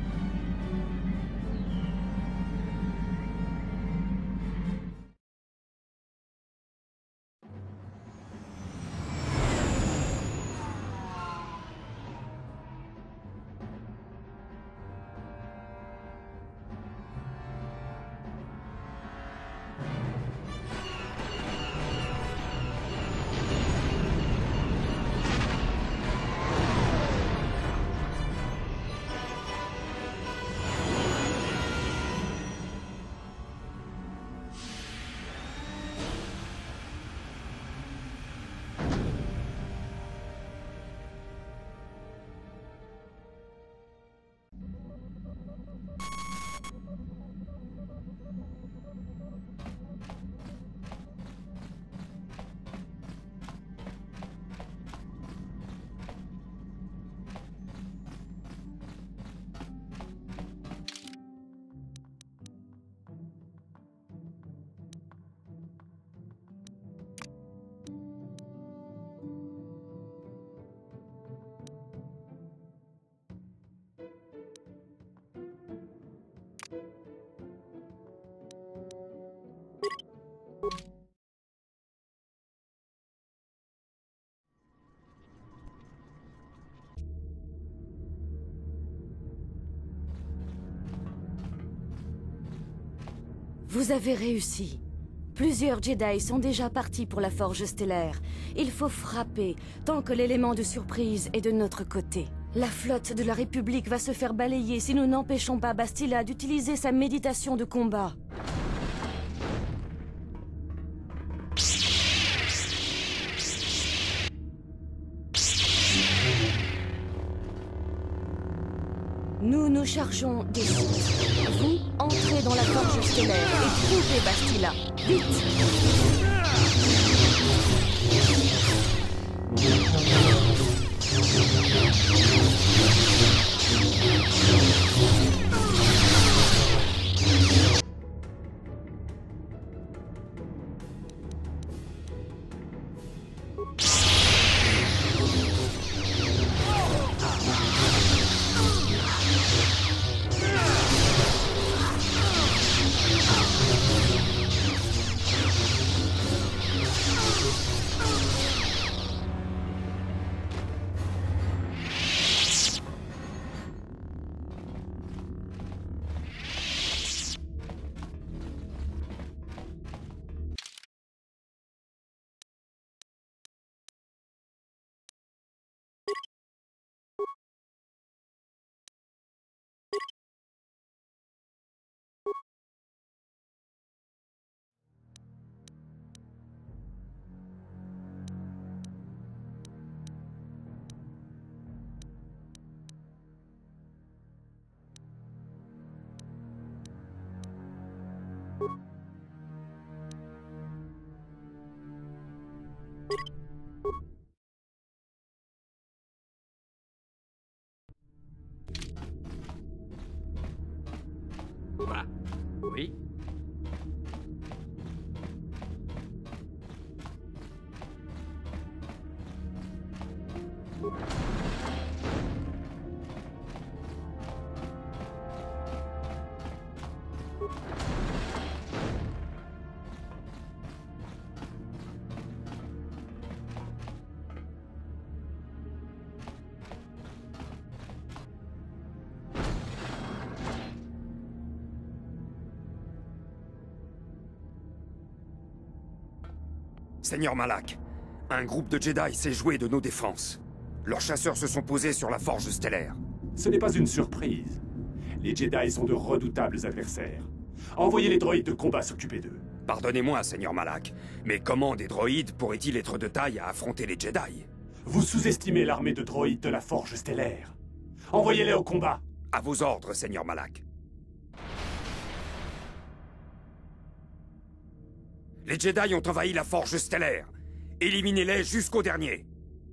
Vous avez réussi. Plusieurs Jedi sont déjà partis pour la Forge Stellaire. Il faut frapper, tant que l'élément de surprise est de notre côté. La flotte de la République va se faire balayer si nous n'empêchons pas Bastila d'utiliser sa méditation de combat. Nous nous chargeons des Sith. Vous, entrez dans la Forge Stellaire et trouvez Bastila. Vite! Oui. Seigneur Malak, un groupe de Jedi s'est joué de nos défenses. Leurs chasseurs se sont posés sur la forge stellaire. Ce n'est pas une surprise. Les Jedi sont de redoutables adversaires. Envoyez les droïdes de combat s'occuper d'eux. Pardonnez-moi, Seigneur Malak, mais comment des droïdes pourraient-ils être de taille à affronter les Jedi? Vous sous-estimez l'armée de droïdes de la forge stellaire. Envoyez-les au combat. À vos ordres, Seigneur Malak. Les Jedi ont envahi la forge stellaire. Éliminez-les jusqu'au dernier.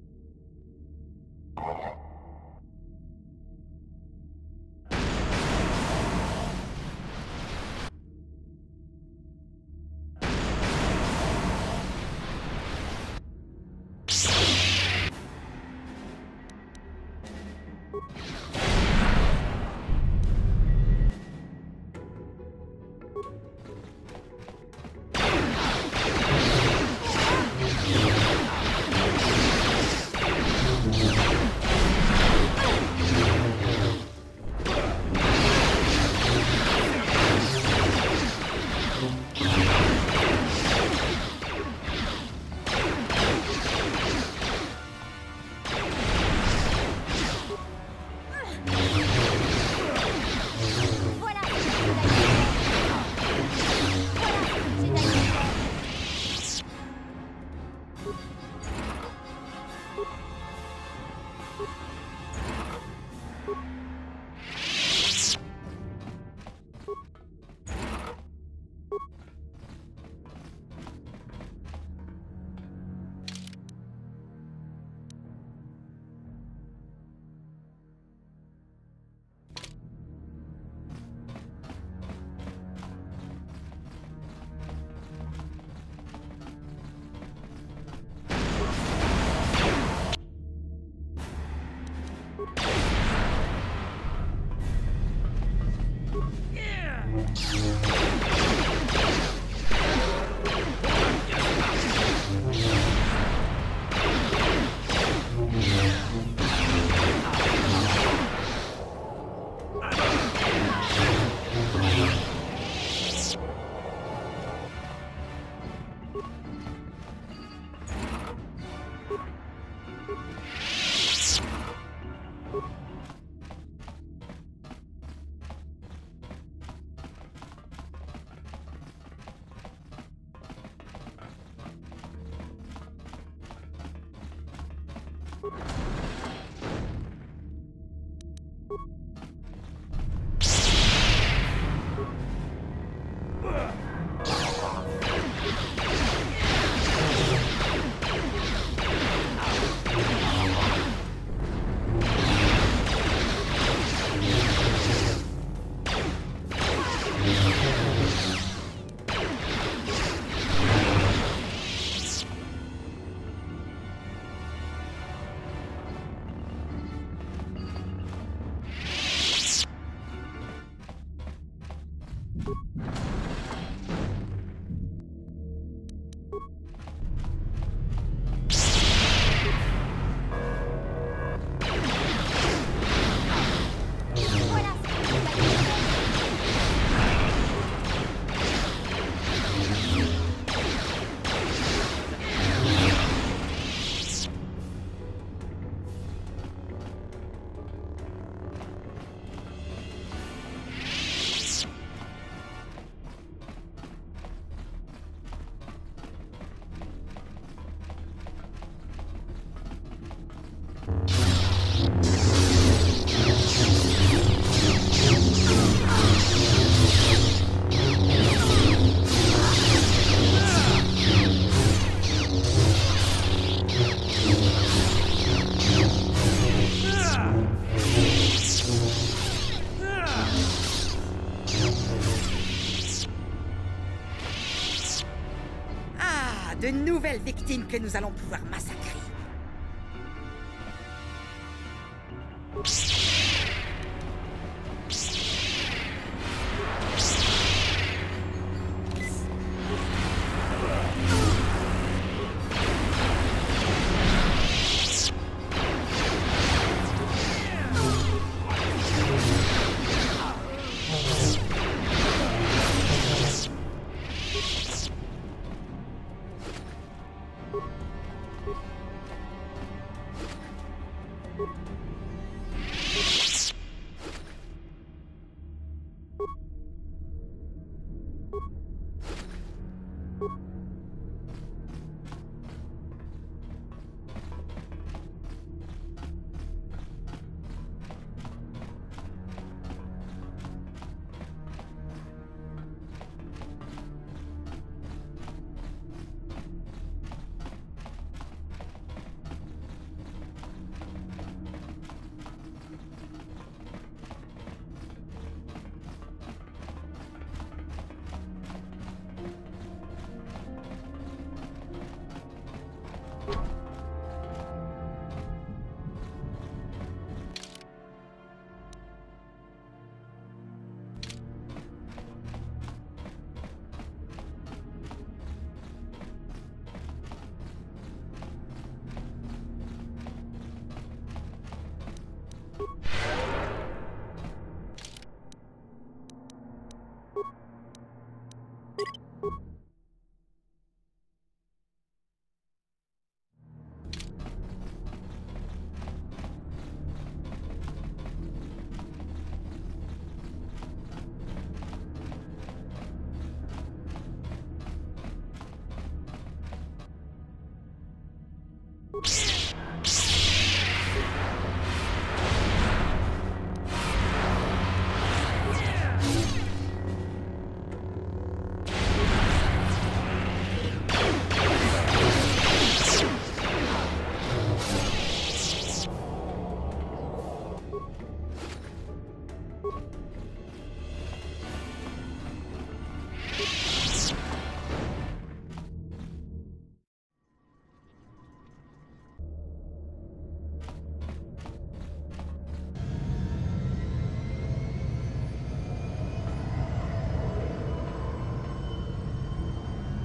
De nouvelles victimes que nous allons pouvoir massacrer.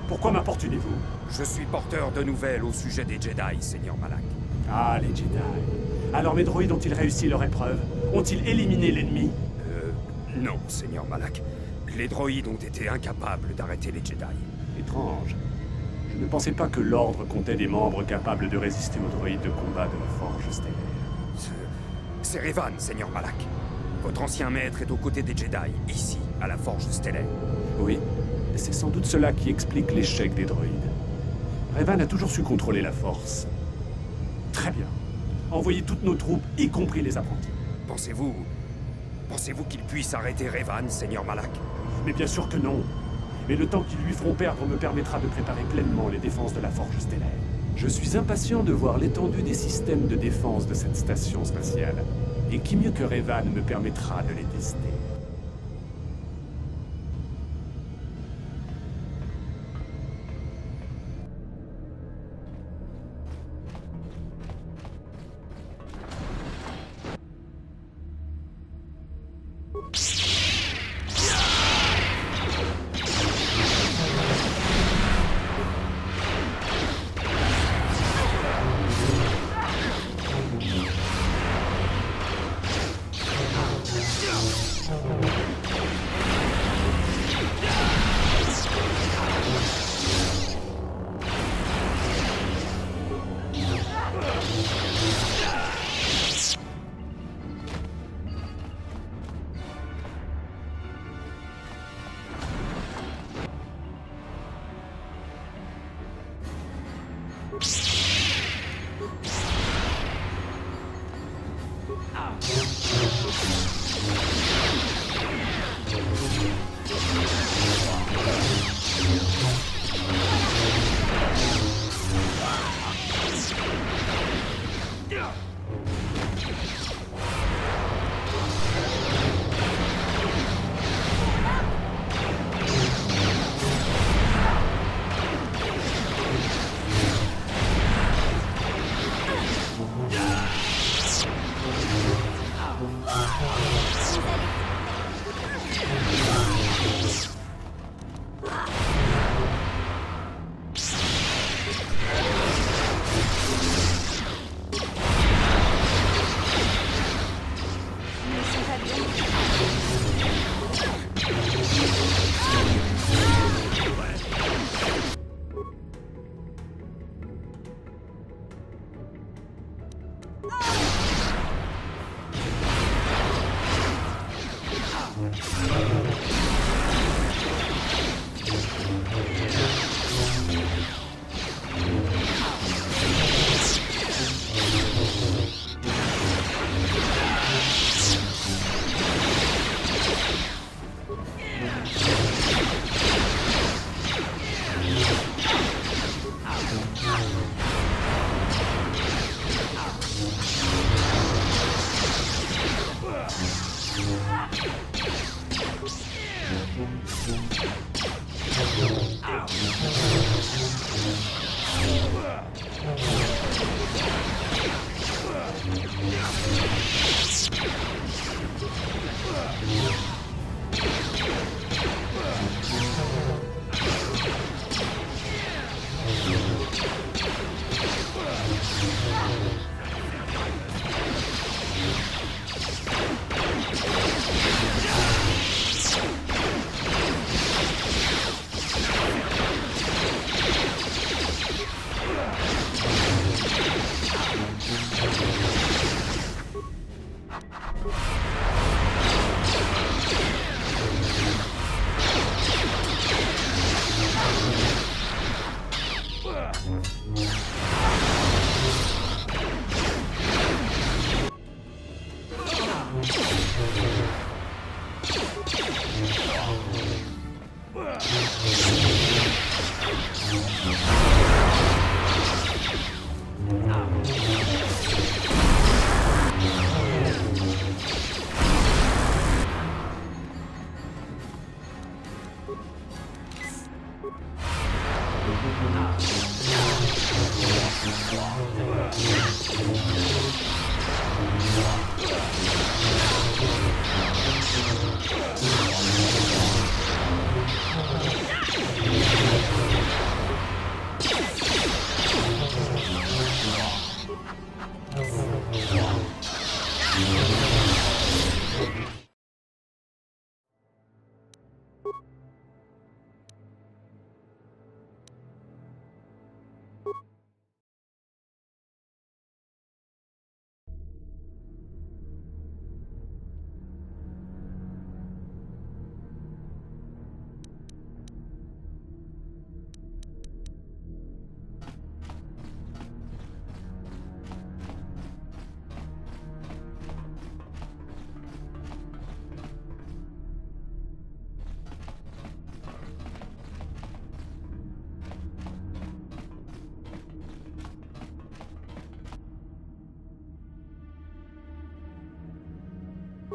Pourquoi m'importunez-vous? Je suis porteur de nouvelles au sujet des Jedi, Seigneur Malak. Ah, les Jedi. Alors mes droïdes ont-ils réussi leur épreuve? Ont-ils éliminé l'ennemi? Non, Seigneur Malak. Les droïdes ont été incapables d'arrêter les Jedi. Étrange. Je ne pensais pas que l'Ordre comptait des membres capables de résister aux droïdes de combat de la Forge stellaire. C'est Revan, Seigneur Malak. Votre ancien maître est aux côtés des Jedi, ici, à la Forge stellaire. Oui, c'est sans doute cela qui explique l'échec des droïdes. Revan a toujours su contrôler la Force. Très bien. Envoyez toutes nos troupes, y compris les apprentis. Pensez-vous qu'il puisse arrêter Revan, Seigneur Malak? Mais bien sûr que non. Mais le temps qu'ils lui feront perdre me permettra de préparer pleinement les défenses de la Forge stellaire. Je suis impatient de voir l'étendue des systèmes de défense de cette station spatiale. Et qui mieux que Revan me permettra de les tester.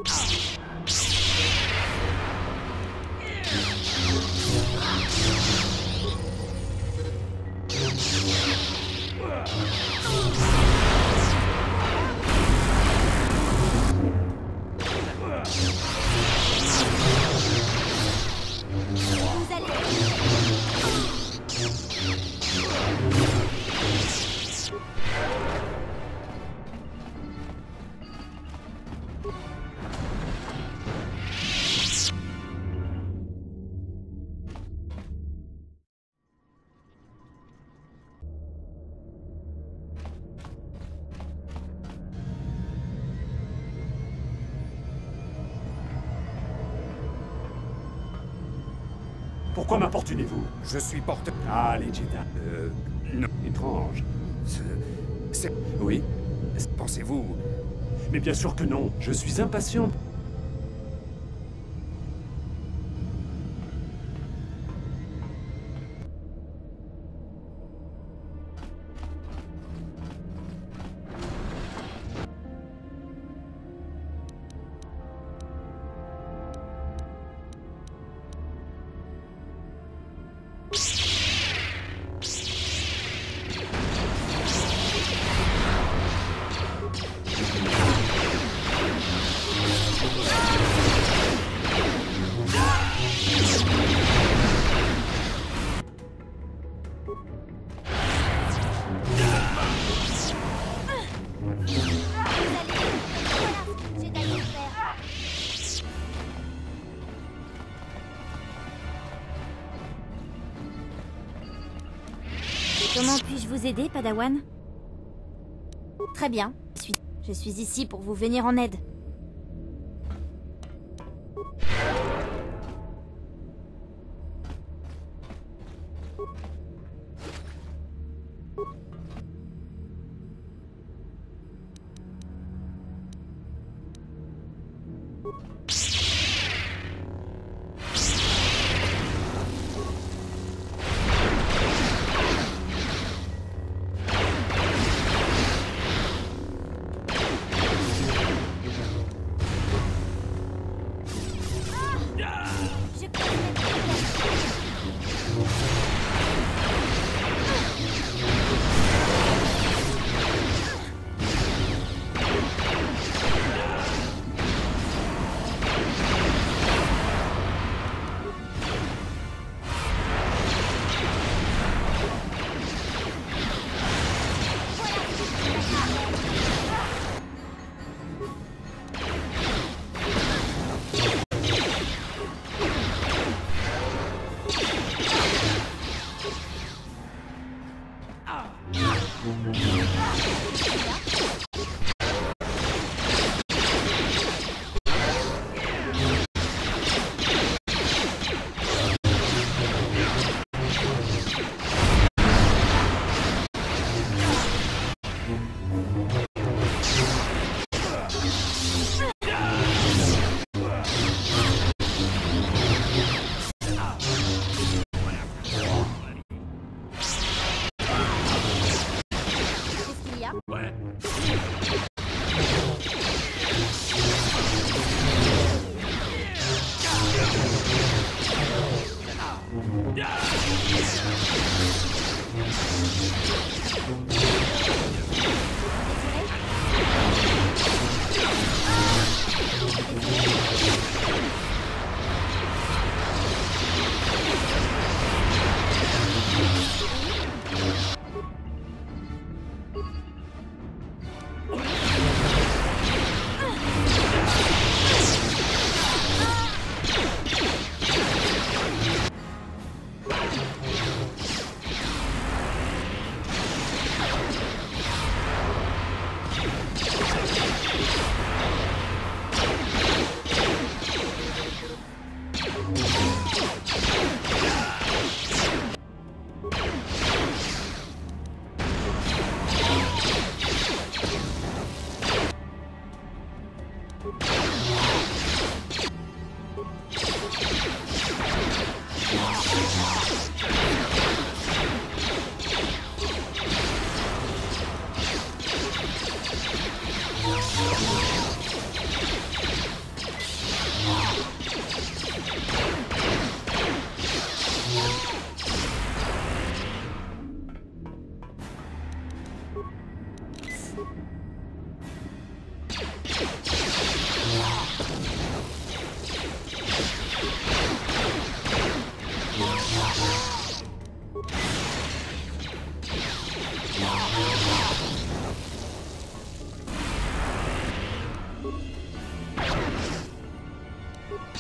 Pourquoi m'importunez-vous? Je suis porteur... Ah, les Jedi. Non. Étrange. C'est... Oui? Pensez-vous... Mais bien sûr que non. Je suis impatient. Comment puis-je vous aider, Padawan? Très bien. Je suis ici pour vous venir en aide.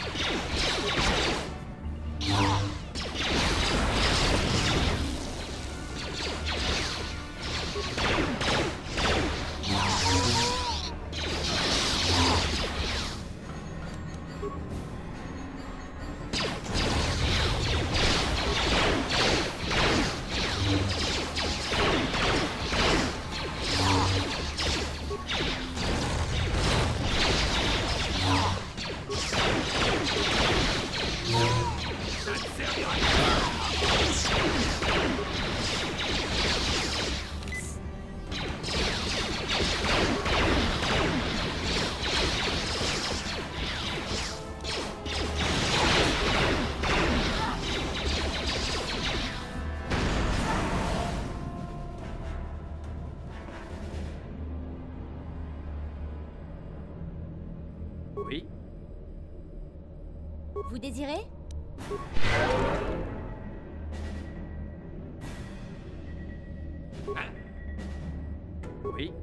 Oui. Vous désirez? Oui.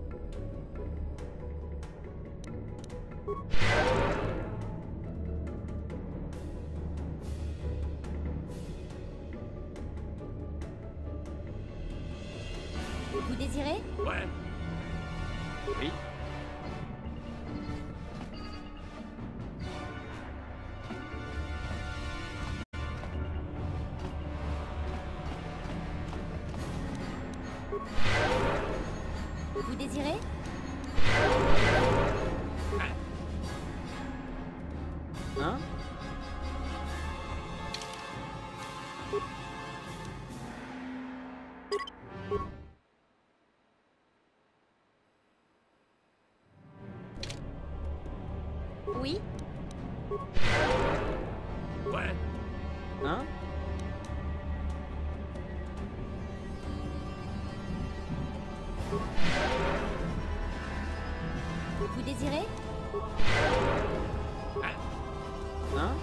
Vous désirez? Ouais. Oui. Vous désirez? Hein? Oui. Ouais. Hein? Vous désirez? Hein?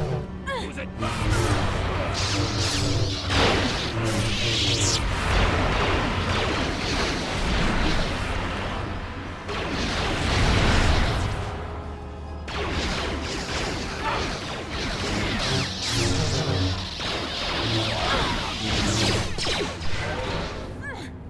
Vous êtes pas...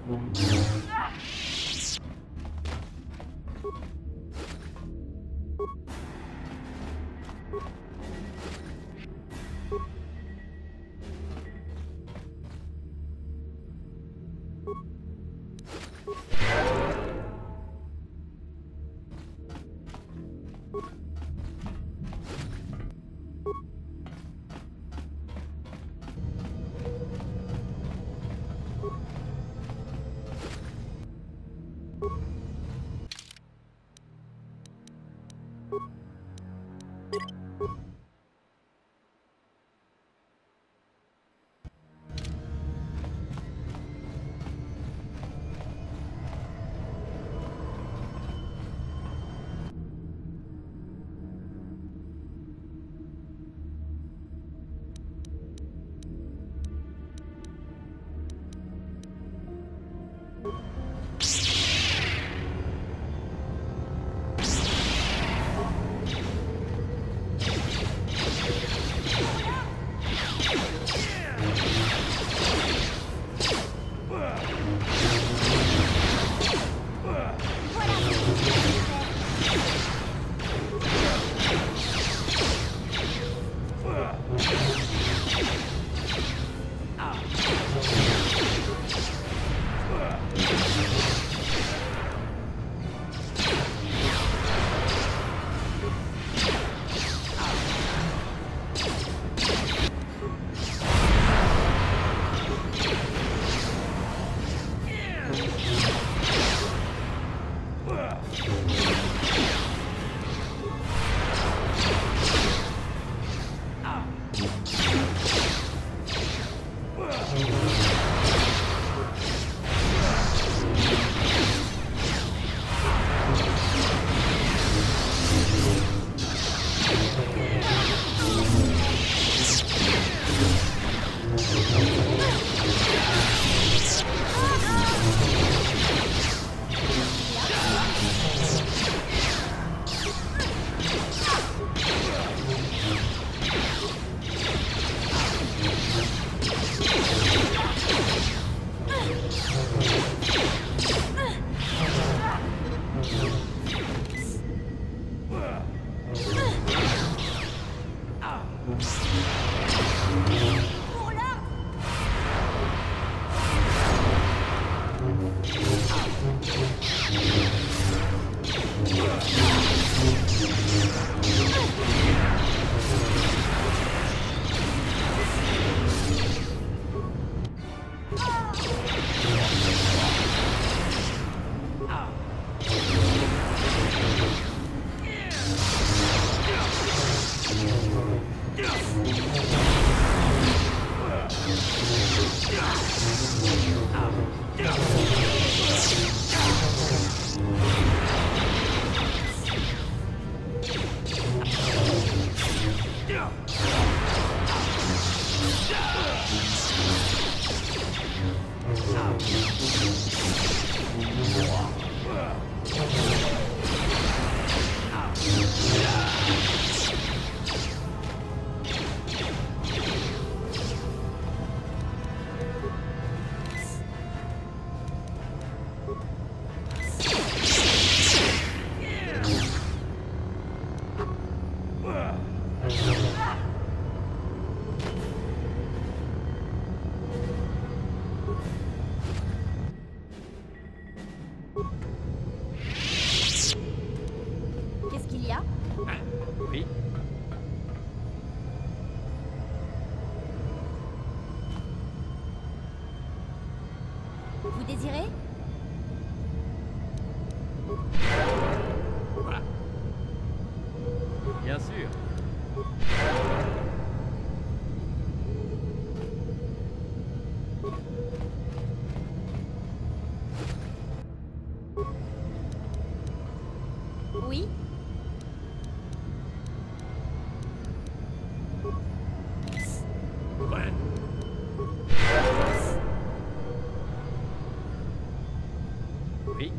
Vous désirez? Bien sûr. Oui? Ouais. Oui.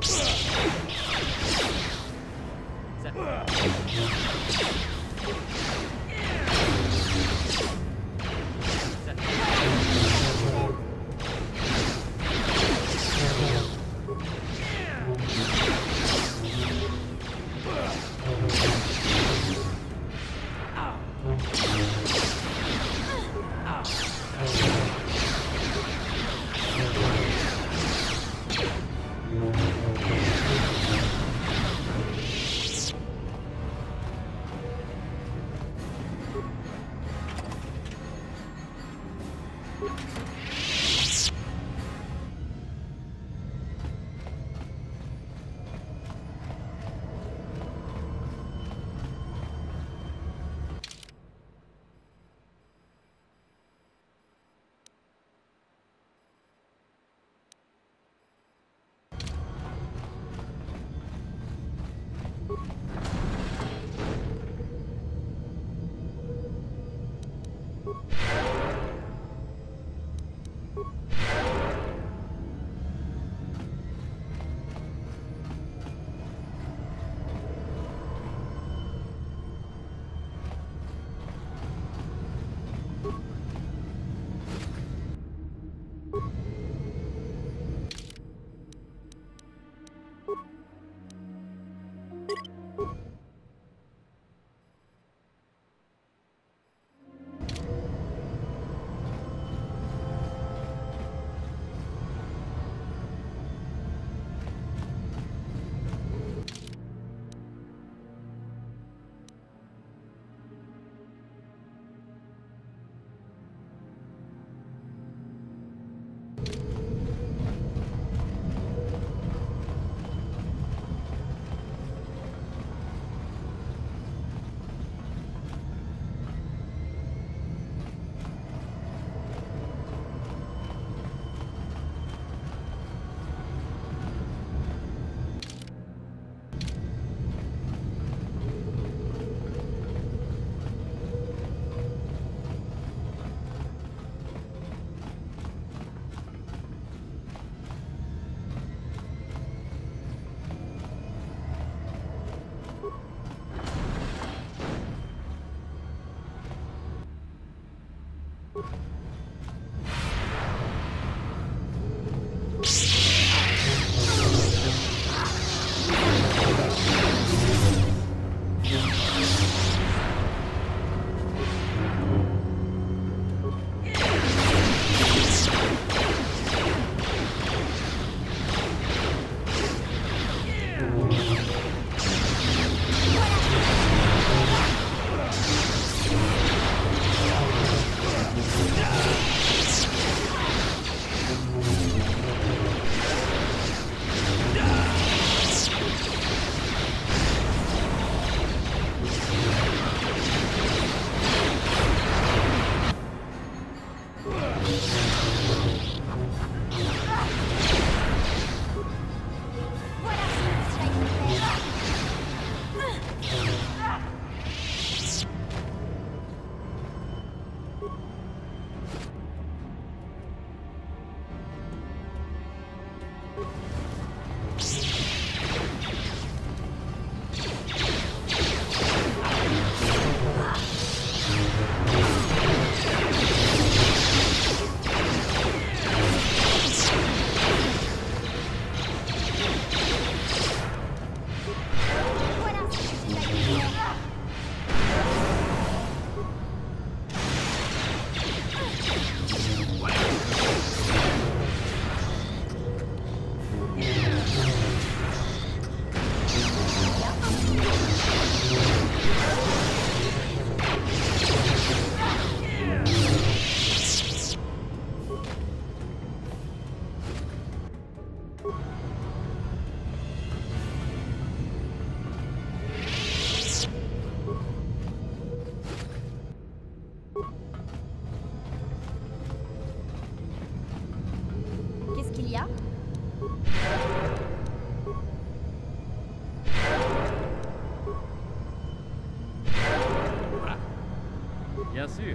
Bien sûr.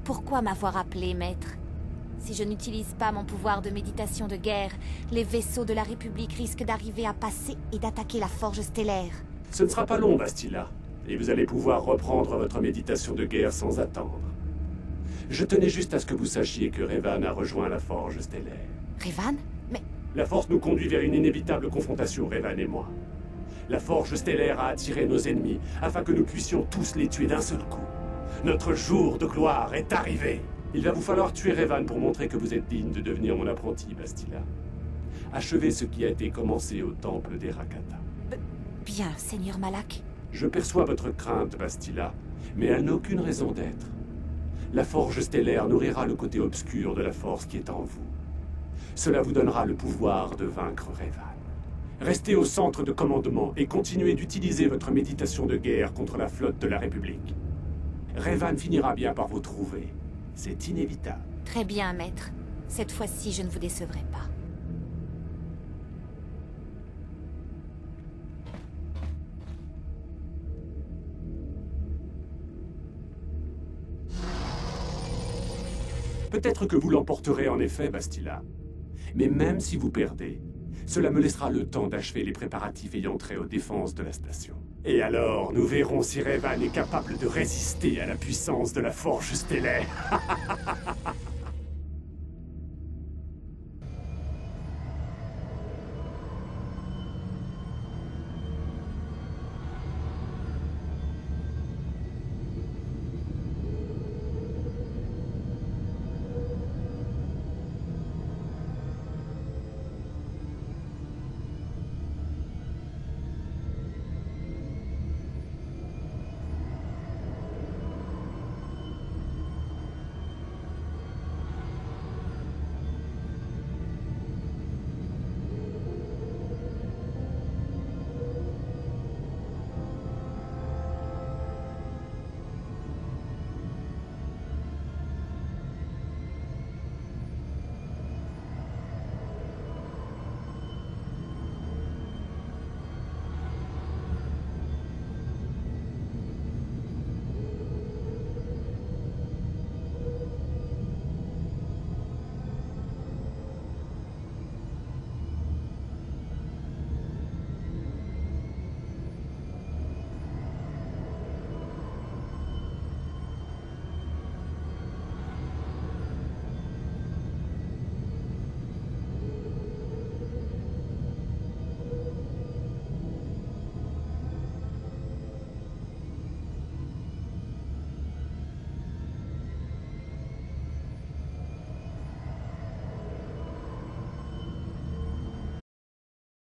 Pourquoi m'avoir appelé, maître? Si je n'utilise pas mon pouvoir de méditation de guerre, les vaisseaux de la République risquent d'arriver à passer et d'attaquer la forge stellaire. Ce ne sera pas long, Bastila, et vous allez pouvoir reprendre votre méditation de guerre sans attendre. Je tenais juste à ce que vous sachiez que Revan a rejoint la forge stellaire. Revan? Mais... La force nous conduit vers une inévitable confrontation, Revan et moi. La forge stellaire a attiré nos ennemis, afin que nous puissions tous les tuer d'un seul coup. Notre jour de gloire est arrivé. Il va vous falloir tuer Revan pour montrer que vous êtes digne de devenir mon apprenti, Bastila. Achevez ce qui a été commencé au temple des Rakata. Bien, Seigneur Malak. Je perçois votre crainte, Bastila, mais elle n'a aucune raison d'être. La forge stellaire nourrira le côté obscur de la force qui est en vous. Cela vous donnera le pouvoir de vaincre Revan. Restez au centre de commandement et continuez d'utiliser votre méditation de guerre contre la flotte de la République. Revan finira bien par vous trouver. C'est inévitable. Très bien, maître. Cette fois-ci, je ne vous décevrai pas. Peut-être que vous l'emporterez en effet, Bastila. Mais même si vous perdez, cela me laissera le temps d'achever les préparatifs ayant trait aux défenses de la station. Et alors, nous verrons si Revan est capable de résister à la puissance de la forge stellaire.